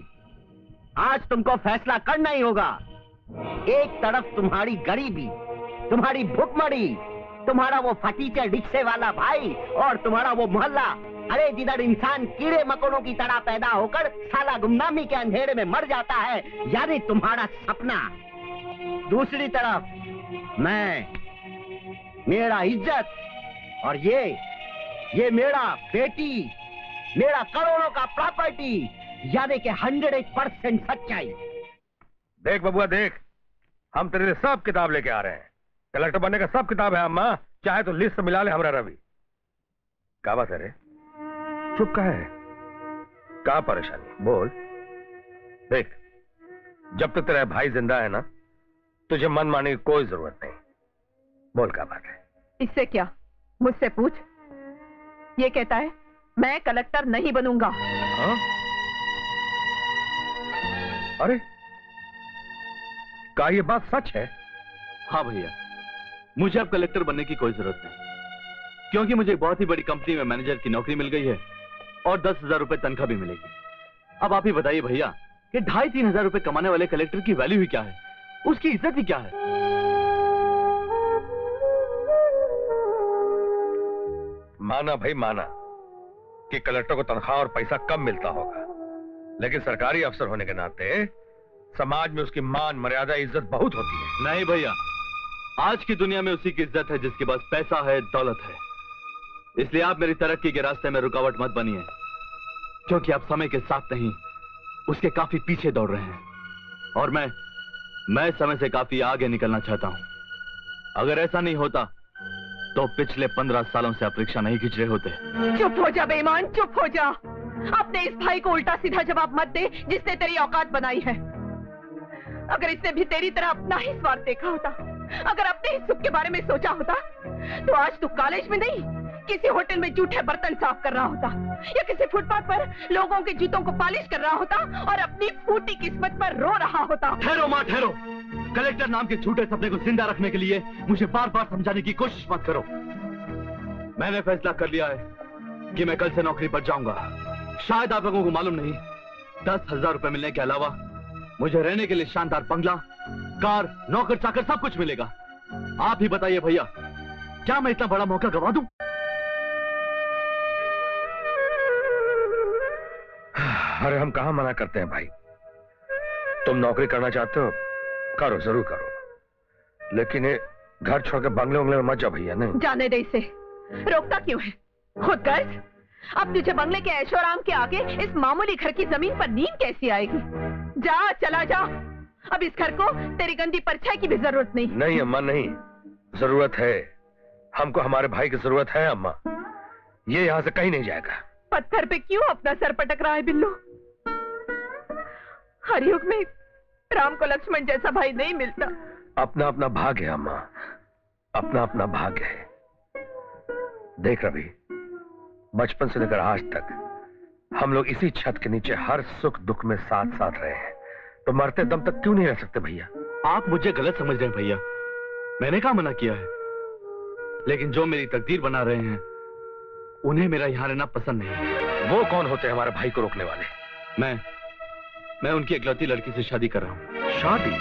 आज तुमको फैसला करना ही होगा। एक तरफ तुम्हारी गरीबी, तुम्हारी भुखमरी, तुम्हारा वो फटीचर रिक्शे वाला भाई और तुम्हारा वो मोहल्ला, अरे जिधर इंसान कीड़े मकोड़ों की तरह पैदा होकर साला गुमनामी के अंधेरे में मर जाता है, यानी तुम्हारा सपना। दूसरी तरफ मैं, मेरा इज्जत, और ये मेरा बेटी, मेरा करोड़ों का प्रॉपर्टी, यानी कि 100% सच्चाई। देख बबुआ देख, हम तेरे लिए सब किताब लेके आ रहे हैं। कलेक्टर बनने का सब किताब है अम्मा, चाहे तो लिस्ट मिला ले हमरा रवि। क्या बात है रे, चुप का है? क्या परेशानी, बोल। देख, जब तक तेरा भाई जिंदा है ना, तुझे मन मानने की कोई जरूरत नहीं। बोल क्या बात है? इससे क्या, मुझसे पूछ। ये कहता है मैं कलेक्टर नहीं बनूंगा। हाँ? अरे, क्या ये बात सच है? हाँ भैया, मुझे अब कलेक्टर बनने की कोई जरूरत नहीं, क्योंकि मुझे बहुत ही बड़ी कंपनी में मैनेजर की नौकरी मिल गई है और 10,000 रुपए तनख्वाह भी मिलेगी। अब आप ही बताइए भैया कि 2,500-3 हजार रुपए कमाने वाले कलेक्टर की वैल्यू ही क्या है, उसकी इज्जत ही क्या है? माना भाई माना कि कलेक्टर को तनख्वाह और पैसा कम मिलता होगा, लेकिन सरकारी अफसर होने के नाते समाज में उसकी मान मर्यादा इज्जत बहुत होती है। नहीं भैया, आज की दुनिया में उसी की इज्जत है जिसके पास पैसा है, दौलत है। इसलिए आप मेरी तरक्की के रास्ते में रुकावट मत बनिए, क्योंकि आप समय के साथ नहीं, उसके काफी पीछे दौड़ रहे हैं और मैं समय से काफी आगे निकलना चाहता हूं। अगर ऐसा नहीं होता तो पिछले 15 सालों से आप रिक्शा नहीं खींच रहे होते। चुप हो जा बेईमान, चुप हो जा। अपने इस भाई को उल्टा सीधा जवाब मत दे जिसने तेरी औकात बनाई है। अगर इसने भी तेरी तरह अपना ही स्वार्थ देखा होता, अगर अपने ही सुख के बारे में सोचा होता, तो आज तू कॉलेज में नहीं, किसी होटल में जूठे बर्तन साफ कर रहा होता या किसी फुटपाथ पर लोगों के जूतों को पॉलिश कर रहा होता और अपनी फूटी किस्मत पर रो रहा होता। ठहरो मां, ठहरो। कलेक्टर नाम के झूठे सपने को जिंदा रखने के लिए मुझे बार बार समझाने की कोशिश मत करो। मैंने फैसला कर लिया है कि मैं कल से नौकरी पर जाऊंगा। शायद आप लोगों को मालूम नहीं, 10,000 रुपए मिलने के अलावा मुझे रहने के लिए शानदार बंगला, कार, नौकर चाकर सब कुछ मिलेगा। आप ही बताइए भैया, क्या मैं इतना बड़ा मौका गवा दूं? अरे हम कहां मना करते हैं भाई, तुम नौकरी करना चाहते हो, करो, जरूर करो, लेकिन ये घर छोड़ के बंगले उंगले में मत जाओ भैया। नहीं जाने दे इसे, रोकता क्यों है? खुद कर। अब तुझे बंगले के ऐशोआराम के आगे इस मामूली घर की जमीन पर नींद कैसी आएगी? जा, चला जा। अब इस घर को तेरी गंदी परछाई की भी जरूरत नहीं। नहीं अम्मा, नहीं, जरूरत है। हमको हमारे भाई की जरूरत है अम्मा। ये यहाँ से कहीं नहीं जाएगा। पत्थर पे क्यों अपना सर पटक रहा है बिल्लू? हर युग में राम को लक्ष्मण जैसा भाई नहीं मिलता। अपना अपना भाग्य है अम्मा, अपना अपना भाग्य है। देख रवि, बचपन से लेकर आज तक हम लोग इसी छत के नीचे हर सुख दुख में साथ साथ रहे हैं, तो मरते दम तक क्यों नहीं रह सकते भैया? आप मुझे गलत समझ रहे हैं भैया, मैंने कहा मना किया है, लेकिन जो मेरी तकदीर बना रहे हैं उन्हें मेरा यहाँ रहना पसंद नहीं। वो कौन होते हैं हमारे भाई को रोकने वाले? मैं उनकी इकलौती लड़की से शादी कर रहा हूँ। शादी?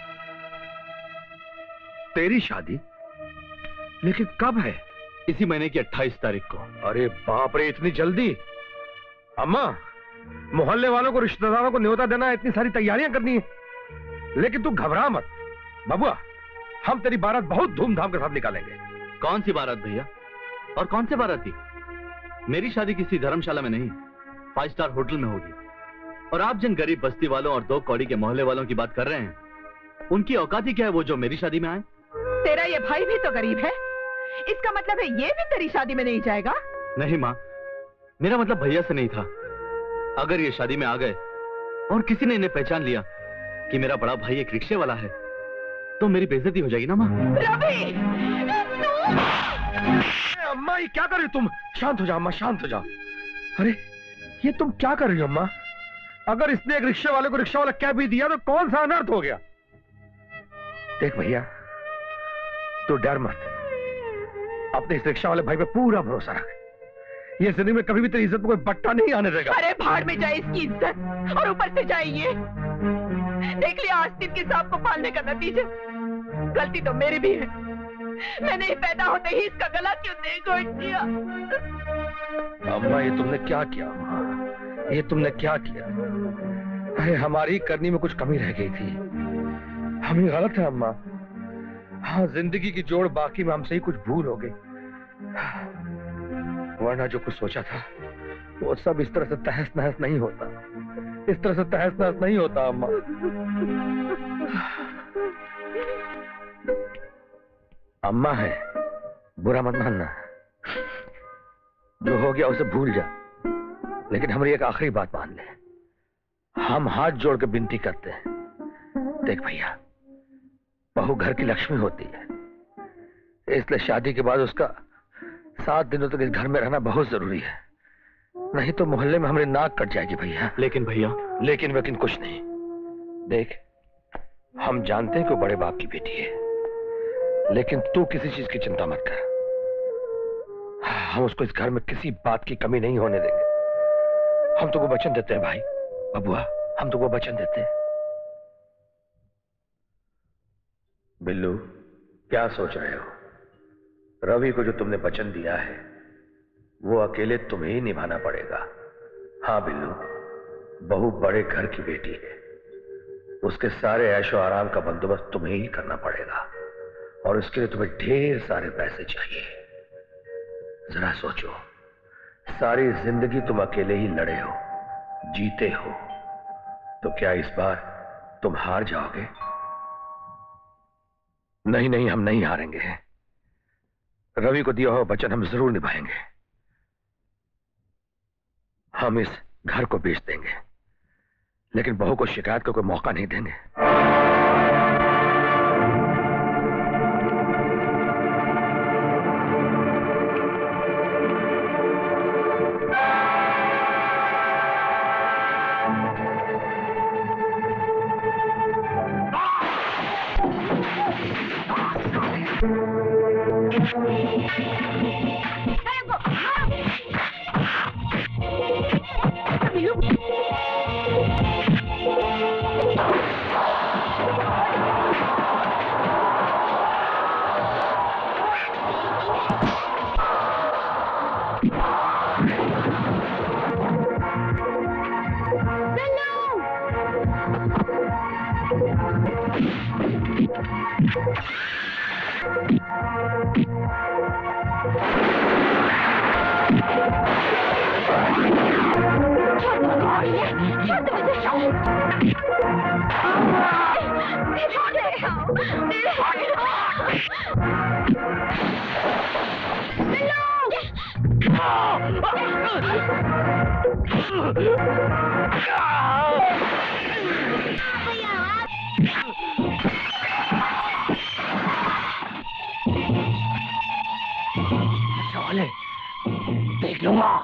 तेरी शादी? लेकिन कब है? इसी महीने की 28 तारीख को। अरे बाप रे, इतनी जल्दी? अम्मा, मोहल्ले वालों को, रिश्तेदारों को न्योता देना, इतनी सारी तैयारियां करनी है। लेकिन तू घबरा मत बबुआ, हम तेरी बारात बहुत धूमधाम के साथ निकालेंगे। कौन सी बारात भैया, और कौन से बाराती? मेरी शादी किसी धर्मशाला में नहीं, 5 स्टार होटल में होगी। और आप जिन गरीब बस्ती वालों और 2 कौड़ी के मोहल्ले वालों की बात कर रहे हैं, उनकी औकात ही क्या है वो जो मेरी शादी में आए? तेरा ये भाई भी तो गरीब है, इसका मतलब है ये भी तेरी शादी में नहीं जाएगा? नहीं माँ, मेरा मतलब भैया से नहीं था। अगर ये शादी में आ गए और किसी ने इन्हें पहचान लिया कि मेरा बड़ा भाई एक रिक्शे वाला है, तो मेरी बेइज्जती हो जाएगी ना माँ। रवि, अम्मा ये क्या कर रही हो तुम? शांत हो जाओ अम्मा, शांत हो जाओ। अरे ये तुम क्या कर रही हो अम्मा? अगर इसने एक रिक्शे वाले को रिक्शा वाला कह भी दिया तो कौन सा अनर्थ हो गया? देख भैया, तू डर मत, अपने इस रिक्शा वाले भाई पे पूरा भरोसा रख। ये जिंदगी में कभी भी तेरी इज्जत में कोई बट्टा नहीं आने देगा। अरे भाड़ में जाए इसकी इज्जत, और ऊपर से जाए ये। देख लिया आस्तीन के सांप को पालने का नतीजा। गलती तो मेरी भी है, मैंने ही पैदा होते ही इसका गला क्यों नहीं घोट दिया? अम्मा ये तुमने क्या किया? अम्मा ये तुमने क्या किया? अरे हमारी करनी में कुछ कमी रह गई थी, हम ही गलत है अम्मा। हाँ, जिंदगी की जोड़ बाकी में हमसे ही कुछ भूल हो गई, वरना जो कुछ सोचा था वो सब इस तरह से तहस नहस नहीं होता, इस तरह से तहस नहस नहीं होता अम्मा। अम्मा है, बुरा मत मानना, जो हो गया उसे भूल जा। लेकिन हमारी एक आखिरी बात मान ले, हम हाथ जोड़ के विनती करते हैं। देख भैया, बहू घर की लक्ष्मी होती है, इसलिए शादी के बाद उसका 7 दिनों तक इस घर में रहना बहुत जरूरी है, नहीं तो मोहल्ले में हमारी नाक कट जाएगी भैया। लेकिन भैया, लेकिन कुछ नहीं। देख, हम जानते हैं कि वो बड़े बाप की बेटी है, लेकिन तू किसी चीज की चिंता मत कर। हम उसको इस घर में किसी बात की कमी नहीं होने देंगे। हम तुमको वचन देते हैं भाई, बबुआ, हम तुमको वचन देते हैं। बिल्लू, क्या सोच रहे हो? रवि को जो तुमने वचन दिया है वो अकेले तुम्हें ही निभाना पड़ेगा। हाँ बिल्लू, बहू बड़े घर की बेटी है, उसके सारे ऐशो आराम का बंदोबस्त तुम्हें ही करना पड़ेगा, और उसके लिए तुम्हें ढेर सारे पैसे चाहिए। जरा सोचो, सारी जिंदगी तुम अकेले ही लड़े हो, जीते हो, तो क्या इस बार तुम हार जाओगे? नहीं नहीं, हम नहीं हारेंगे। रवि को दिया हुआ वचन हम जरूर निभाएंगे। हम इस घर को बेच देंगे, लेकिन बहू को शिकायत का कोई मौका नहीं देंगे।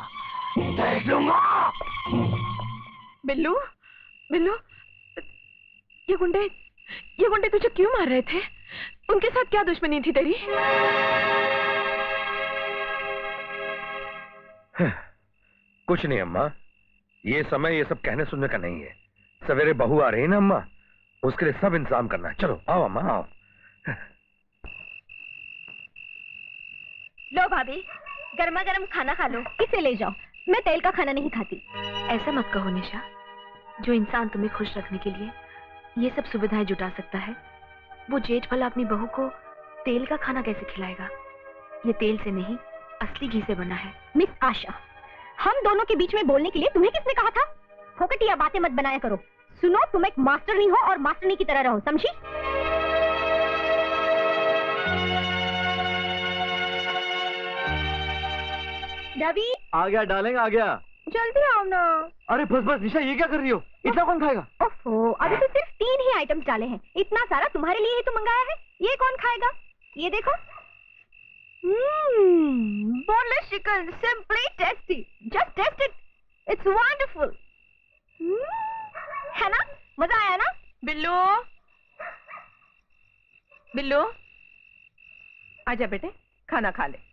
बिल्लू, बिल्लू, ये गुंडे तुझे क्यों मार रहे थे? उनके साथ क्या दुश्मनी थी तेरी? कुछ नहीं अम्मा, ये समय ये सब कहने सुनने का नहीं है। सवेरे बहू आ रही है ना अम्मा, उसके लिए सब इंतजाम करना है। चलो आओ अम्मा आओ। लो भाभी, गर्मा गर्म खाना खा लो, इसे ले जाओ। मैं तेल का खाना नहीं खाती। ऐसा मत कहो निशा। जो इंसान तुम्हें खुश रखने के लिए ये सब सुविधाएं जुटा सकता है, वो जेठ भला अपनी बहू को तेल का खाना कैसे खिलाएगा? ये तेल से नहीं, असली घी से बना है। मिस आशा, हम दोनों के बीच में बोलने के लिए तुम्हें किसने कहा था? फोकटिया बातें मत बनाया करो। सुनो, तुम एक मास्टरनी हो और मास्टरनी की तरह रहो, समझी? रवि आ गया डालेंगे, आ गया। जल्दी आओ ना। अरे बस बस निशा, ये क्या कर रही हो? इतना कौन खाएगा? ओफो, अभी तो सिर्फ 3 ही आइटम्स डाले हैं। इतना सारा तुम्हारे लिए ही तो मंगाया है। ये कौन खाएगा? ये देखो, boneless chicken, simply tasty. Just taste it. It's wonderful. है ना? मजा आया ना? बिल्लू, बिल्लू, आजा बेटे, खाना खा ले।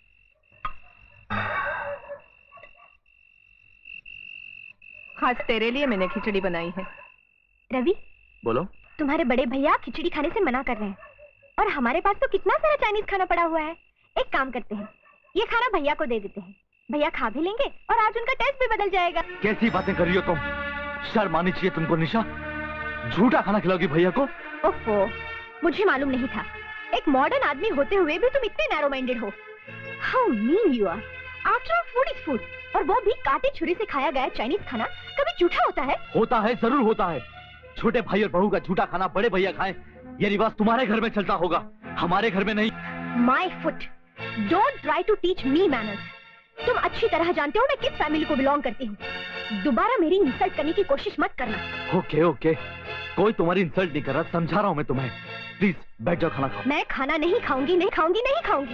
खास तेरे लिए मैंने खिचड़ी बनाई है। रवि, बोलो। तुम्हारे बड़े भैया खिचड़ी खाने से मना कर रहे हैं और हमारे पास तो कितना सारा चाइनीज खाना पड़ा हुआ है। एक काम करते हैं, ये खाना भैया को दे देते हैं। भैया खा भी लेंगे और आज उनका टेस्ट भी बदल जाएगा। कैसी बातें कर रही हो तुम? शर्म आनी चाहिए तुमको निशा। झूठा खाना खिलाओगी भैया को? ओफो, मुझे मालूम नहीं था। एक मॉडर्न आदमी होते हुए भी तुम इतने नैरो माइंडेड हो। How mean you are. After all food is food, और वो भी कांटे छुरी से खाया गया चाइनीज खाना कभी झूठा होता है? होता है, जरूर होता है। छोटे भाई और बहू का झूठा खाना बड़े भैया खाएं, ये रिवाज तुम्हारे घर में चलता होगा, हमारे घर में नहीं। My foot, don't try to teach me manners. तुम अच्छी तरह जानते हो मैं किस फैमिली को बिलोंग करती हूँ। दोबारा मेरी इंसल्ट करने की कोशिश मत करना। ओके ओके, कोई तुम्हारी इंसल्ट नहीं कर रहा, समझा रहा हूँ मैं तुम्हें। प्लीज बैठ जाओ, खाना खाओ। मैं खाना नहीं खाऊंगी, नहीं खाऊंगी, नहीं खाऊंगी।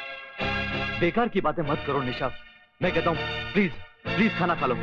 बेकार की बातें मत करो निशा, मैं कहता हूँ प्लीज प्लीज खाना खा लो।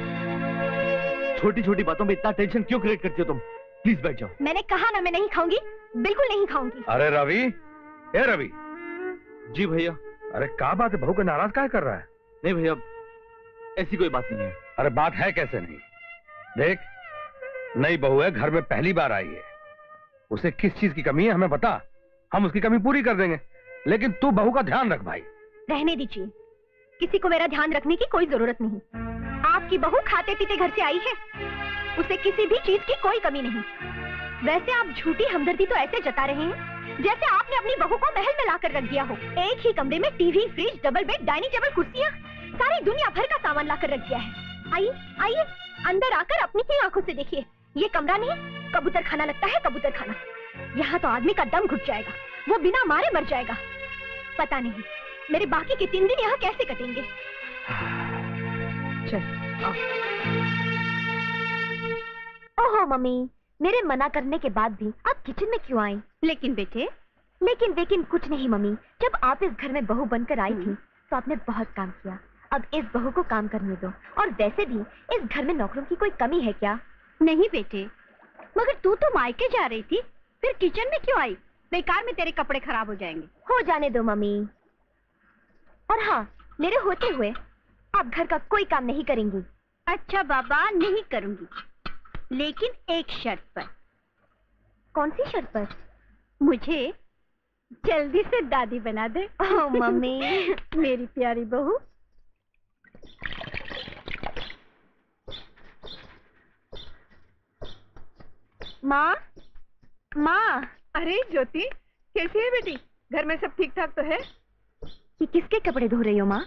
छोटी छोटी बातों में इतना टेंशन क्यों क्रिएट करती हो तुम? प्लीज बैठ जाओ। मैंने कहा ना, मैं नहीं खाऊंगी, बिल्कुल नहीं खाऊंगी। अरे रवि, ए रवि। जी भैया। अरे क्या बात है, बहू को नाराज क्या कर रहा है? नहीं भैया, ऐसी कोई बात नहीं है। अरे बात है कैसे नहीं? देख, नई बहू है, घर में पहली बार आई है, उसे किस चीज की कमी है हमें बता, हम उसकी कमी पूरी कर देंगे। लेकिन तू बहू का ध्यान रख भाई। रहने दीजिए, किसी को मेरा ध्यान रखने की कोई जरूरत नहीं। आपकी बहू खाते पीते घर से आई है, उसे किसी भी चीज की कोई कमी नहीं। वैसे आप झूठी हमदर्दी तो ऐसे जता रहे हैं जैसे आपने अपनी बहू को महल में लाकर रख दिया हो। एक ही कमरे में TV, fridge, double bed, dining table, कुर्सियां, सारी दुनिया भर का सामान लाकर रख दिया है। आइए आइए, अंदर आकर अपनी ही आंखों से देखिए। ये कमरा नहीं, कबूतर खाना लगता है, कबूतर खाना। यहाँ तो आदमी का दम घुट जाएगा, वो बिना मारे मर जाएगा। पता नहीं मेरे बाकी के 3 दिन यहाँ कैसे कटेंगे। चल ओहो मम्मी, मेरे मना करने के बाद भी आप किचन में क्यों आई? लेकिन बेटे, लेकिन कुछ नहीं मम्मी। जब आप इस घर में बहू बनकर आई थी तो आपने बहुत काम किया। अब इस बहू को काम करने दो। और वैसे भी इस घर में नौकरों की कोई कमी है क्या? नहीं बेटे, मगर तू तो मायके जा रही थी, फिर किचन में क्यों आई? बेकार में तेरे कपड़े खराब हो जाएंगे। हो जाने दो मम्मी। और हाँ, मेरे होते हुए आप घर का कोई काम नहीं करेंगी। अच्छा बाबा, नहीं करूंगी, लेकिन एक शर्त पर। कौन सी शर्त पर? मुझे जल्दी से दादी बना दे। ओह मम्मी, मेरी प्यारी बहू। माँ, माँ। अरे ज्योति, कैसी है बेटी? घर में सब ठीक ठाक तो है? ये किसके कपड़े धो रही हो माँ?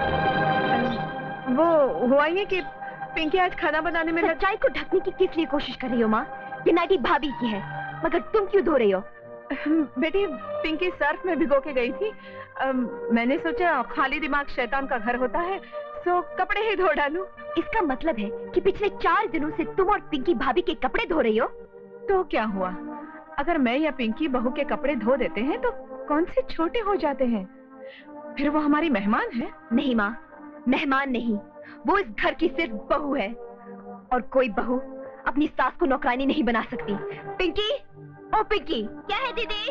वो हुआ ये कि पिंकी आज खाना बनाने में सच्चाई को ढकने की किस लिए कोशिश कर रही हो माँ? ये नाटी भाभी की है, मगर तुम क्यों धो रही हो? बेटी, पिंकी सर्फ में भिगो के गई थी। मैंने सोचा खाली दिमाग शैतान का घर होता है, तो कपड़े ही धो डालूं। इसका मतलब है कि पिछले 4 दिनों से तुम और पिंकी भाभी के कपड़े धो रही हो? तो क्या हुआ? अगर मैं या पिंकी बहू के कपड़े धो देते हैं तो कौन से छोटे हो जाते हैं? फिर वो हमारी मेहमान है। नहीं माँ, मेहमान नहीं, वो इस घर की सिर्फ बहू है। और कोई बहू अपनी सास को नौकरानी नहीं बना सकती। पिंकी, ओ पिंकी। क्या है दीदी?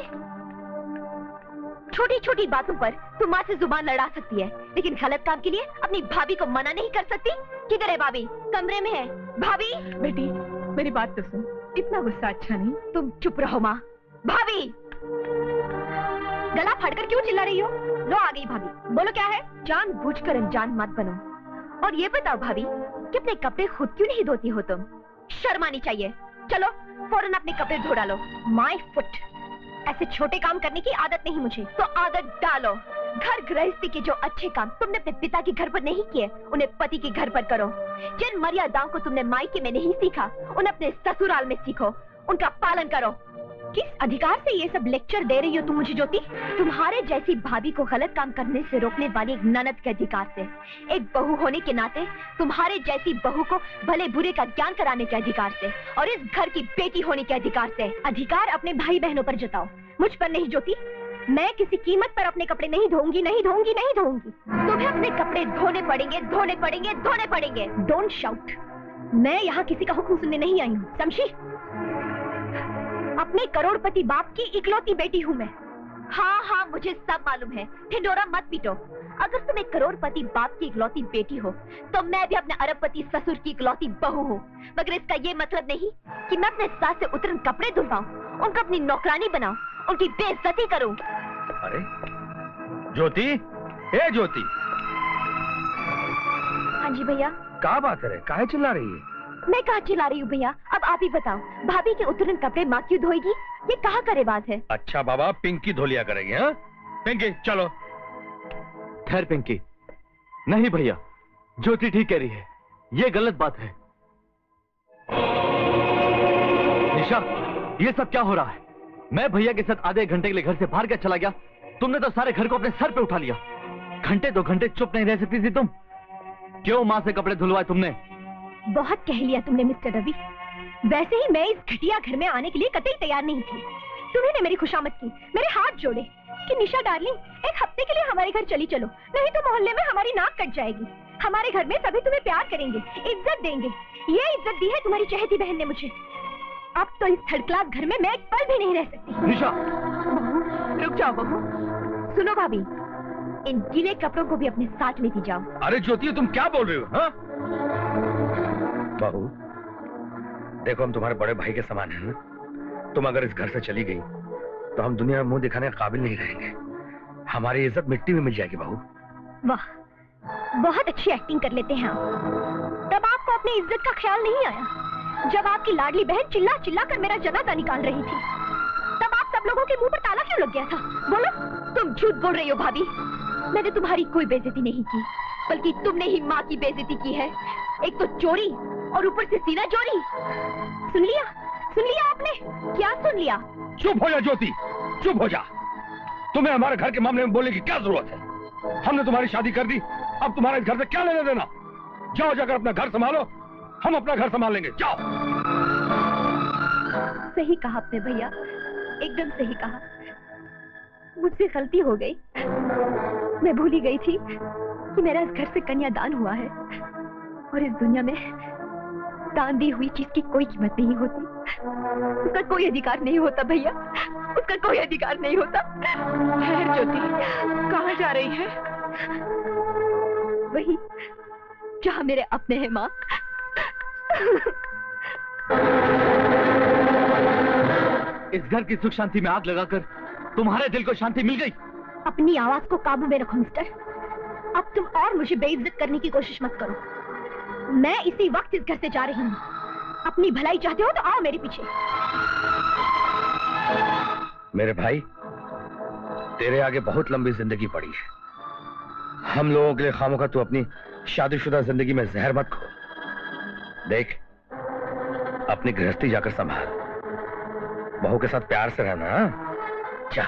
छोटी छोटी बातों पर तुम माँ से जुबान लड़ा सकती है, लेकिन गलत काम के लिए अपनी भाभी को मना नहीं कर सकती। किधर है भाभी? कमरे में है। भाभी। बेटी मेरी बात तो सुन, इतना गुस्सा अच्छा नहीं। तुम चुप रहो माँ। भाभी, गला फाड़कर क्यों चिल्ला रही हो? लो आ गई भाभी। बोलो क्या है? जानबूझकर अनजान मत बनो। और ये बताओ भाभी कि अपने कपड़े खुद क्यों नहीं धोती हो तुम? शर्म आनी चाहिए। चलो फौरन अपने कपड़े धो डालो। My foot. ऐसे छोटे काम करने की आदत नहीं मुझे, तो आदत डालो। घर गृहस्थी के जो अच्छे काम तुमने अपने पिता के घर पर नहीं किए, उन्हें पति के घर पर करो। जिन मर्यादाओं को तुमने मायके में नहीं सीखा, उन्हें अपने ससुराल में सीखो, उनका पालन करो। किस अधिकार से ये सब लेक्चर दे रही हो तुम मुझे ज्योति? तुम्हारे जैसी भाभी को गलत काम करने से रोकने वाली एक ननद के अधिकार से, एक बहू होने के नाते तुम्हारे जैसी बहू को भले बुरे का ज्ञान कराने के अधिकार से, और इस घर की बेटी होने के अधिकार से। अधिकार अपने भाई बहनों पर जताओ, मुझ पर नहीं ज्योति। मैं किसी कीमत पर अपने कपड़े नहीं धोऊंगी, नहीं धोऊंगी, नहीं धोऊंगी। तुम्हें अपने कपड़े धोने पड़ेंगे, धोने पड़ेंगे, धोने पड़ेंगे। Don't shout. मैं यहाँ किसी का हुक्म सुनने नहीं आई हूँ, समझी? अपने करोड़पति बाप की इकलौती बेटी हूँ मैं। हाँ हाँ मुझे सब मालूम है, ढिंढोरा मत पीटो। अगर तुम एक करोड़पति बाप की इकलौती बेटी हो, तो मैं भी अपने अरबपति ससुर की इकलौती बहू हूँ। मगर इसका ये मतलब नहीं कि मैं अपने सास से उतरन कपड़े धुलवाऊं, उनको अपनी नौकरानी बनाऊं, उनकी बेइज्जती करूं। अरे ज्योति, ए ज्योति। हाँ जी भैया। क्या बात है? काहे चिल्ला रही है? मैं कहाँ चिल्ला रही हूँ भैया? अब आप ही बताओ, भाभी के उतरन कपड़े माँ क्यों धोएगी? ये कहाँ करे बात है? अच्छा बाबा, पिंकी धो लिया करेगी। हाँ पिंकी चलो। खैर पिंकी, नहीं भैया, ज्योति ठीक कह रही है, ये गलत बात है। निशा, ये सब क्या हो रहा है? मैं भैया के साथ आधे घंटे के लिए घर से बाहर क्या चला गया, तुमने तो सारे घर को अपने सर पे उठा लिया। घंटे 2 घंटे चुप नहीं रह सकती थी तुम? क्यों माँ से कपड़े धुलवाए तुमने? बहुत कह लिया तुमने मिस्टर रवि। वैसे ही मैं इस घटिया घर में आने के लिए कतई तैयार नहीं थी। तुम्हें ने मेरी खुशामद की, मेरे हाथ जोड़े कि निशा डार्लिंग, एक हफ्ते के लिए हमारे घर चली चलो, नहीं तो मोहल्ले में हमारी नाक कट जाएगी। हमारे घर में सभी तुम्हें प्यार करेंगे, इज्जत देंगे। ये इज्जत दी है तुम्हारी चहेती बहन ने मुझे। अब तो इस थर्ड क्लास घर में मैं एक पल भी नहीं रह सकती। निशा, रुक जाओ बहू। सुनो भाभी, इन गीले कपड़ों को भी अपने साथ लेती जाओ। अरे ज्योति, तुम क्या बोल रही हो? हाँ बहू, देखो हम तुम्हारे बड़े भाई के समान हैं ना। तुम अगर इस घर से चली गई तो हम दुनिया में मुंह दिखाने के काबिल नहीं रहेंगे। हमारी इज्जत मिट्टी में मिल जाएगी बहू। वाह, बहुत अच्छी एक्टिंग कर लेते हैं आप। तब आपको अपनी इज्जत का ख्याल नहीं आया जब आपकी लाडली बहन चिल्ला चिल्ला कर मेरा जनाजा निकाल रही थी। तब आप सब लोगों के मुंह पर ताला क्यों लग गया था? बोलो। तुम झूठ बोल रही हो भाभी। मैंने तुम्हारी कोई बेइज्जती नहीं की, बल्कि तुमने ही माँ की बेइज्जती की है। एक तो चोरी और ऊपर से सीना चोरी। सुन लिया? सुन लिया आपने? क्या सुन लिया? चुप हो जा ज्योति, चुप हो जा। तुम्हें हमारे घर के मामले में बोलने की क्या जरूरत है? हमने तुम्हारी शादी कर दी, अब तुम्हारे इस घर से क्या लेना देना? जाओ जाकर अपना घर संभालो, हम अपना घर संभाल लेंगे। जाओ। सही कहा आपने भैया, एकदम सही कहा। मुझसे गलती हो गई। मैं भूल ही गई थी कि मेरा इस घर से कन्यादान हुआ है, और इस दुनिया में दान दी हुई चीज की कोई कीमत नहीं होती। उसका कोई अधिकार नहीं होता भैया, उसका कोई अधिकार नहीं होता। ठहर ज्योति, कहाँ जा रही है? वही जहाँ मेरे अपने हैं माँ। इस घर की सुख शांति में आग लगाकर तुम्हारे दिल को शांति मिल गई। अपनी आवाज को काबू में रखो मिस्टर। अब तुम और मुझे बेइज्जत करने की कोशिश मत करो। मैं इसी वक्त इस घर से जा रही हूँ। अपनी भलाई चाहते हो तो आओ मेरे पीछे। मेरे भाई, तेरे आगे बहुत लंबी जिंदगी पड़ी है। हम लोगों के लिए खामोखा तू अपनी शादीशुदा जिंदगी में जहर मत खो। देख, अपनी गृहस्थी जाकर संभाल, बहू के साथ प्यार से रहना। हाँ? जा।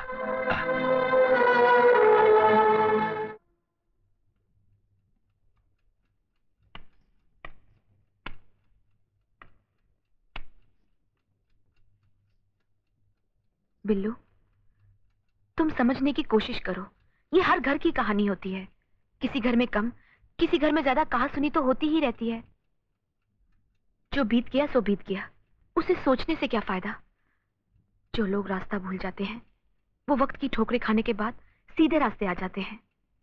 बिल्लू, तुम समझने की कोशिश करो। ये हर घर की कहानी होती है। किसी घर में कम, किसी घर में ज्यादा कहा सुनी तो होती ही रहती है। जो बीत गया सो बीत गया, उसे सोचने से क्या फायदा। जो लोग रास्ता भूल जाते हैं वो वक्त की ठोकरें खाने के बाद सीधे रास्ते आ जाते हैं।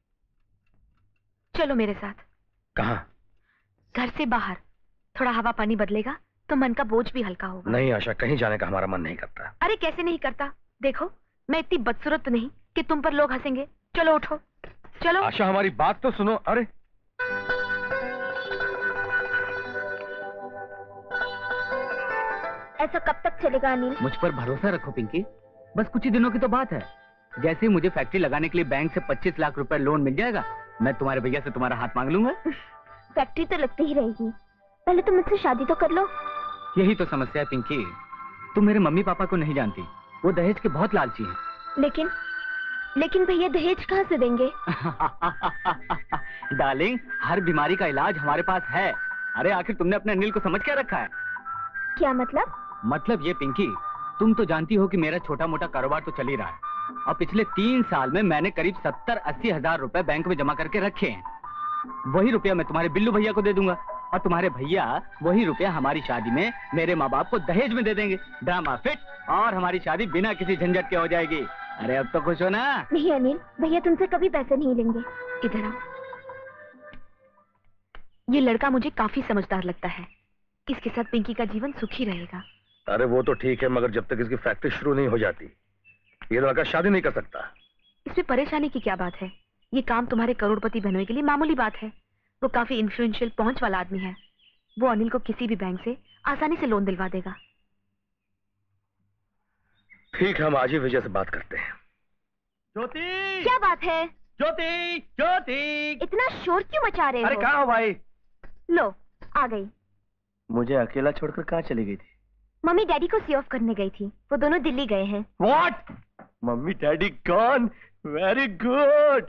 चलो मेरे साथ। कहाँ? घर से बाहर। थोड़ा हवा पानी बदलेगा तो मन का बोझ भी हल्का होगा। नहीं आशा, कहीं जाने का हमारा मन नहीं करता। अरे कैसे नहीं करता? देखो मैं इतनी बदसूरत नहीं कि तुम पर लोग हंसेंगे। चलो उठो, चलो। आशा हमारी बात तो सुनो। अरे ऐसा कब तक चलेगा अनिल? मुझ पर भरोसा रखो पिंकी, बस कुछ ही दिनों की तो बात है। जैसे ही मुझे फैक्ट्री लगाने के लिए बैंक से 25 लाख रुपए लोन मिल जाएगा, मैं तुम्हारे भैया से तुम्हारा हाथ मांग लूंगा। फैक्ट्री तो लगती ही रहेगी, पहले तुम मुझसे शादी तो कर लो। यही तो समस्या है पिंकी, तुम मेरे मम्मी पापा को नहीं जानती, वो दहेज के बहुत लालची हैं। लेकिन भैया दहेज कहाँ से देंगे? डार्लिंग, हर बीमारी का इलाज हमारे पास है। अरे आखिर तुमने अपने अनिल को समझ क्या रखा है? क्या मतलब? मतलब ये पिंकी, तुम तो जानती हो कि मेरा छोटा मोटा कारोबार तो चल ही रहा है, और पिछले 3 साल में मैंने करीब 70-80 हजार रुपए बैंक में जमा करके रखे हैं। वही रुपया मैं तुम्हारे बिल्लू भैया को दे दूंगा, और तुम्हारे भैया वही रुपया हमारी शादी में मेरे माँ बाप को दहेज में दे देंगे। ड्रामा फिट, और हमारी शादी बिना किसी झंझट के हो जाएगी। अरे अब तो खुश हो ना? नहीं अनिल, भैया तुमसे कभी पैसे नहीं लेंगे। इधर आओ। ये लड़का मुझे काफी समझदार लगता है, इसके साथ पिंकी का जीवन सुखी रहेगा। अरे वो तो ठीक है, मगर जब तक इसकी फैक्ट्री शुरू नहीं हो जाती ये लड़का शादी नहीं कर सकता। इसमें परेशानी की क्या बात है? ये काम तुम्हारे करोड़पति बहनोई के लिए मामूली बात है। वो काफी इन्फ्लुएंशियल पहुंच वाला आदमी है। वो अनिल को किसी भी बैंक से आसानी से लोन दिलवा देगा। ठीक है, हम आज ही विजय से बात करते हैं। ज्योति! क्या बात है? ज्योति! ज्योति! इतना शोर क्यों मचा रहे हो? अरे कहाँ हो भाई? लो आ गई। मुझे अकेला छोड़कर कहाँ चली गई थी? मम्मी डैडी को सी ऑफ करने गई थी, वो दोनों दिल्ली गए हैं। What? Mummy daddy gone? Very good.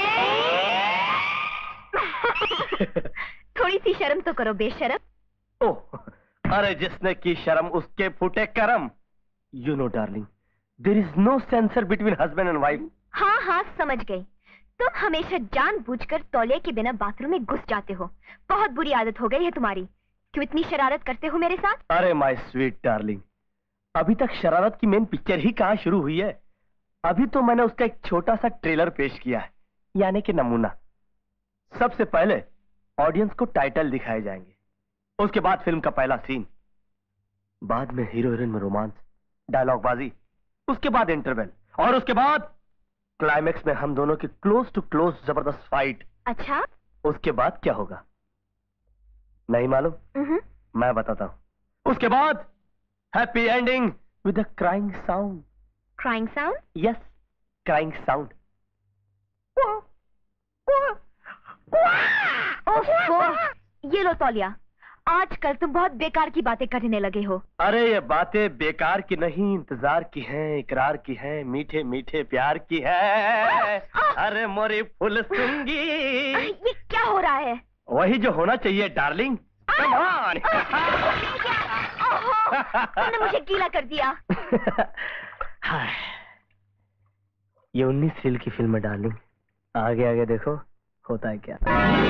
थोड़ी सी शर्म तो करो बेशरम। ओह, अरे जिसने की शर्म उसके फूटे करम। You know darling, there is no censor between husband and wife. हाँ हाँ समझ गई। तुम हमेशा जानबूझकर तौलिया के बिना बाथरूम में घुस जाते हो। बहुत बुरी आदत हो गई है तुम्हारी। क्यों इतनी शरारत करते हो मेरे साथ? अरे माय स्वीट डार्लिंग, अभी तक शरारत की मेन पिक्चर ही कहाँ शुरू हुई है। अभी तो मैंने उसका एक छोटा सा ट्रेलर पेश किया है, यानी कि नमूना। सबसे पहले ऑडियंस को टाइटल दिखाए जाएंगे, उसके बाद फिल्म का पहला सीन, बाद में हीरो हीरोइन में रोमांस, डायलॉग बाजी, उसके बाद इंटरवल, और उसके बाद क्लाइमेक्स में हम दोनों की क्लोज टू क्लोज जबरदस्त फाइट। अच्छा, उसके बाद क्या होगा नहीं मालूम? मैं बताता हूँ। उसके बाद happy ending with a crying sound. Crying sound? Yes, crying sound. ये लो तौलिया, आजकल तुम बहुत बेकार की बातें करने लगे हो। अरे ये बातें बेकार की नहीं, इंतजार की हैं, इकरार की हैं, मीठे मीठे प्यार की है। अरे मोरी फुल सुंगी। ये क्या हो रहा है? वही जो होना चाहिए डार्लिंग। Come on. तुमने मुझे गीला कर दिया। ये 19 रील की फिल्म है डार्लिंग, आगे आगे देखो होता है क्या।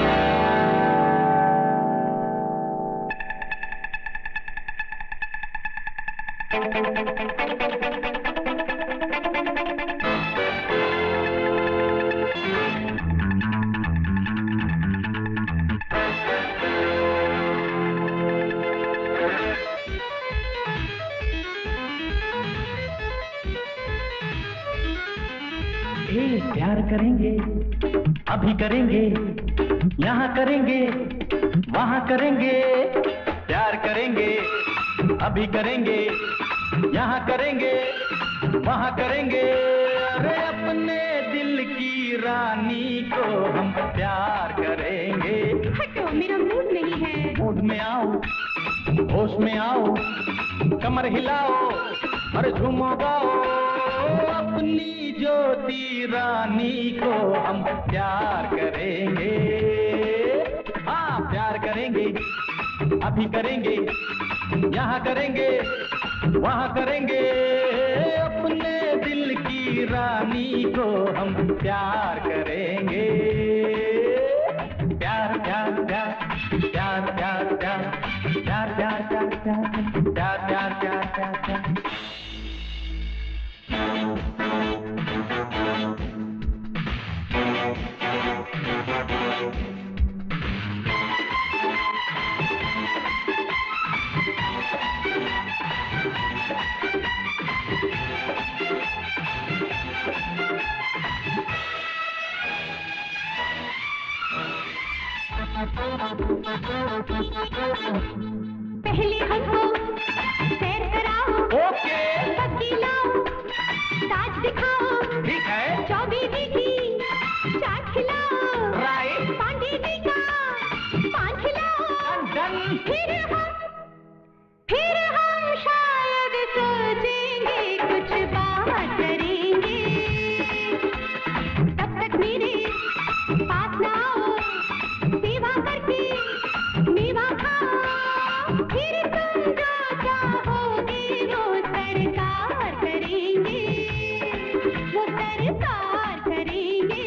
प्यार करेंगे, अभी करेंगे, यहाँ करेंगे, वहाँ करेंगे। प्यार करेंगे, अभी करेंगे, यहाँ करेंगे, वहाँ करेंगे। अरे अपने दिल की रानी को हम प्यार करेंगे। हटो, मेरा मूड नहीं है। मूड में आओ, होश में आओ, कमर हिलाओ और झूमो गाओ। अपनी ज्योति रानी को हम प्यार करेंगे। हाँ प्यार करेंगे, अभी करेंगे, यहाँ करेंगे, वहाँ करेंगे। अपने दिल की रानी को हम प्यार करेंगे। प्यार प्यार प्यार प्यार प्यार प्यार प्यार प्यार पहले हमको सैर कराओ, ओके, सब्जी लाओ, ताज दिखाओ, ठीक है, चौबीबी की चाट खिलाओ, राइट, पांडे जी का पान खिलाओ, डन, फिर हम शायद सोचेंगे कुछ बात करेंगे, तब तक मेरे पास ना आओ, सेवा करके मेवा खाओ, फिर तुम जो चाहोगे वो सरकार करेंगे, वो सरकार करेंगे।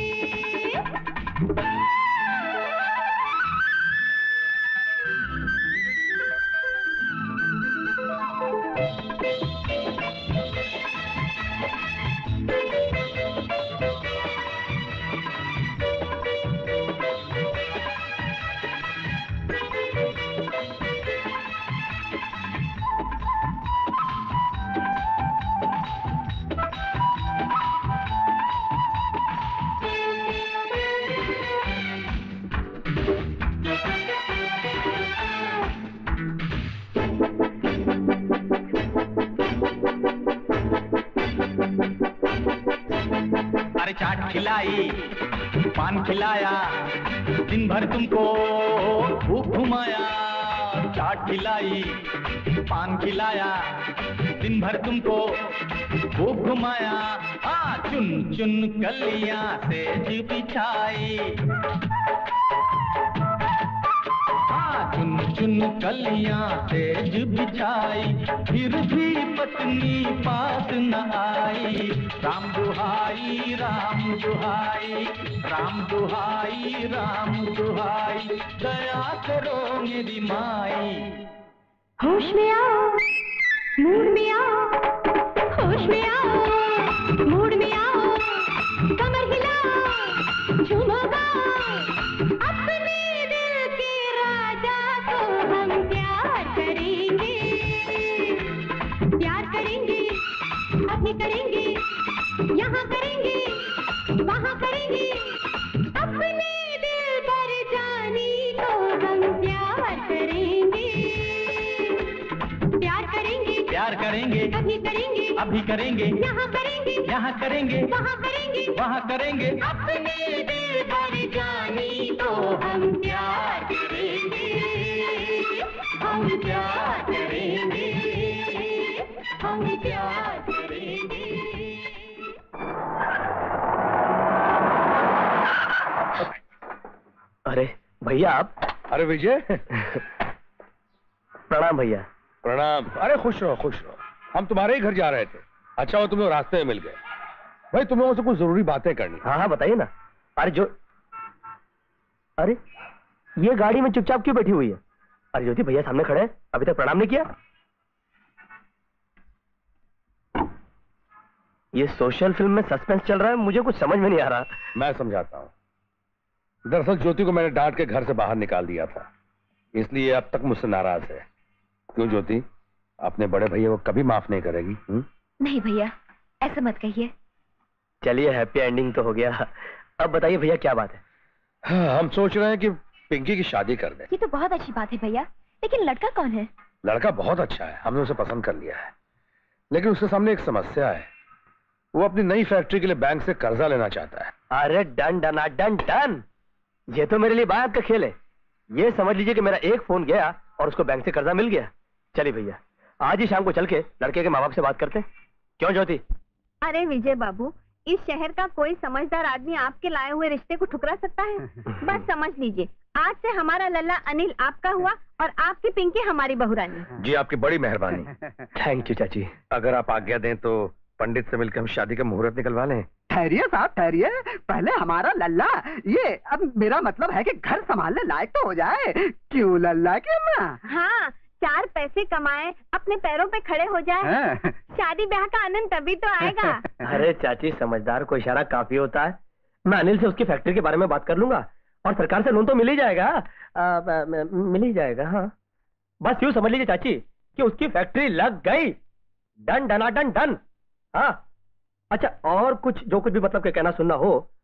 अरे चाट खिलाई, पान खिलाया, दिन भर तुमको खूब घुमाया, चाट खिलाई, पान खिलाया, दिन भर तुमको खूब घुमाया, चुन चुन कलियां सेज बिछाई, चुन चुन कलियां सेज बिछाई, फिर भी पत्नी पास न आई, राम दुहाई राम दुहाई, राम दुहाई राम दुहाई, दया करो मेरी माई। होश में आओ, मूड में आओ, होश में आओ, मूड में आओ, कमर हिलाओ, झूमो गाओ, अपने दिल के राजा को हम प्यार करेंगे, प्यार करेंगे, अभी करेंगे, यहाँ करेंगे, वहाँ करेंगे, अपने दिल पर जानी को हम प्यार करेंगे, प्यार करेंगे, प्यार करेंगे, अभी करेंगे, अभी करेंगे, यहाँ करेंगे, यहाँ करेंगे, वहाँ करेंगे, वहाँ करेंगे, अपने दिल पर जानी को हम प्यार करेंगे, हम प्यार करेंगे, हम प्यार करेंगे। अरे भैया आप। अरे विजय। प्रणाम भैया। प्रणाम। अरे खुश रहो खुश रहो, हम तुम्हारे ही घर जा रहे थे, अच्छा वो तुम्हें रास्ते में मिल गए। भाई तुम्हें मुझसे कुछ जरूरी बातें करनी। हाँ हाँ बताइए ना। अरे ये गाड़ी में चुपचाप क्यों बैठी हुई है? अरे ज्योति भैया सामने खड़े हैं, अभी तक प्रणाम नहीं किया। ये सोशल फिल्म में सस्पेंस चल रहा है, मुझे कुछ समझ में नहीं आ रहा। मैं समझाता हूँ। दरअसल ज्योति को मैंने डांट के घर से बाहर निकाल दिया था, इसलिए अब तक मुझसे नाराज है। क्यों ज्योति, अपने बड़े भैया को कभी माफ नहीं करेगी? नहीं भैया, ऐसा मत कहिए। चलिए हैप्पी एंडिंग तो हो गया। अब बताइए भैया क्या बात है? हाँ, हम सोच रहे हैं कि पिंकी की शादी कर दें। ये तो बहुत अच्छी बात है भैया, लेकिन लड़का कौन है? लड़का बहुत अच्छा है, हमने उसे पसंद कर लिया है, लेकिन उसके सामने एक समस्या है। वो अपनी नई फैक्ट्री के लिए बैंक से कर्जा लेना चाहता है। अरे डन डन डन डन, ये तो मेरे लिए बात का खेल है। ये समझ लीजिए कि मेरा एक फोन गया और उसको बैंक से कर्जा मिल गया। चलिए भैया, आज ही शाम को चल के लड़के के माँ बाप से बात करते हैं। क्यों ज्योति? अरे विजय बाबू, इस शहर का कोई समझदार आदमी आपके लाए हुए रिश्ते को ठुकरा सकता है? बस समझ लीजिए, आज से हमारा लल्ला अनिल आपका हुआ और आपकी पिंकी हमारी बहुरानी। जी आपकी बड़ी मेहरबानी। थैंक यू चाची। अगर आप आज्ञा दें तो पंडित से मिलकर हम शादी का मुहूर्त निकलवा लें। ठहरिए साहब ठहरिए, पहले हमारा लल्ला, ये अब मेरा मतलब है कि घर संभालने लायक तो हो जाए। क्यों लल्ला की अम्मा? हाँ, 4 पैसे कमाए, अपने पैरों पे खड़े हो जाए, शादी ब्याह का आनंद तभी तो आएगा। अरे चाची, समझदार को इशारा काफी होता है। मैं अनिल से उसकी फैक्ट्री के बारे में बात कर लूंगा और सरकार से लोन तो मिल ही जाएगा। मिल ही जाएगा। हाँ, बस यूँ समझ लीजिए चाची कि उसकी फैक्ट्री लग गई। डन डना डन डन। हाँ अच्छा, और कुछ जो कुछ भी मतलब के कहना सुनना हो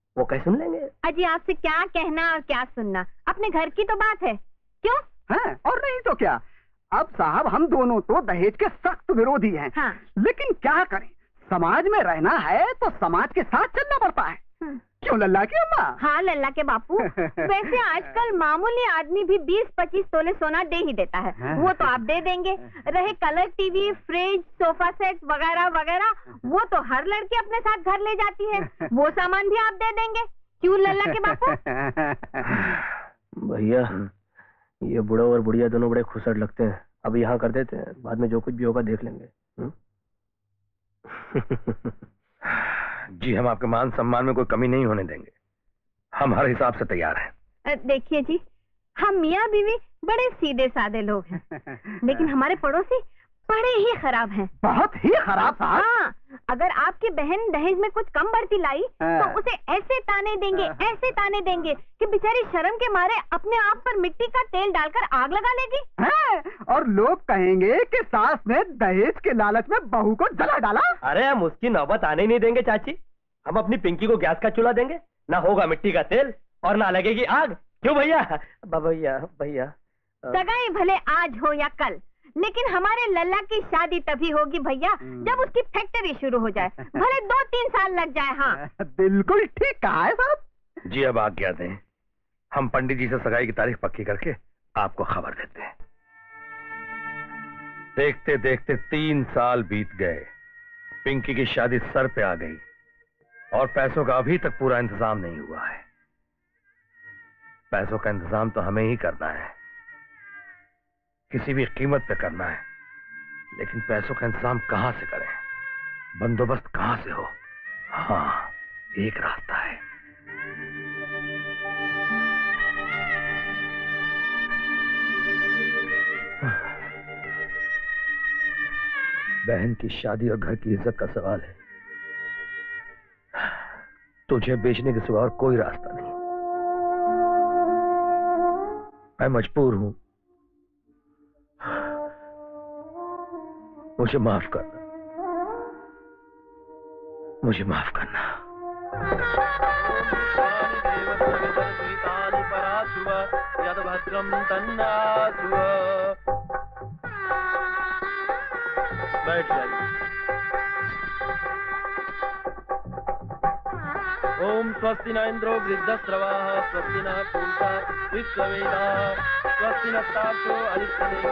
वो कैसे सुन लेंगे? अजी आपसे क्या कहना और क्या सुनना, अपने घर की तो बात है। क्यों? हाँ, और नहीं तो क्या। अब साहब हम दोनों तो दहेज के सख्त विरोधी हैं। हाँ। लेकिन क्या करें, समाज में रहना है तो समाज के साथ चलना पड़ता है। क्यों लल्ला की अम्मा? हाँ लल्ला के बापू। वैसे आजकल मामूली आदमी भी 20-25 तोले सोना दे ही देता है। वो तो आप दे देंगे। रहे colour TV, fridge, sofa set वगैरह वगैरह, वो तो हर लड़की अपने साथ घर ले जाती है। वो सामान भी आप दे देंगे। क्यों लल्ला के बापू? भैया ये बुढ़ा और बुढ़िया दोनों बड़े खुसड़ लगते हैं। अब यहाँ कर देते हैं, बाद में जो कुछ भी होगा देख लेंगे। जी हम आपके मान सम्मान में कोई कमी नहीं होने देंगे। हम हर हिसाब से तैयार हैं। देखिए जी, हम मियाँ बीवी बड़े सीधे साधे लोग हैं, लेकिन हमारे पड़ोसी बड़े ही खराब हैं। बहुत ही खराब साहब। हाँ, अगर आपकी बहन दहेज में कुछ कम बढ़ती लाई तो उसे ऐसे ताने देंगे कि बेचारी शर्म के मारे अपने आप पर मिट्टी का तेल डालकर आग लगा लेगी। और लोग कहेंगे कि सास ने दहेज के लालच में बहू को जला डाला। अरे हम उसकी नौबत आने ही नहीं देंगे चाची। हम अपनी पिंकी को गैस का चूल्हा देंगे, ना होगा मिट्टी का तेल और ना लगेगी आग। क्यों भैया? भैया सगाई भले आज हो या कल, लेकिन हमारे लल्ला की शादी तभी होगी भैया जब उसकी फैक्ट्री शुरू हो जाए, भले 2-3 साल लग जाए। हाँ बिल्कुल ठीक कहा है साहब। जी अब आज्ञा दें, हम पंडित जी से सगाई की तारीख पक्की करके आपको खबर देते हैं। देखते देखते 3 साल बीत गए। पिंकी की शादी सर पे आ गई और पैसों का अभी तक पूरा इंतजाम नहीं हुआ है। पैसों का इंतजाम तो हमें ही करना है, किसी भी कीमत पे करना है, लेकिन पैसों का इंतजाम कहां से करें, बंदोबस्त कहां से हो? हाँ, एक रास्ता है। बहन की शादी और घर की इज्जत का सवाल है। तुझे बेचने के सिवा और कोई रास्ता नहीं। मैं मजबूर हूं, मुझे माफ करना, मुझे माफ करना। बैठ जाइए। ओम स्वस्ति न इंद्रो वृद्धस्रवाः स्वस्ति न पूषा विश्ववेदाः स्वस्ति नस्तार्क्ष्यो अरिष्टनेमिः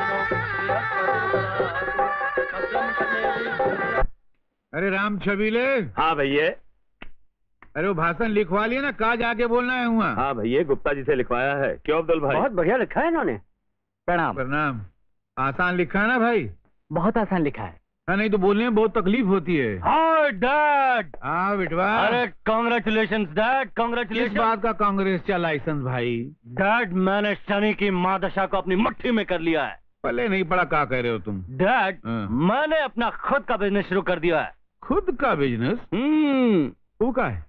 बृहस्पतिर्दधातु। अरे राम छबीले। हाँ भैया। अरे वो भाषण लिखवा लिया ना, कहाँ जाके बोलना है हुआ? हाँ भैया, गुप्ता जी से लिखवाया है। क्यों अब्दुल भाई? बहुत बढ़िया लिखा है इन्होंने। प्रणाम। प्रणाम। आसान लिखा है ना भाई? बहुत आसान लिखा है। हाँ, नहीं तो बोलने में बहुत तकलीफ होती है। Hi dad. हाँ बेटवा। अरे कांग्रेचुलेशंस डैड, कांग्रेचुलेशंस। किस बात का कांग्रेस का लाइसेंस भाई? डैड मैंने शनि की मादशा को अपनी मुट्ठी में कर लिया है। पहले नहीं पड़ा, क्या कह रहे हो तुम? डैड मैंने अपना खुद का बिजनेस शुरू कर दिया है। खुद का बिजनेस? वो का है?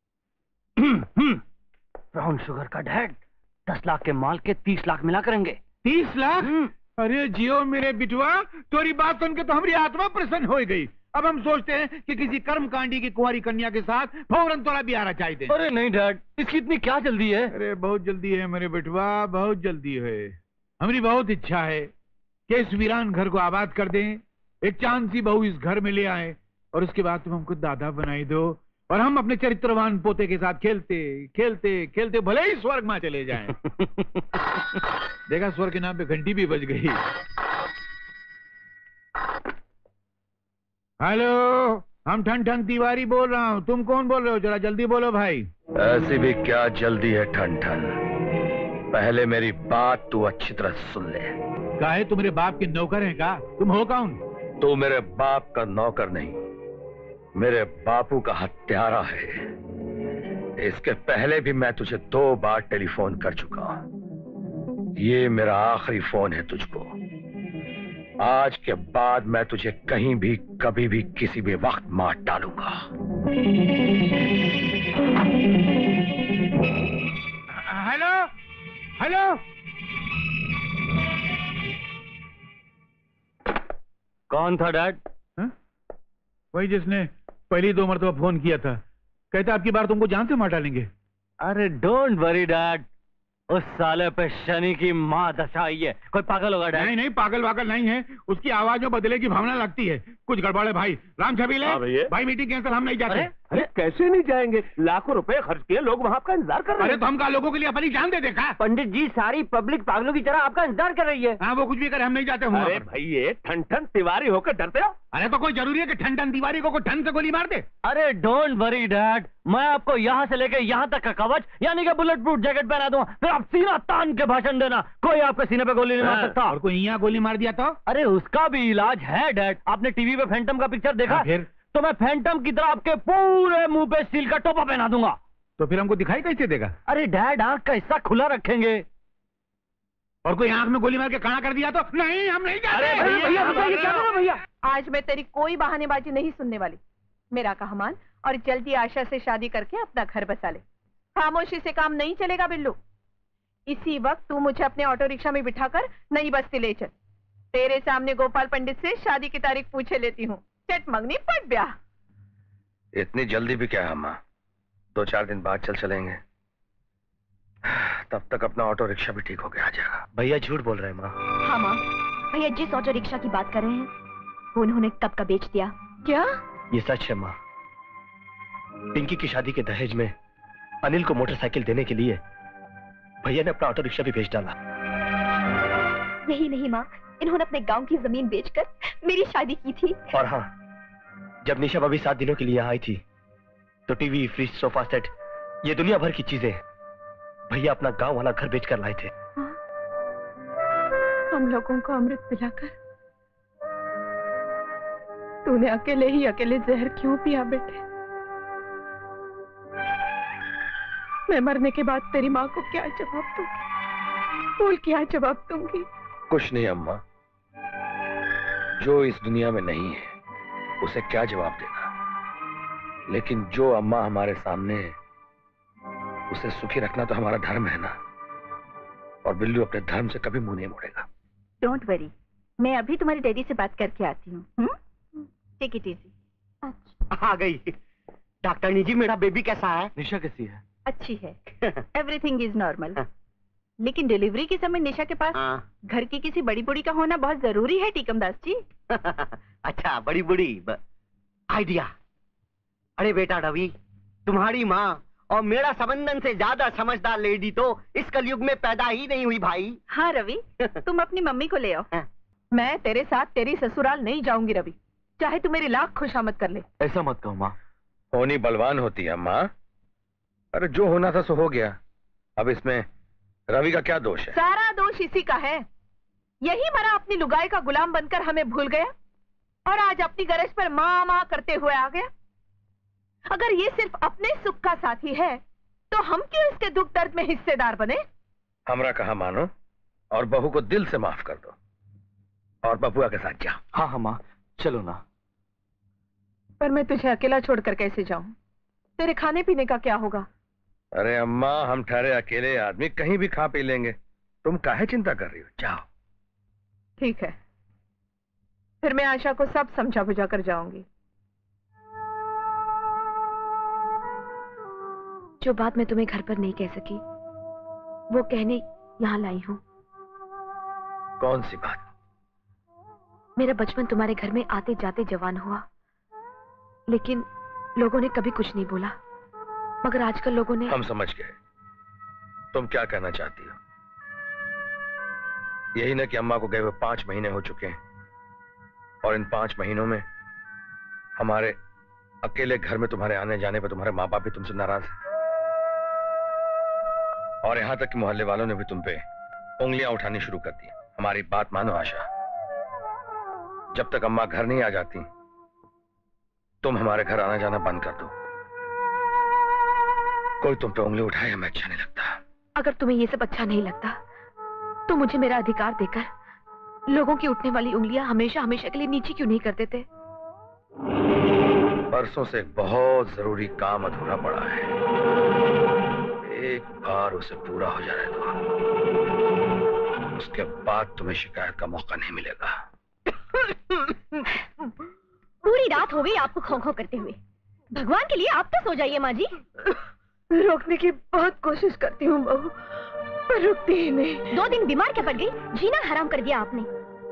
ब्राउन शुगर का डैड। 10 लाख के माल के 30 लाख मिला करेंगे। 30 लाख? अरे जियो मेरे बिटवा, तुम्हारी बात सुन के तो हमारी आत्मा प्रसन्न हो गई। अब हम सोचते हैं कि किसी कर्मकांडी की कुंवारी कन्या के साथ फौरन तोरा भी आना चाहिए। अरे नहीं डैड, इसकी इतनी क्या जल्दी है? अरे बहुत जल्दी है मेरे बिटवा, बहुत जल्दी है। हमारी बहुत इच्छा है कि इस वीरान घर को आबाद कर दें, एक चांद सी बहू इस घर में ले आए और उसके बाद तुम हमको दादा बनाई दो और हम अपने चरित्रवान पोते के साथ खेलते खेलते खेलते भले ही स्वर्ग में चले जाएं। देखा, स्वर्ग के नाम पे घंटी भी बज गई। हेलो, हम ठन ठन तिवारी बोल रहा हूँ। तुम कौन बोल रहे हो? जरा जल्दी बोलो भाई। ऐसी भी क्या जल्दी है ठन ठन, पहले मेरी बात तू अच्छी तरह सुन ले। काहे, तुम मेरे बाप के नौकर हैं का? तुम हो कौन? तू मेरे बाप का नौकर नहीं, मेरे बापू का हत्यारा है। इसके पहले भी मैं तुझे 2 बार टेलीफोन कर चुका हूं। ये मेरा आखिरी फोन है तुझको। आज के बाद मैं तुझे कहीं भी कभी भी किसी भी वक्त मार डालूंगा। हेलो हेलो, कौन था डैड? वही जिसने पहली 2 मरतबा फोन किया था। कहते आपकी बार तुमको जान से मार डालेंगे। अरे डोंट वरी डैड, उस साले पे शनि की माँ दशा आई है। कोई पागल होगा डैड? नहीं नहीं, पागल वागल नहीं है, उसकी आवाज में बदले की भावना लगती है। कुछ गड़बड़ है भाई। राम छबीले, भाई मीटिंग कैंसिल, हम नहीं जाते। अरे कैसे नहीं जाएंगे? लाखों रुपए खर्च किए, लोग वहाँ आपका इंतजार कर रहे हैं। अरे तो हम का लोगों के लिए अपनी जान दे देखा। पंडित जी, सारी पब्लिक पागलों की तरह आपका इंतजार कर रही है। हाँ, वो कुछ भी करे, हम नहीं जाते। अरे भाई, ये ठन ठन तिवारी होकर डरते हो? अरे तो कोई जरूरी है कि ठन ठन तिवारी को ठन से गोली मार दे? अरे डोंट वरी डैड, मैं आपको यहाँ से लेके यहाँ तक का कवच यानी कि बुलेट प्रूफ जैकेट पहना दूंगा, फिर आप सीना तान के भाषण देना, कोई आपके सीने पे गोली नहीं मार सकता। और कोई यहाँ गोली मार दिया तो? अरे उसका भी इलाज है डैड। आपने टीवी पे फैंटम का पिक्चर देखा? फिर तो मैं फैंटम की तरह आपके पूरे मुंह पे स्टील का टोपा पहना दूंगा। तो फिर हमको दिखाई कैसे देगा? अरे डैड, आंख का हिस्सा खुला रखेंगे। और कोई आंख में गोली मार के काना कर दिया तो? नहीं, हम नहीं जाते। अरे भैया, बताइए क्या करो भैया। आज मैं तेरी कोई बहानेबाजी नहीं सुनने वाली। मेरा कहा मान और जल्दी आशा से शादी करके अपना घर बसा ले। खामोशी से काम नहीं चलेगा बिल्लू। इसी वक्त तू मुझे अपने ऑटो रिक्शा में बिठाकर नई बस्ती ले चल। तेरे सामने गोपाल पंडित से शादी की तारीख पूछे लेती हूँ। चट मंगनी पट ब्याह। इतनी जल्दी भी क्या है अम्मा? 2-4 दिन बाद चलेंगे, तब तक अपना ऑटो रिक्शा भी ठीक हो गया आ जाएगा। भैया झूठ बोल रहे हैं माँ। हाँ माँ, भैया जिस ऑटो रिक्शा की बात कर रहे हैं वो उन्होंने कब का बेच दिया। क्या? ये सच है माँ। पिंकी की शादी के दहेज में अनिल को मोटरसाइकिल देने के लिए भैया ने अपना ऑटो रिक्शा भी बेच डाला। यही नहीं माँ, इन्होंने अपने गांव की जमीन बेचकर मेरी शादी की थी। और हाँ, जब निशा भाभी 7 दिनों के लिए यहाँ आई थी तो टीवी, फ्रिज, सोफा सेट, ये दुनिया भर की चीजें भैया अपना गांव वाला घर बेचकर लाए थे। हम लोगों को अमृत पिलाकर तूने अकेले ही अकेले जहर क्यों पिया बेटे? मैं मरने के बाद तेरी माँ को क्या जवाब दूंगी? बोल, क्या जवाब दूंगी? कुछ नहीं अम्मा, जो इस दुनिया में नहीं है उसे क्या जवाब देना, लेकिन जो अम्मा हमारे सामने है उसे सुखी रखना तो हमारा धर्म है ना। और बिल्लू अपने धर्म से कभी मुंह नहीं मोड़ेगा। डोंट वरी, मैं अभी तुम्हारे डैडी से बात करके आती हूँ। Take it easy. आ गई। डॉक्टरनी जी, मेरा बेबी कैसा है? निशा कैसी है? अच्छी है। Everything is normal. लेकिन डिलीवरी के समय निशा के पास घर की किसी बड़ी बूढ़ी का होना बहुत जरूरी है टीकमदास जी। अच्छा, बड़ी बूढ़ी आइडिया। अरे बेटा रवि, तुम्हारी माँ और मेरा संबंधन से ज्यादा समझदार लेडी तो इस कलयुग में पैदा ही नहीं हुई भाई। हाँ रवि, तुम अपनी मम्मी को ले आओ। मैं तेरे साथ तेरी ससुराल नहीं जाऊंगी रवि, चाहे तू मेरी लाख खुशामद कर ले। ऐसा मत कहो माँ। होनी बलवान होती है अम्मा। अरे जो होना था सो हो गया, अब इसमें रवि का क्या दोष है? सारा दोष इसी का है। यही मरा अपनी लुगाई का गुलाम बनकर हमें भूल गया और आज अपनी गरज पर माँ माँ करते हुए आ गया। अगर ये सिर्फ अपने सुख का साथी है तो हम क्यों इसके दुख दर्द में हिस्सेदार बने? हमरा कहा मानो और बहू को दिल से माफ कर दो और बबुआ के साथ जाओ। हाँ हाँ माँ, चलो ना। पर मैं तुझे अकेला छोड़कर कैसे जाऊं? तेरे खाने पीने का क्या होगा? अरे अम्मा, हम ठहरे अकेले आदमी कहीं भी खा पी लेंगे, तुम काहे चिंता कर रही हो? जाओ। ठीक है, फिर मैं आशा को सब समझा बुझा कर जाऊंगी। जो बात मैं तुम्हें घर पर नहीं कह सकी वो कहने यहाँ लाई हूँ। कौन सी बात? मेरा बचपन तुम्हारे घर में आते जाते जवान हुआ, लेकिन लोगों ने कभी कुछ नहीं बोला, मगर आजकल लोगों ने। हम समझ गए तुम क्या कहना चाहती हो। यही ना कि अम्मा को गए हुए 5 महीने हो चुके हैं और इन 5 महीनों में हमारे अकेले घर में तुम्हारे आने जाने पर तुम्हारे माँ बाप भी तुमसे नाराज हैं और यहां तक कि मोहल्ले वालों ने भी तुम पे उंगलियां उठानी शुरू कर दी। हमारी बात मानो आशा, जब तक अम्मा घर नहीं आ जाती तुम हमारे घर आना जाना बंद कर दो। कोई तुम पे उंगली उठाए हमें अच्छा नहीं लगता। अगर तुम्हें ये सब अच्छा नहीं लगता तो मुझे मेरा अधिकार देकर लोगों की उठने वाली उंगलियां हमेशा हमेशा के लिए नीचे क्यों नहीं कर देते? परसों से एक बहुत जरूरी काम अधूरा पड़ा है, एक बार उसे पूरा हो जाने दो, उसके बाद तुम्हें शिकायत का मौका नहीं मिलेगा। पूरी रात हो गई आपको खो खो करते हुए। भगवान के लिए आप तो सो जाइए माँ जी। रोकने की बहुत कोशिश करती हूँ बहू, पर रुकती ही नहीं। 2 दिन बीमार क्या पड़ गई? जीना हराम कर दिया आपने।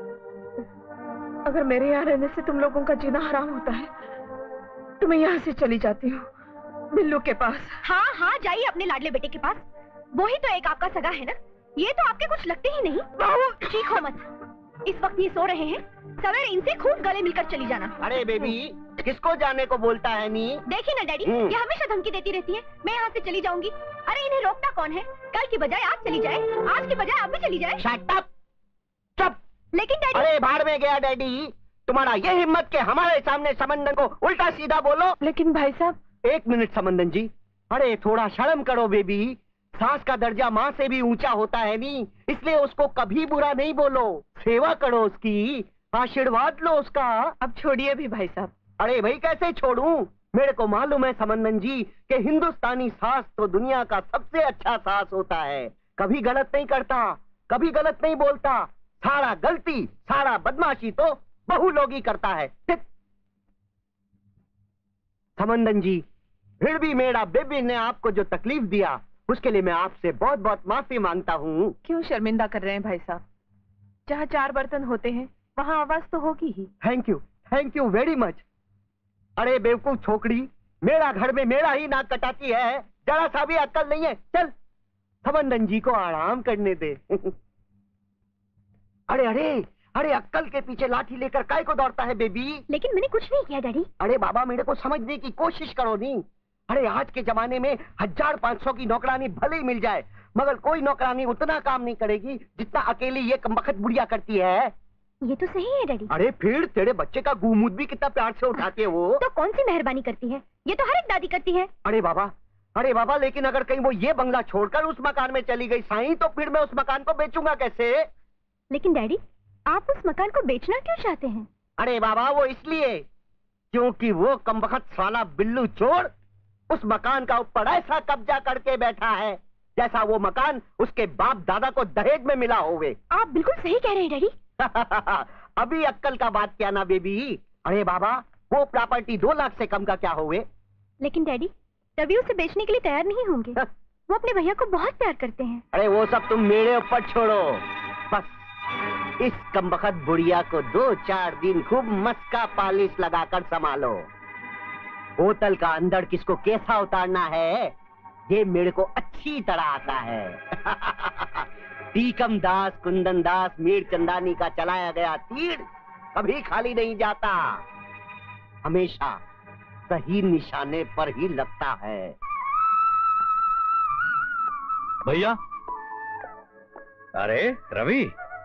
अगर मेरे यहाँ रहने से तुम लोगों का जीना हराम होता है तो मैं यहाँ से चली जाती हूँ बिल्लू के पास। हाँ हाँ जाइए अपने लाडले बेटे के पास, वो ही तो एक आपका सगा है ना। ये तो आपके कुछ लगते ही नहीं। चीखो मत, इस वक्त ये सो रहे हैं, सवेरे इनसे खूब गले मिलकर चली जाना। अरे बेबी, किसको जाने को बोलता है नी? देखिए ना डैडी, ये हमेशा धमकी देती रहती है मैं यहाँ से चली जाऊंगी। अरे इन्हें रोकता कौन है? कल की बजाय आज चली जाए, आज की बजाय अब भी चली जाए। शट अप, चुप। लेकिन डैडी। अरे भाड़ में गया डैडी, तुम्हारा ये हिम्मत के हमारे सामने समंदन को उल्टा सीधा बोलो। लेकिन भाई साहब। 1 मिनट समंदन जी, अरे थोड़ा शर्म करो बेबी, सास का दर्जा माँ से भी ऊंचा होता है नी, इसलिए उसको कभी बुरा नहीं बोलो, सेवा करो उसकी, आशीर्वाद लो उसका। अब छोड़िए भी भाई साहब। अरे भाई कैसे छोड़ूं? मेरे को मालूम है समंदन जी कि हिंदुस्तानी सास तो दुनिया का सबसे अच्छा सास होता है, कभी गलत नहीं करता, कभी गलत नहीं बोलता, सारा गलती सारा बदमाशी तो बहू लोग ही करता है। समंदन जी, फिर भी मेरा बेबी ने आपको जो तकलीफ दिया उसके लिए मैं आपसे बहुत बहुत माफी मांगता हूँ। क्यों शर्मिंदा कर रहे हैं भाई साहब? जहाँ 4 बर्तन होते हैं वहाँ आवाज तो होगी ही। Thank you very much. अरे बेवकूफ छोकरी, मेरा घर में मेरा ही नाक कटाती है, जरा सा भी अक्ल नहीं है। चल समंदन जी को आराम करने दे। अरे अरे अरे, अक्ल के पीछे लाठी लेकर काय को दौड़ता है बेबी? लेकिन मैंने कुछ नहीं किया डैडी। अरे बाबा, मेरे को समझने की कोशिश करो नी। अरे आज के जमाने में 1500 की नौकरानी भले ही मिल जाए, मगर कोई नौकरानी उतना काम नहीं करेगी जितना अकेली ये कमबख्त बुढ़िया करती है। ये तो सही है डैडी। अरे फिर तेरे बच्चे का गुमूद भी कितना प्यार से उठाती है वो। तो कौन सी मेहरबानी करती है? ये तो हर एक दादी करती है। अरे बाबा, लेकिन अगर कहीं वो ये बंगला छोड़कर उस मकान में चली गई साईं, तो फिर मैं उस मकान को बेचूंगा कैसे? लेकिन डैडी, आप उस मकान को बेचना क्यों चाहते हैं? अरे बाबा, वो इसलिए क्योंकि वो कमबख्त साला बिल्लू चोर उस मकान का ऊपर ऐसा कब्जा करके बैठा है जैसा वो मकान उसके बाप दादा को दहेज में मिला होवे। आप बिल्कुल सही कह रहे हैं डैडी। अभी अक्कल का बात क्या ना बेबी। अरे बाबा, वो प्रॉपर्टी 2 लाख से कम का क्या होवे? लेकिन डैडी, रवि उसे बेचने के लिए तैयार नहीं होंगे। वो अपने भैया को बहुत प्यार करते हैं। अरे वो सब तुम मेरे ऊपर छोड़ो, बस इस कमबख्त बुढ़िया को 2-4 दिन खूब मस्का पालिश लगाकर संभालो। बोतल का अंदर किसको कैसा उतारना है ये मेरे को अच्छी तरह आता है। टीकम दास, कुंदन दास, मीर चंदानी का चलाया गया तीर कभी खाली नहीं जाता, हमेशा सही निशाने पर ही लगता है। भैया। अरे रवि,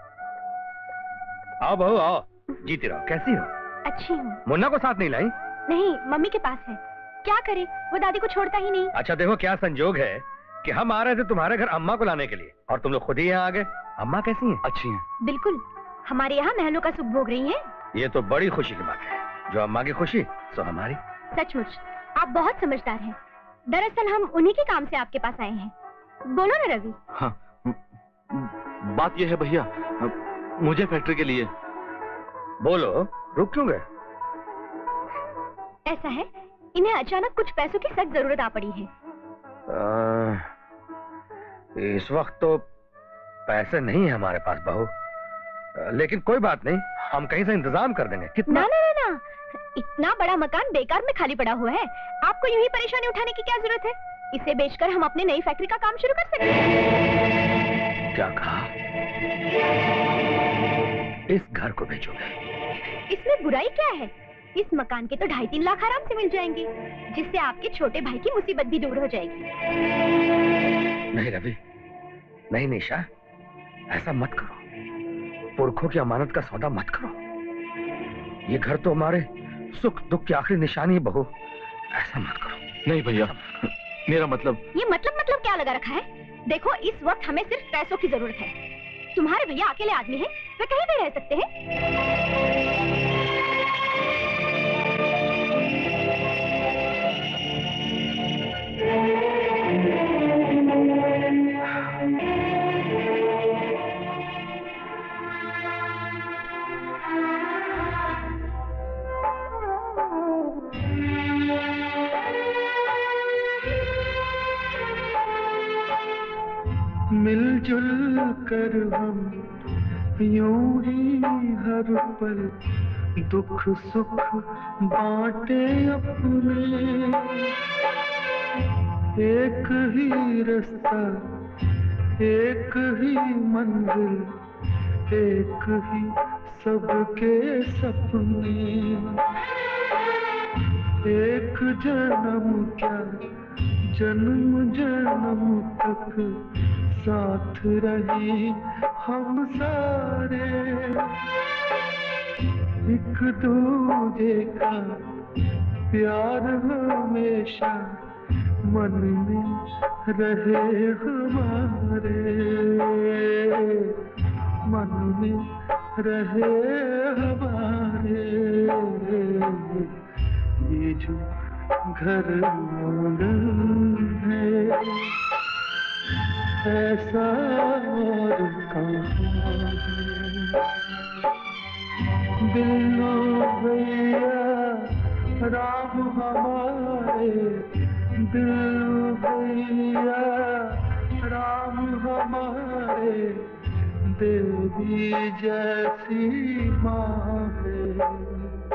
आओ बहू आओ। जीती रहो, कैसी हो? अच्छी हूँ। मुन्ना को साथ नहीं लाई? नहीं, मम्मी के पास है। क्या करे, वो दादी को छोड़ता ही नहीं। अच्छा देखो क्या संजोग है कि हम आ रहे थे तुम्हारे घर अम्मा को लाने के लिए और तुम लोग खुद ही यहाँ आ गए। अम्मा कैसी हैं? अच्छी हैं। बिल्कुल, हमारे यहाँ महलों का सुख भोग रही हैं। ये तो बड़ी खुशी की बात है, जो अम्मा की खुशी सो हमारी। सचमुच आप बहुत समझदार हैं। दरअसल हम उन्हीं के काम से आपके पास आए हैं। बोलो ना रवि। हाँ, बात यह है भैया, मुझे फैक्ट्री के लिए। बोलो, रुक क्यों गए? ऐसा है, इन्हें अचानक कुछ पैसों की सख्त जरूरत आ पड़ी है। इस वक्त तो पैसे नहीं है हमारे पास बहू, लेकिन कोई बात नहीं, हम कहीं से इंतजाम कर देंगे। कितना? ना ना ना, इतना बड़ा मकान बेकार में खाली पड़ा हुआ है, आपको यूं ही परेशानी उठाने की क्या जरूरत है? इसे बेचकर हम अपने नई फैक्ट्री का काम शुरू कर सकते हैं। क्या कहा? इस घर को बेचोगे? इसमें बुराई क्या है? इस मकान के तो 2.5-3 लाख आराम से मिल जाएंगे, जिससे आपके छोटे भाई की मुसीबत भी दूर हो जाएगी। नहीं रवि, नहीं निशा, ऐसा मत करो। पुरखों की अमानत का सौदा मत करो। ये घर तो हमारे सुख दुख की आखिरी निशानी है बहू, ऐसा मत करो। नहीं भैया, मेरा मतलब। ये मतलब क्या लगा रखा है? देखो, इस वक्त हमें सिर्फ पैसों की जरूरत है। तुम्हारे भैया अकेले आदमी हैं, वे कहीं भी रह सकते हैं। कर हम यूं ही हर पल दुख सुख बांटे अपने, एक ही रास्ता एक ही मंजिल एक ही सबके सपने, एक जन्म क्या जन्म जन्म तक साथ रहे हम सारे, एक दूजे का प्यार हमेशा मन में रहे हमारे, मन में रहे हमारे, ये जो घर आंगन है ऐसा और कहाँ है, बिल्लो भैया राम हमारे, बिल्लो भैया राम हमारे, देवी जैसी माँ है।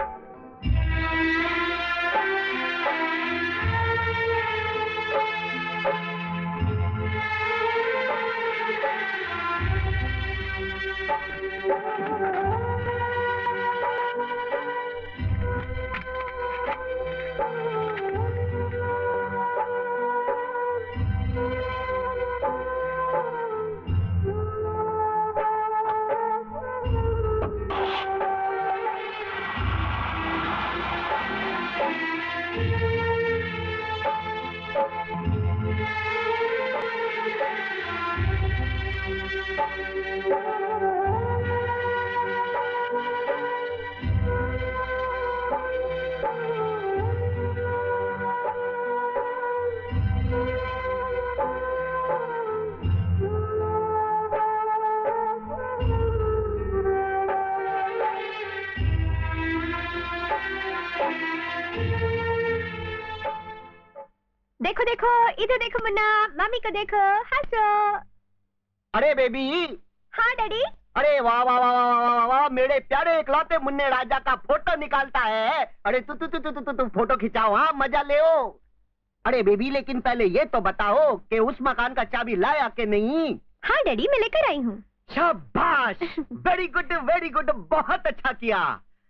देखो देखो, इधर देखो मुन्ना, मम्मी को देखो, हंसो। अरे बेबी। हाँ डैडी। अरे वाह वाह वाह वाह वाह वाह, मेरे प्यारे इकलौते मुन्ने राजा का फोटो निकालता है। अरे तू फोटो खिंचाओ, हाँ मजा ले। अरे बेबी, लेकिन पहले ये तो बताओ कि उस मकान का चाबी लाया कि नहीं? हाँ डैडी, मैं लेकर आई हूँ। शाबाश, वेरी गुड, बहुत अच्छा किया।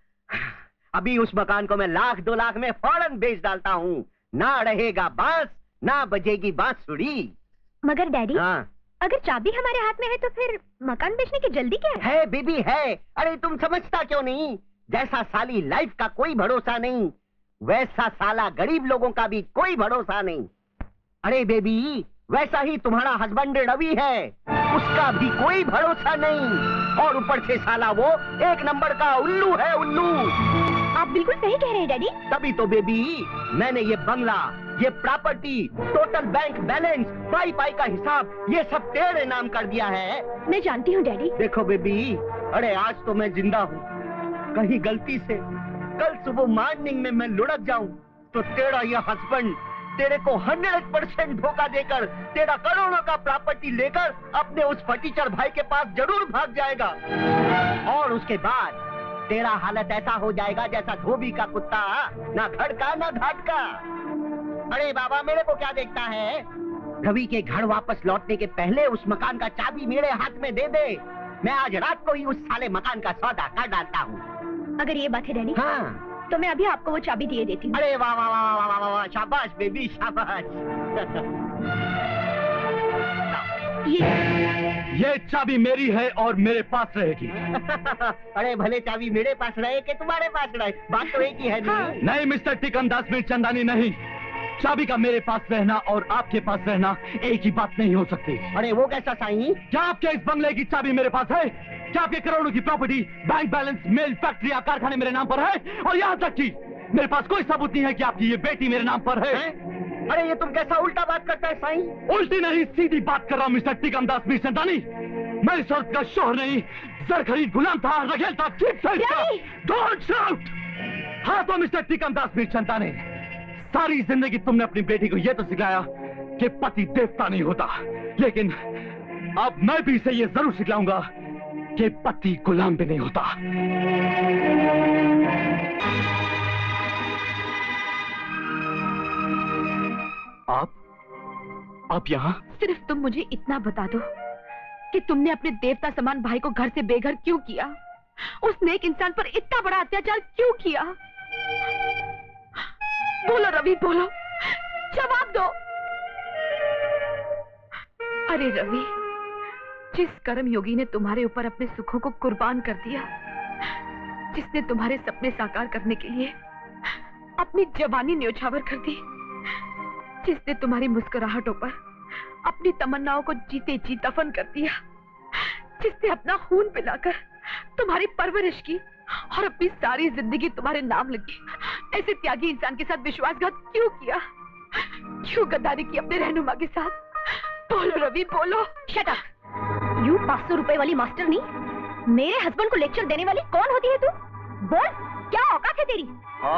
अभी उस मकान को मैं 1,00,000 2 लाख में फौरन बेच डालता हूँ। ना रहेगा बांस, ना बजेगी बांसुरी। मगर डैडी, हाँ? अगर चाबी हमारे हाथ में है तो फिर मकान बेचने की जल्दी क्या है? बेबी है। अरे तुम समझता क्यों नहीं? जैसा साली लाइफ का कोई भरोसा नहीं, वैसा साला गरीब लोगों का भी कोई भरोसा नहीं। अरे बेबी, वैसा ही तुम्हारा हस्बैंड रवि है, उसका भी कोई भरोसा नहीं। और ऊपर से साला वो 1 नंबर का उल्लू है, उल्लू। आप बिल्कुल सही कह रहे हैं डैडी। तभी तो बेबी, मैंने ये बंगला, ये प्रॉपर्टी, टोटल बैंक बैलेंस, पाई का हिसाब, ये सब तेरे नाम कर दिया है। मैं जानती हूँ डैडी। देखो बेबी, अरे आज तो मैं जिंदा हूँ, कहीं गलती से कल सुबह मॉर्निंग में मैं लुढ़क जाऊं तो तेरा ये हस्बैंड तेरे को 100% धोखा देकर तेरा करोड़ों का प्रॉपर्टी लेकर अपने उस फटीचर भाई के पास जरूर भाग जाएगा। और उसके बाद तेरा हालत ऐसा हो जाएगा जैसा धोबी का कुत्ता, ना घर का ना घाट का। अरे बाबा, मेरे को क्या देखता है? रवि के घर वापस लौटने के पहले उस मकान का चाबी मेरे हाथ में दे दे। मैं आज रात को ही उस साले मकान का सौदा कर डालता हूँ। अगर ये बात है डैडी, हाँ, तो मैं अभी आपको वो चाबी दिए देती हूँ। अरे वाह वाह वाह वाह वाह वाह, शाबाश बेबी, शाबाश। ये चाबी मेरी है और मेरे पास रहेगी। अरे भले चाबी मेरे पास रहे कि तुम्हारे पास रहे, बात तो एक ही है। नहीं मिस्टर टिकमदास मीरचंदानी, नहीं। चाबी का मेरे पास रहना और आपके पास रहना एक ही बात नहीं हो सकती। अरे वो कैसा साईं? क्या आपके इस बंगले की चाबी मेरे पास है? क्या आपके करोड़ों की property, bank balance, mill, factory, कारखाने मेरे नाम पर है? और यहाँ तक कि मेरे पास कोई सबूत नहीं है कि आपकी ये बेटी मेरे नाम पर है। अरे ये तुम कैसा उल्टा बात करता है साईं? उल्टी नहीं, सीधी बात कर रहा हूँ मिस्टर टिकमदास मीरचंदानी। मैं इस औरत का शोहर नहीं, जर खरीद गुलाम था, रखेल था, डोंट शाउट। हाँ तो मिस्टर टिकमदास मीरचंदानी, सारी जिंदगी तुमने अपनी बेटी को यह तो सिखाया कि पति देवता नहीं होता, लेकिन अब मैं भी इसे ये जरूर सिखलाऊंगा कि पति गुलाम भी नहीं होता। आप यहाँ? सिर्फ तुम मुझे इतना बता दो कि तुमने अपने देवता समान भाई को घर से बेघर क्यों किया? उस नेक इंसान पर इतना बड़ा अत्याचार क्यों किया? बोलो रवि, बोलो, जवाब दो। अरे रवि, जिस कर्म योगी ने तुम्हारे ऊपर अपने सुखों को कुर्बान कर दिया, जिसने तुम्हारे सपने साकार करने के लिए अपनी जवानी न्योछावर कर दी, जिसने तुम्हारी मुस्कुराहटों पर अपनी तमन्नाओं को जीते जी दफन कर दिया, जिसने अपना खून पिलाकर तुम्हारी परवरिश की और अपनी सारी जिंदगी तुम्हारे नाम लगी, ऐसे त्यागी इंसान के साथ विश्वासघात क्यों किया? क्यों गद्दारी की अपने रहनुमा के साथ? बोलो रवि, बोलो। Shut up. यू 500 रुपए वाली मास्टर नहीं, मेरे हस्बैंड को लेक्चर देने वाली कौन होती है तू? बोल, क्या औकात है तेरी?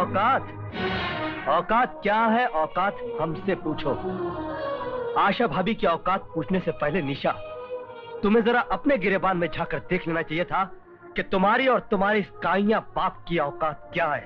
औकात क्या है? औकात हमसे पूछो। आशा भाभी की औकात पूछने से पहले निशा, तुम्हें जरा अपने गिरेबान में झांककर देख लेना चाहिए था कि तुम्हारी और तुम्हारी इस काइया बाप की औकात क्या है।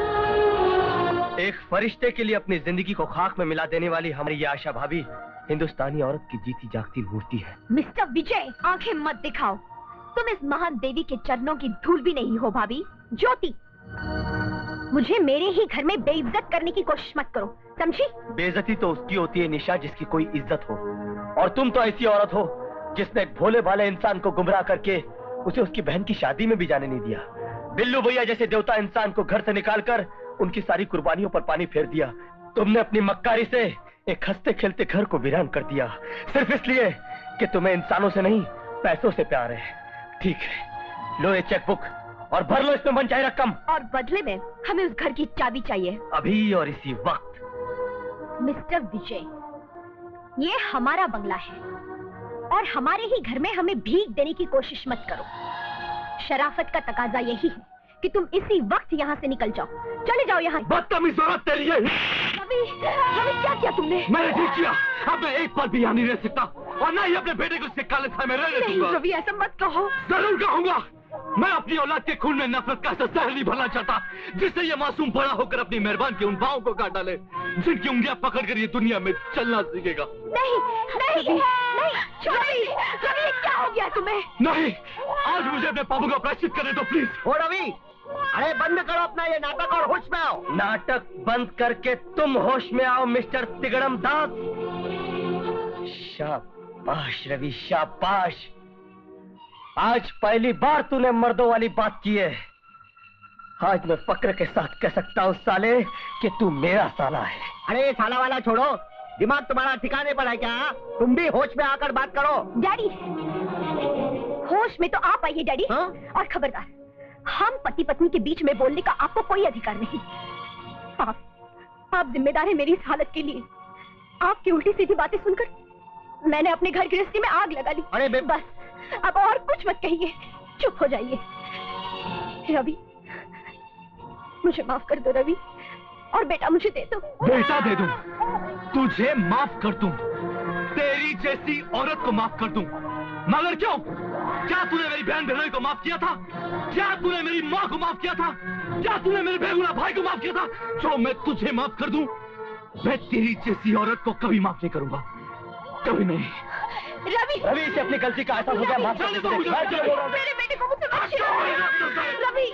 एक फरिश्ते के लिए अपनी जिंदगी को खाक में मिला देने वाली हमारी ये आशा भाभी हिंदुस्तानी औरत की जीती जागती मूर्ति है। मिस्टर विजय, आंखें मत दिखाओ। तुम इस महान देवी के चरणों की धूल भी नहीं हो भाभी। ज्योति, मुझे मेरे ही घर में बेइज्जत करने की कोशिश मत करो, समझी? बेइज्जती तो उसकी होती है निशा जिसकी कोई इज्जत हो, और तुम तो ऐसी औरत हो जिसने एक भोले भाले इंसान को गुमराह करके उसे उसकी बहन की शादी में भी जाने नहीं दिया। बिल्लू भैया जैसे देवता इंसान को घर से निकालकर उनकी सारी कुर्बानियों पर पानी फेर दिया। तुमने अपनी मक्कारी से एक हंसते खेलते घर को वीरान कर दिया, सिर्फ इसलिए कि तुम्हें इंसानों से नहीं पैसों से प्यार है। ठीक है, लो ये चेकबुक और भर लो इसमें मनचाही रकम। और बदले में हमें उस घर की चाबी चाहिए, अभी और इसी वक्त। मिस्टर विजय, ये हमारा बंगला है और हमारे ही घर में हमें भीख देने की कोशिश मत करो। शराफत का तकाजा यही है कि तुम इसी वक्त यहाँ से निकल जाओ, चले जाओ यहाँ। बदतमीज औरत तेरी है। रवि, क्या किया तुमने? मैंने ठीक किया। अब मैं एक पल भी यहाँ नहीं रह सकता और ना ही अपने बेटे को इसके काले खाए में रहने दूंगा। रवि, ऐसा मत कहो। जरूर कहूंगा। मैं अपनी औलाद के खून में नफरत का ऐसा जहर नहीं भरना चाहता जिससे ये मासूम बड़ा होकर अपनी मेहरबान की उन बाहों को काट डाले जिनकी उंगलियां पकड़कर ये दुनिया में चलना सीखेगा। नहीं, नहीं, नहीं, रवि, क्या हो गया तुम्हें? नहीं, आज मुझे अपने पापों का प्रायश्चित करने दो प्लीज। ओ रवि, अरे बंद करो अपना ये नाटक और होश में आओ। नाटक बंद करके तुम होश में आओ मिस्टर तिगड़म दास। शाबाश रवि, शाबाश। आज पहली बार तूने मर्दों वाली बात की है। आज मैं फक्र के साथ कह सकता हूँ साले कि तू मेरा साला है। अरे साला वाला छोड़ो, दिमाग तुम्हारा ठिकाने पर है क्या? तुम भी होश में आकर बात करो। डैडी, होश में तो आप आइए डैडी। और खबरदार, हम पति पत्नी के बीच में बोलने का आपको कोई अधिकार नहीं। आप जिम्मेदार हैं मेरी इस हालत के लिए। आपकी उल्टी सीधी बातें सुनकर मैंने अपने घर गृहस्थी में आग लगा ली। अरे बस, अब और कुछ मत कहिए, चुप हो जाइए। रवि, मुझे माफ कर दो रवि, और बेटा मुझे दे दो। बेटा दे दूं? तुझे माफ कर दूं? तेरी जैसी औरत को माफ कर दूं? मगर क्यों? क्या तूने मेरी बहन बहनोई को माफ किया था? क्या तूने मेरी माँ को माफ किया था? क्या तूने मेरे बेगुनाह भाई को माफ किया था? जो मैं तुझे माफ कर दूं, मैं तेरी जैसी औरत को कभी माफ नहीं करूंगा, कभी नहीं। रवि, रवि, इसे अपनी गलती का एहसास हो गया, माफ कर दे। मेरे बेटे को मुझसे माफ किया। रवि,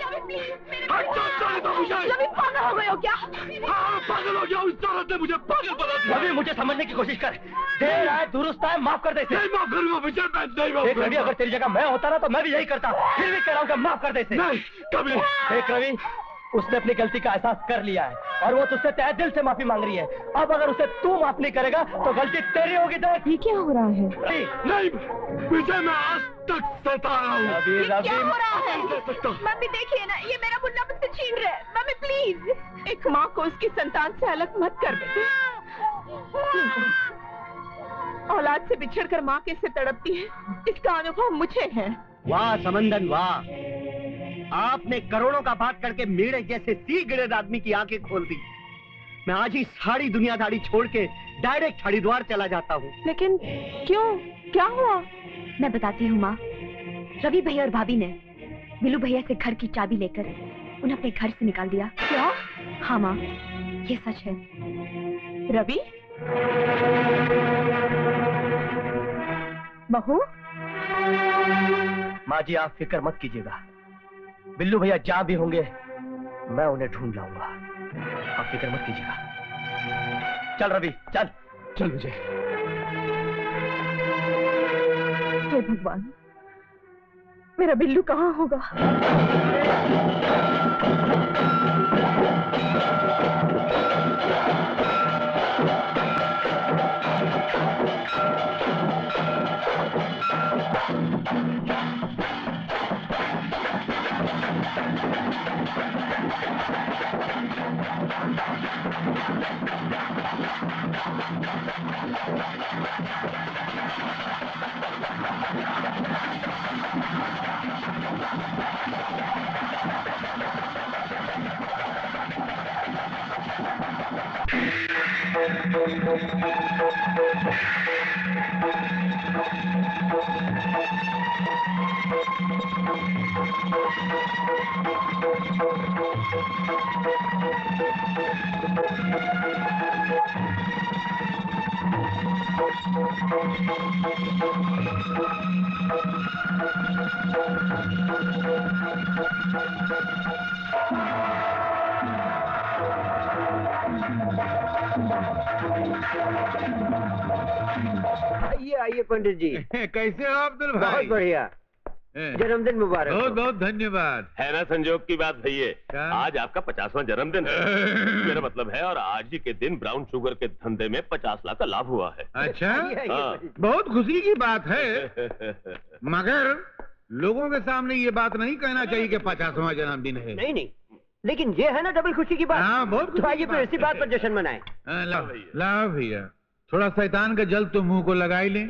रवि, पागल हो गए हो क्या? हाँ, पागल हो गया। उस औरत ने मुझे पागल बना दिया। रवि, मुझे समझने की कोशिश कर। देर आए दुरुस्त आए, माफ कर दे। नहीं माफ करूंगा विजय, मैं नहीं माफ देख रवि, अगर तेरी जगह मैं होता ना तो मैं भी यही करता। फिर भी कह रहा हूँ कि माफ कर दे। नहीं, कभी। देख रवि, उसने अपनी गलती का एहसास कर लिया है और वो तुझसे तहे दिल से माफी मांग रही है। अब अगर उसे तू माफ नहीं करेगा तो गलती तेरी होगी। देख, ये क्या हो रहा है? नहीं विजय, मैं आज तक सता रहा हूँ। क्या हो रहा है? मम्मी देखिए ना, ये मेरा मुन्ना मुझसे छीन रहा है। Mummy please. एक माँ को उसकी संतान से अलग मत कर बेटे। औलाद से बिछड़कर माँ कैसे तड़पती है, इसका अनुभव मुझे है। वाह समंदन वाह, आपने करोड़ों का बात करके मेरे जैसे सी गिरद आदमी की आंखें खोल दी। मैं आज ही सारी दुनियादारी छोड़ के डायरेक्ट हरिद्वार चला जाता हूँ। लेकिन क्यों, क्या हुआ? मैं बताती हूँ माँ। रवि भैया और भाभी ने बिल्लू भैया से घर की चाबी लेकर उन्हें अपने घर से निकाल दिया। क्या? हाँ माँ, ये सच है। रवि? बहू? माँ जी आप फिक्र मत कीजिएगा, बिल्लू भैया जहाँ भी होंगे मैं उन्हें ढूंढ लाऊंगा, आप फिक्र मत कीजिएगा। चल रवि चल। चल विजय। हे भगवान, मेरा बिल्लू कहाँ होगा? आइए आइए पंडित जी। कैसे हो अब्दुल भाई? बहुत बढ़िया, जन्मदिन मुबारक। बहुत बहुत धन्यवाद। है ना संजोग की बात भैया, आज आपका 50वां जन्मदिन है। मेरा मतलब है, और आज ही के दिन ब्राउन शुगर के धंधे में 50 लाख का लाभ हुआ है। अच्छा, हाँ। बहुत खुशी की बात है, मगर लोगों के सामने ये बात नहीं कहना चाहिए कि 50वां जन्मदिन है। नहीं नहीं, लेकिन ये है ना डबल खुशी की बात। हाँ, बहुत खुशी तो आइए की फिर बात इसी है। बात पर जश्न मनाएं। लाओ भैया, थोड़ा शैतान का जल तो मुंह को लगा ही लें।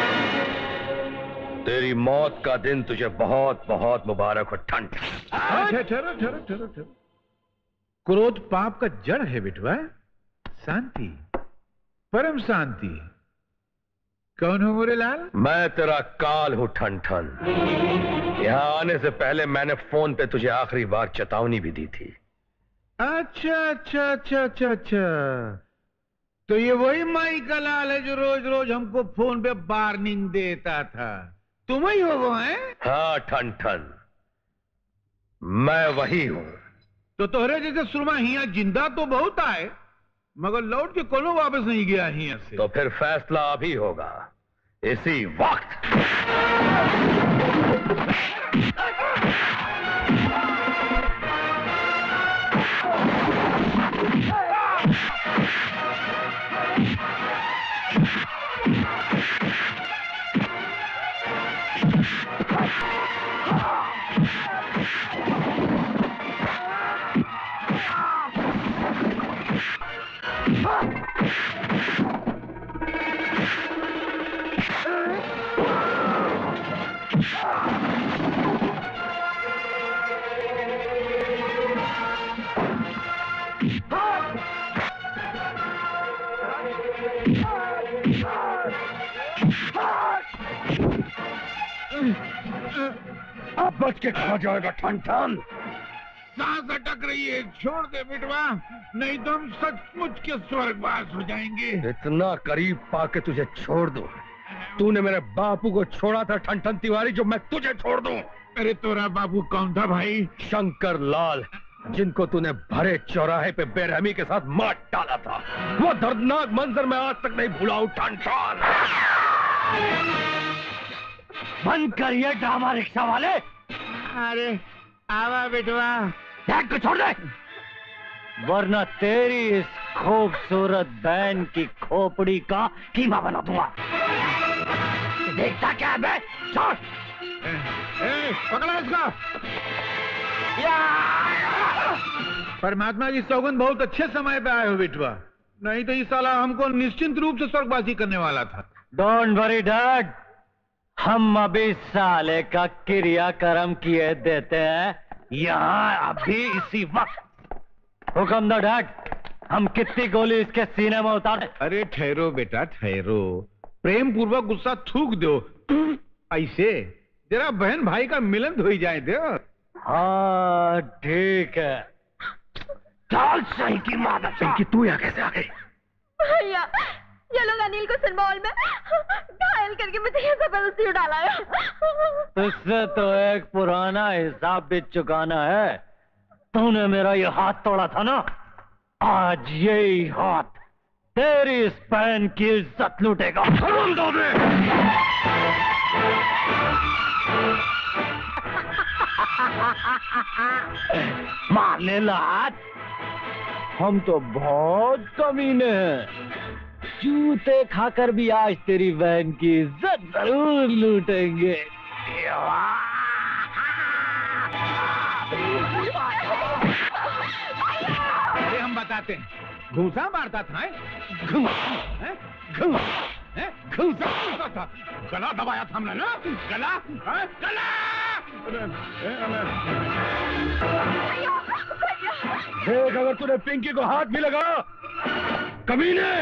तेरी मौत का दिन तुझे बहुत बहुत मुबारक हो ठंड। अच्छा, ठहरो ठहरो ठहरो ठहरो। क्रोध पाप का जड़ है बिटवा, शांति, परम शांति। कौन हो मोरे लाल? मैं तेरा काल हूं ठन ठन। यहाँ आने से पहले मैंने फोन पे तुझे आखिरी बार चेतावनी भी दी थी। अच्छा अच्छा अच्छा अच्छा अच्छा, तो ये वही माई का लाल है जो रोज रोज हमको फोन पे वार्निंग देता था। तुम ही हो वो हैं? हाँ ठन ठन, मैं वही हूँ। तो तोहरे जैसे सुरमा हिया जिंदा तो बहुत आए, मगर लौट के कोनो वापस नहीं गया हिया से। तो फिर फैसला अभी होगा, इसी वक्त। अब बच के खा जाएगा ठन ठन। सांस अटक रही है, छोड़ दे बिटवा, नहीं तो हम सचमुच के स्वर्गवास हो जाएंगे। इतना करीब पाके तुझे छोड़ दूं? तूने मेरे बापू को छोड़ा था ठन ठन तिवारी, जो मैं तुझे छोड़ दूं? अरे तोरा बापू कौन था भाई? शंकर लाल, जिनको तूने भरे चौराहे पे बेरहमी के साथ मार डाला था। वो दर्दनाक मंजर मैं आज तक नहीं भूला हूं ठन ठन। बंद करिए ड्रामा रिक्शा वाले। अरे आवा बेटवा, बैग को छोड़ दे, वरना तेरी इस खूबसूरत बहन की खोपड़ी का कीमा बना दूंगा। देखता क्या है बे? छोड़। पकड़ा इसका। परमात्मा की सौगंध, बहुत अच्छे समय पे आए हो बेटवा, नहीं तो ये साला हमको निश्चिंत रूप से स्वर्गवासी करने वाला था। डोंट वरी डैड, हम अभी साले का क्रियाक्रम किए देते हैं यहाँ अभी इसी वक्त। हुक्म दो डैड, हम कितनी गोली इसके सीने में उतार। अरे ठहरो बेटा ठहरो, प्रेम पूर्वक गुस्सा थूक दो। ऐसे जरा बहन भाई का मिलन तो ही जाए दे। हाँ ठीक है। चाल सही की माता। पिंकी तू यहाँ कैसे आ गई? भैया ये लोग अनिल को सिनेमा हॉल में घायल करके मुझे ये जबरदस्ती डाला है। तुझसे तो एक पुराना हिसाब भी चुकाना है। तूने मेरा ये हाथ तोड़ा था ना, आज यही हाथ तेरी इस बहन की इज्जत लूटेगा। मार ले लात। हम तो बहुत कमीने हैं, जूते खाकर भी आज तेरी बहन की इज्जत जरूर लूटेंगे। अरे हम बताते हैं, घूसा मारता था। घूसा मारता था, गला दबाया था हमने ना, गला गला। देख अगर तूने पिंकी को हाथ भी लगा कमीने।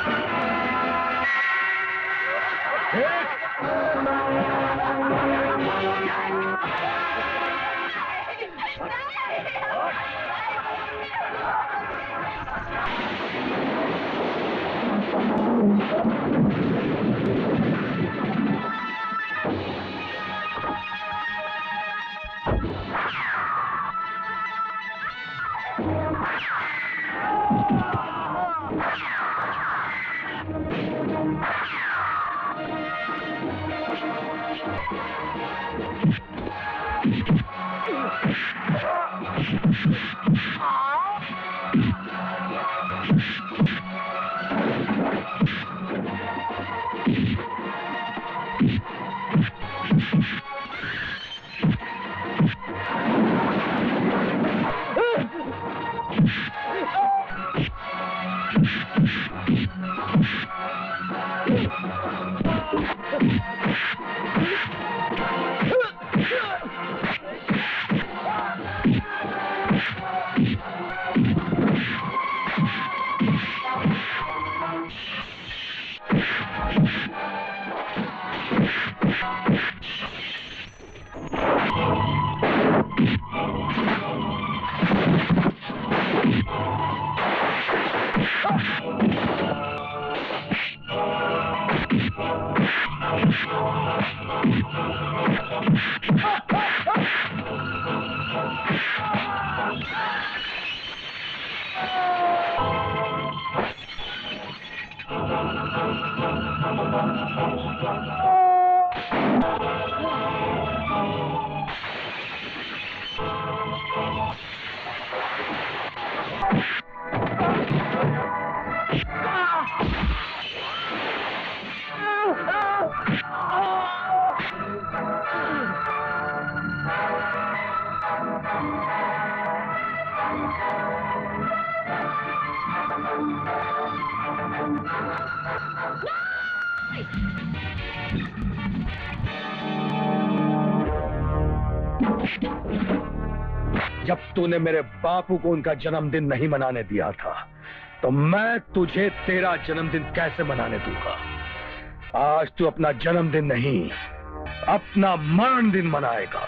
जब तूने मेरे बापू को उनका जन्मदिन नहीं मनाने दिया था, तो मैं तुझे तेरा जन्मदिन कैसे मनाने दूंगा? आज तू अपना जन्मदिन नहीं, अपना मरण दिन मनाएगा।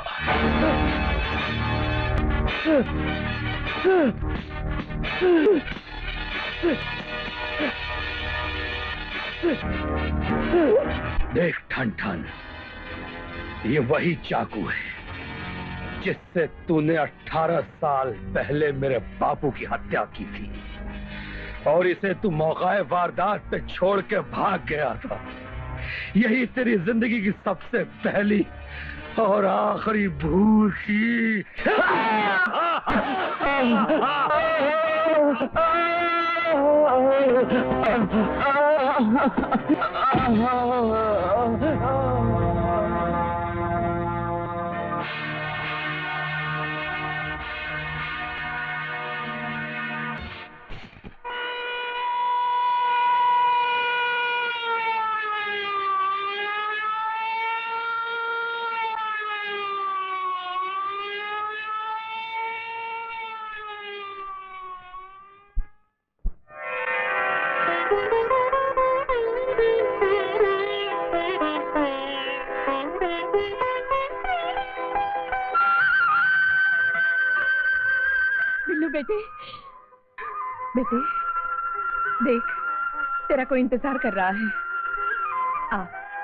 देख ठन ठन, ये वही चाकू है जिससे तूने 18 साल पहले मेरे बापू की हत्या की थी, और इसे तू मौकाए वारदात पे छोड़ के भाग गया था। यही तेरी जिंदगी की सबसे पहली और आखिरी भूल थी। बिल्लू बेटे, बेटे देख, तेरा कोई इंतजार कर रहा है। आ।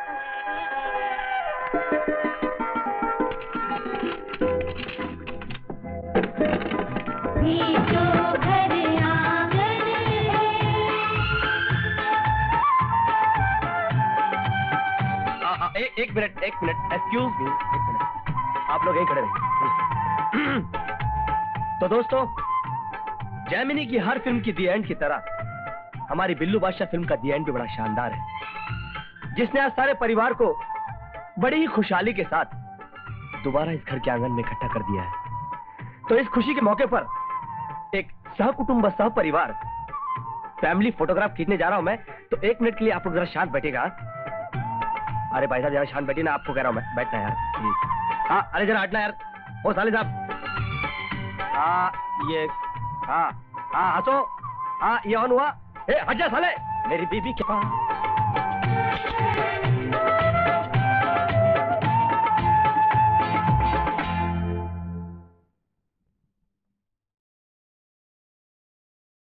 एक मिनट, एक्सक्यूज मी, एक मिनट, आप लोग यहीं खड़े रहिए। तो दोस्तों, जैमिनी की हर फिल्म की दी एंड की तरह हमारी बिल्लू बादशाह फिल्म का दी एंड भी बड़ा शानदार है, जिसने आज सारे परिवार को बड़ी ही खुशहाली के साथ दोबारा इस घर के आंगन में इकट्ठा कर दिया है। तो इस खुशी के मौके पर एक सहकुटुंब सह परिवार फैमिली फोटोग्राफ खींचने जा रहा हूं मैं। तो एक मिनट के लिए आप लोग जरा शांत बैठेगा। अरे भाई साहब जरा शांत बैठिए ना, आपको कह रहा हूं मैं, बैठना यार प्लीज। हाँ अरे जरा हटना यार, ओ साले साहब। हाँ ये, हाँ हंसो, हाँ ये ऑन हुआ। ए हट जा साले, मेरी बीबी के पास।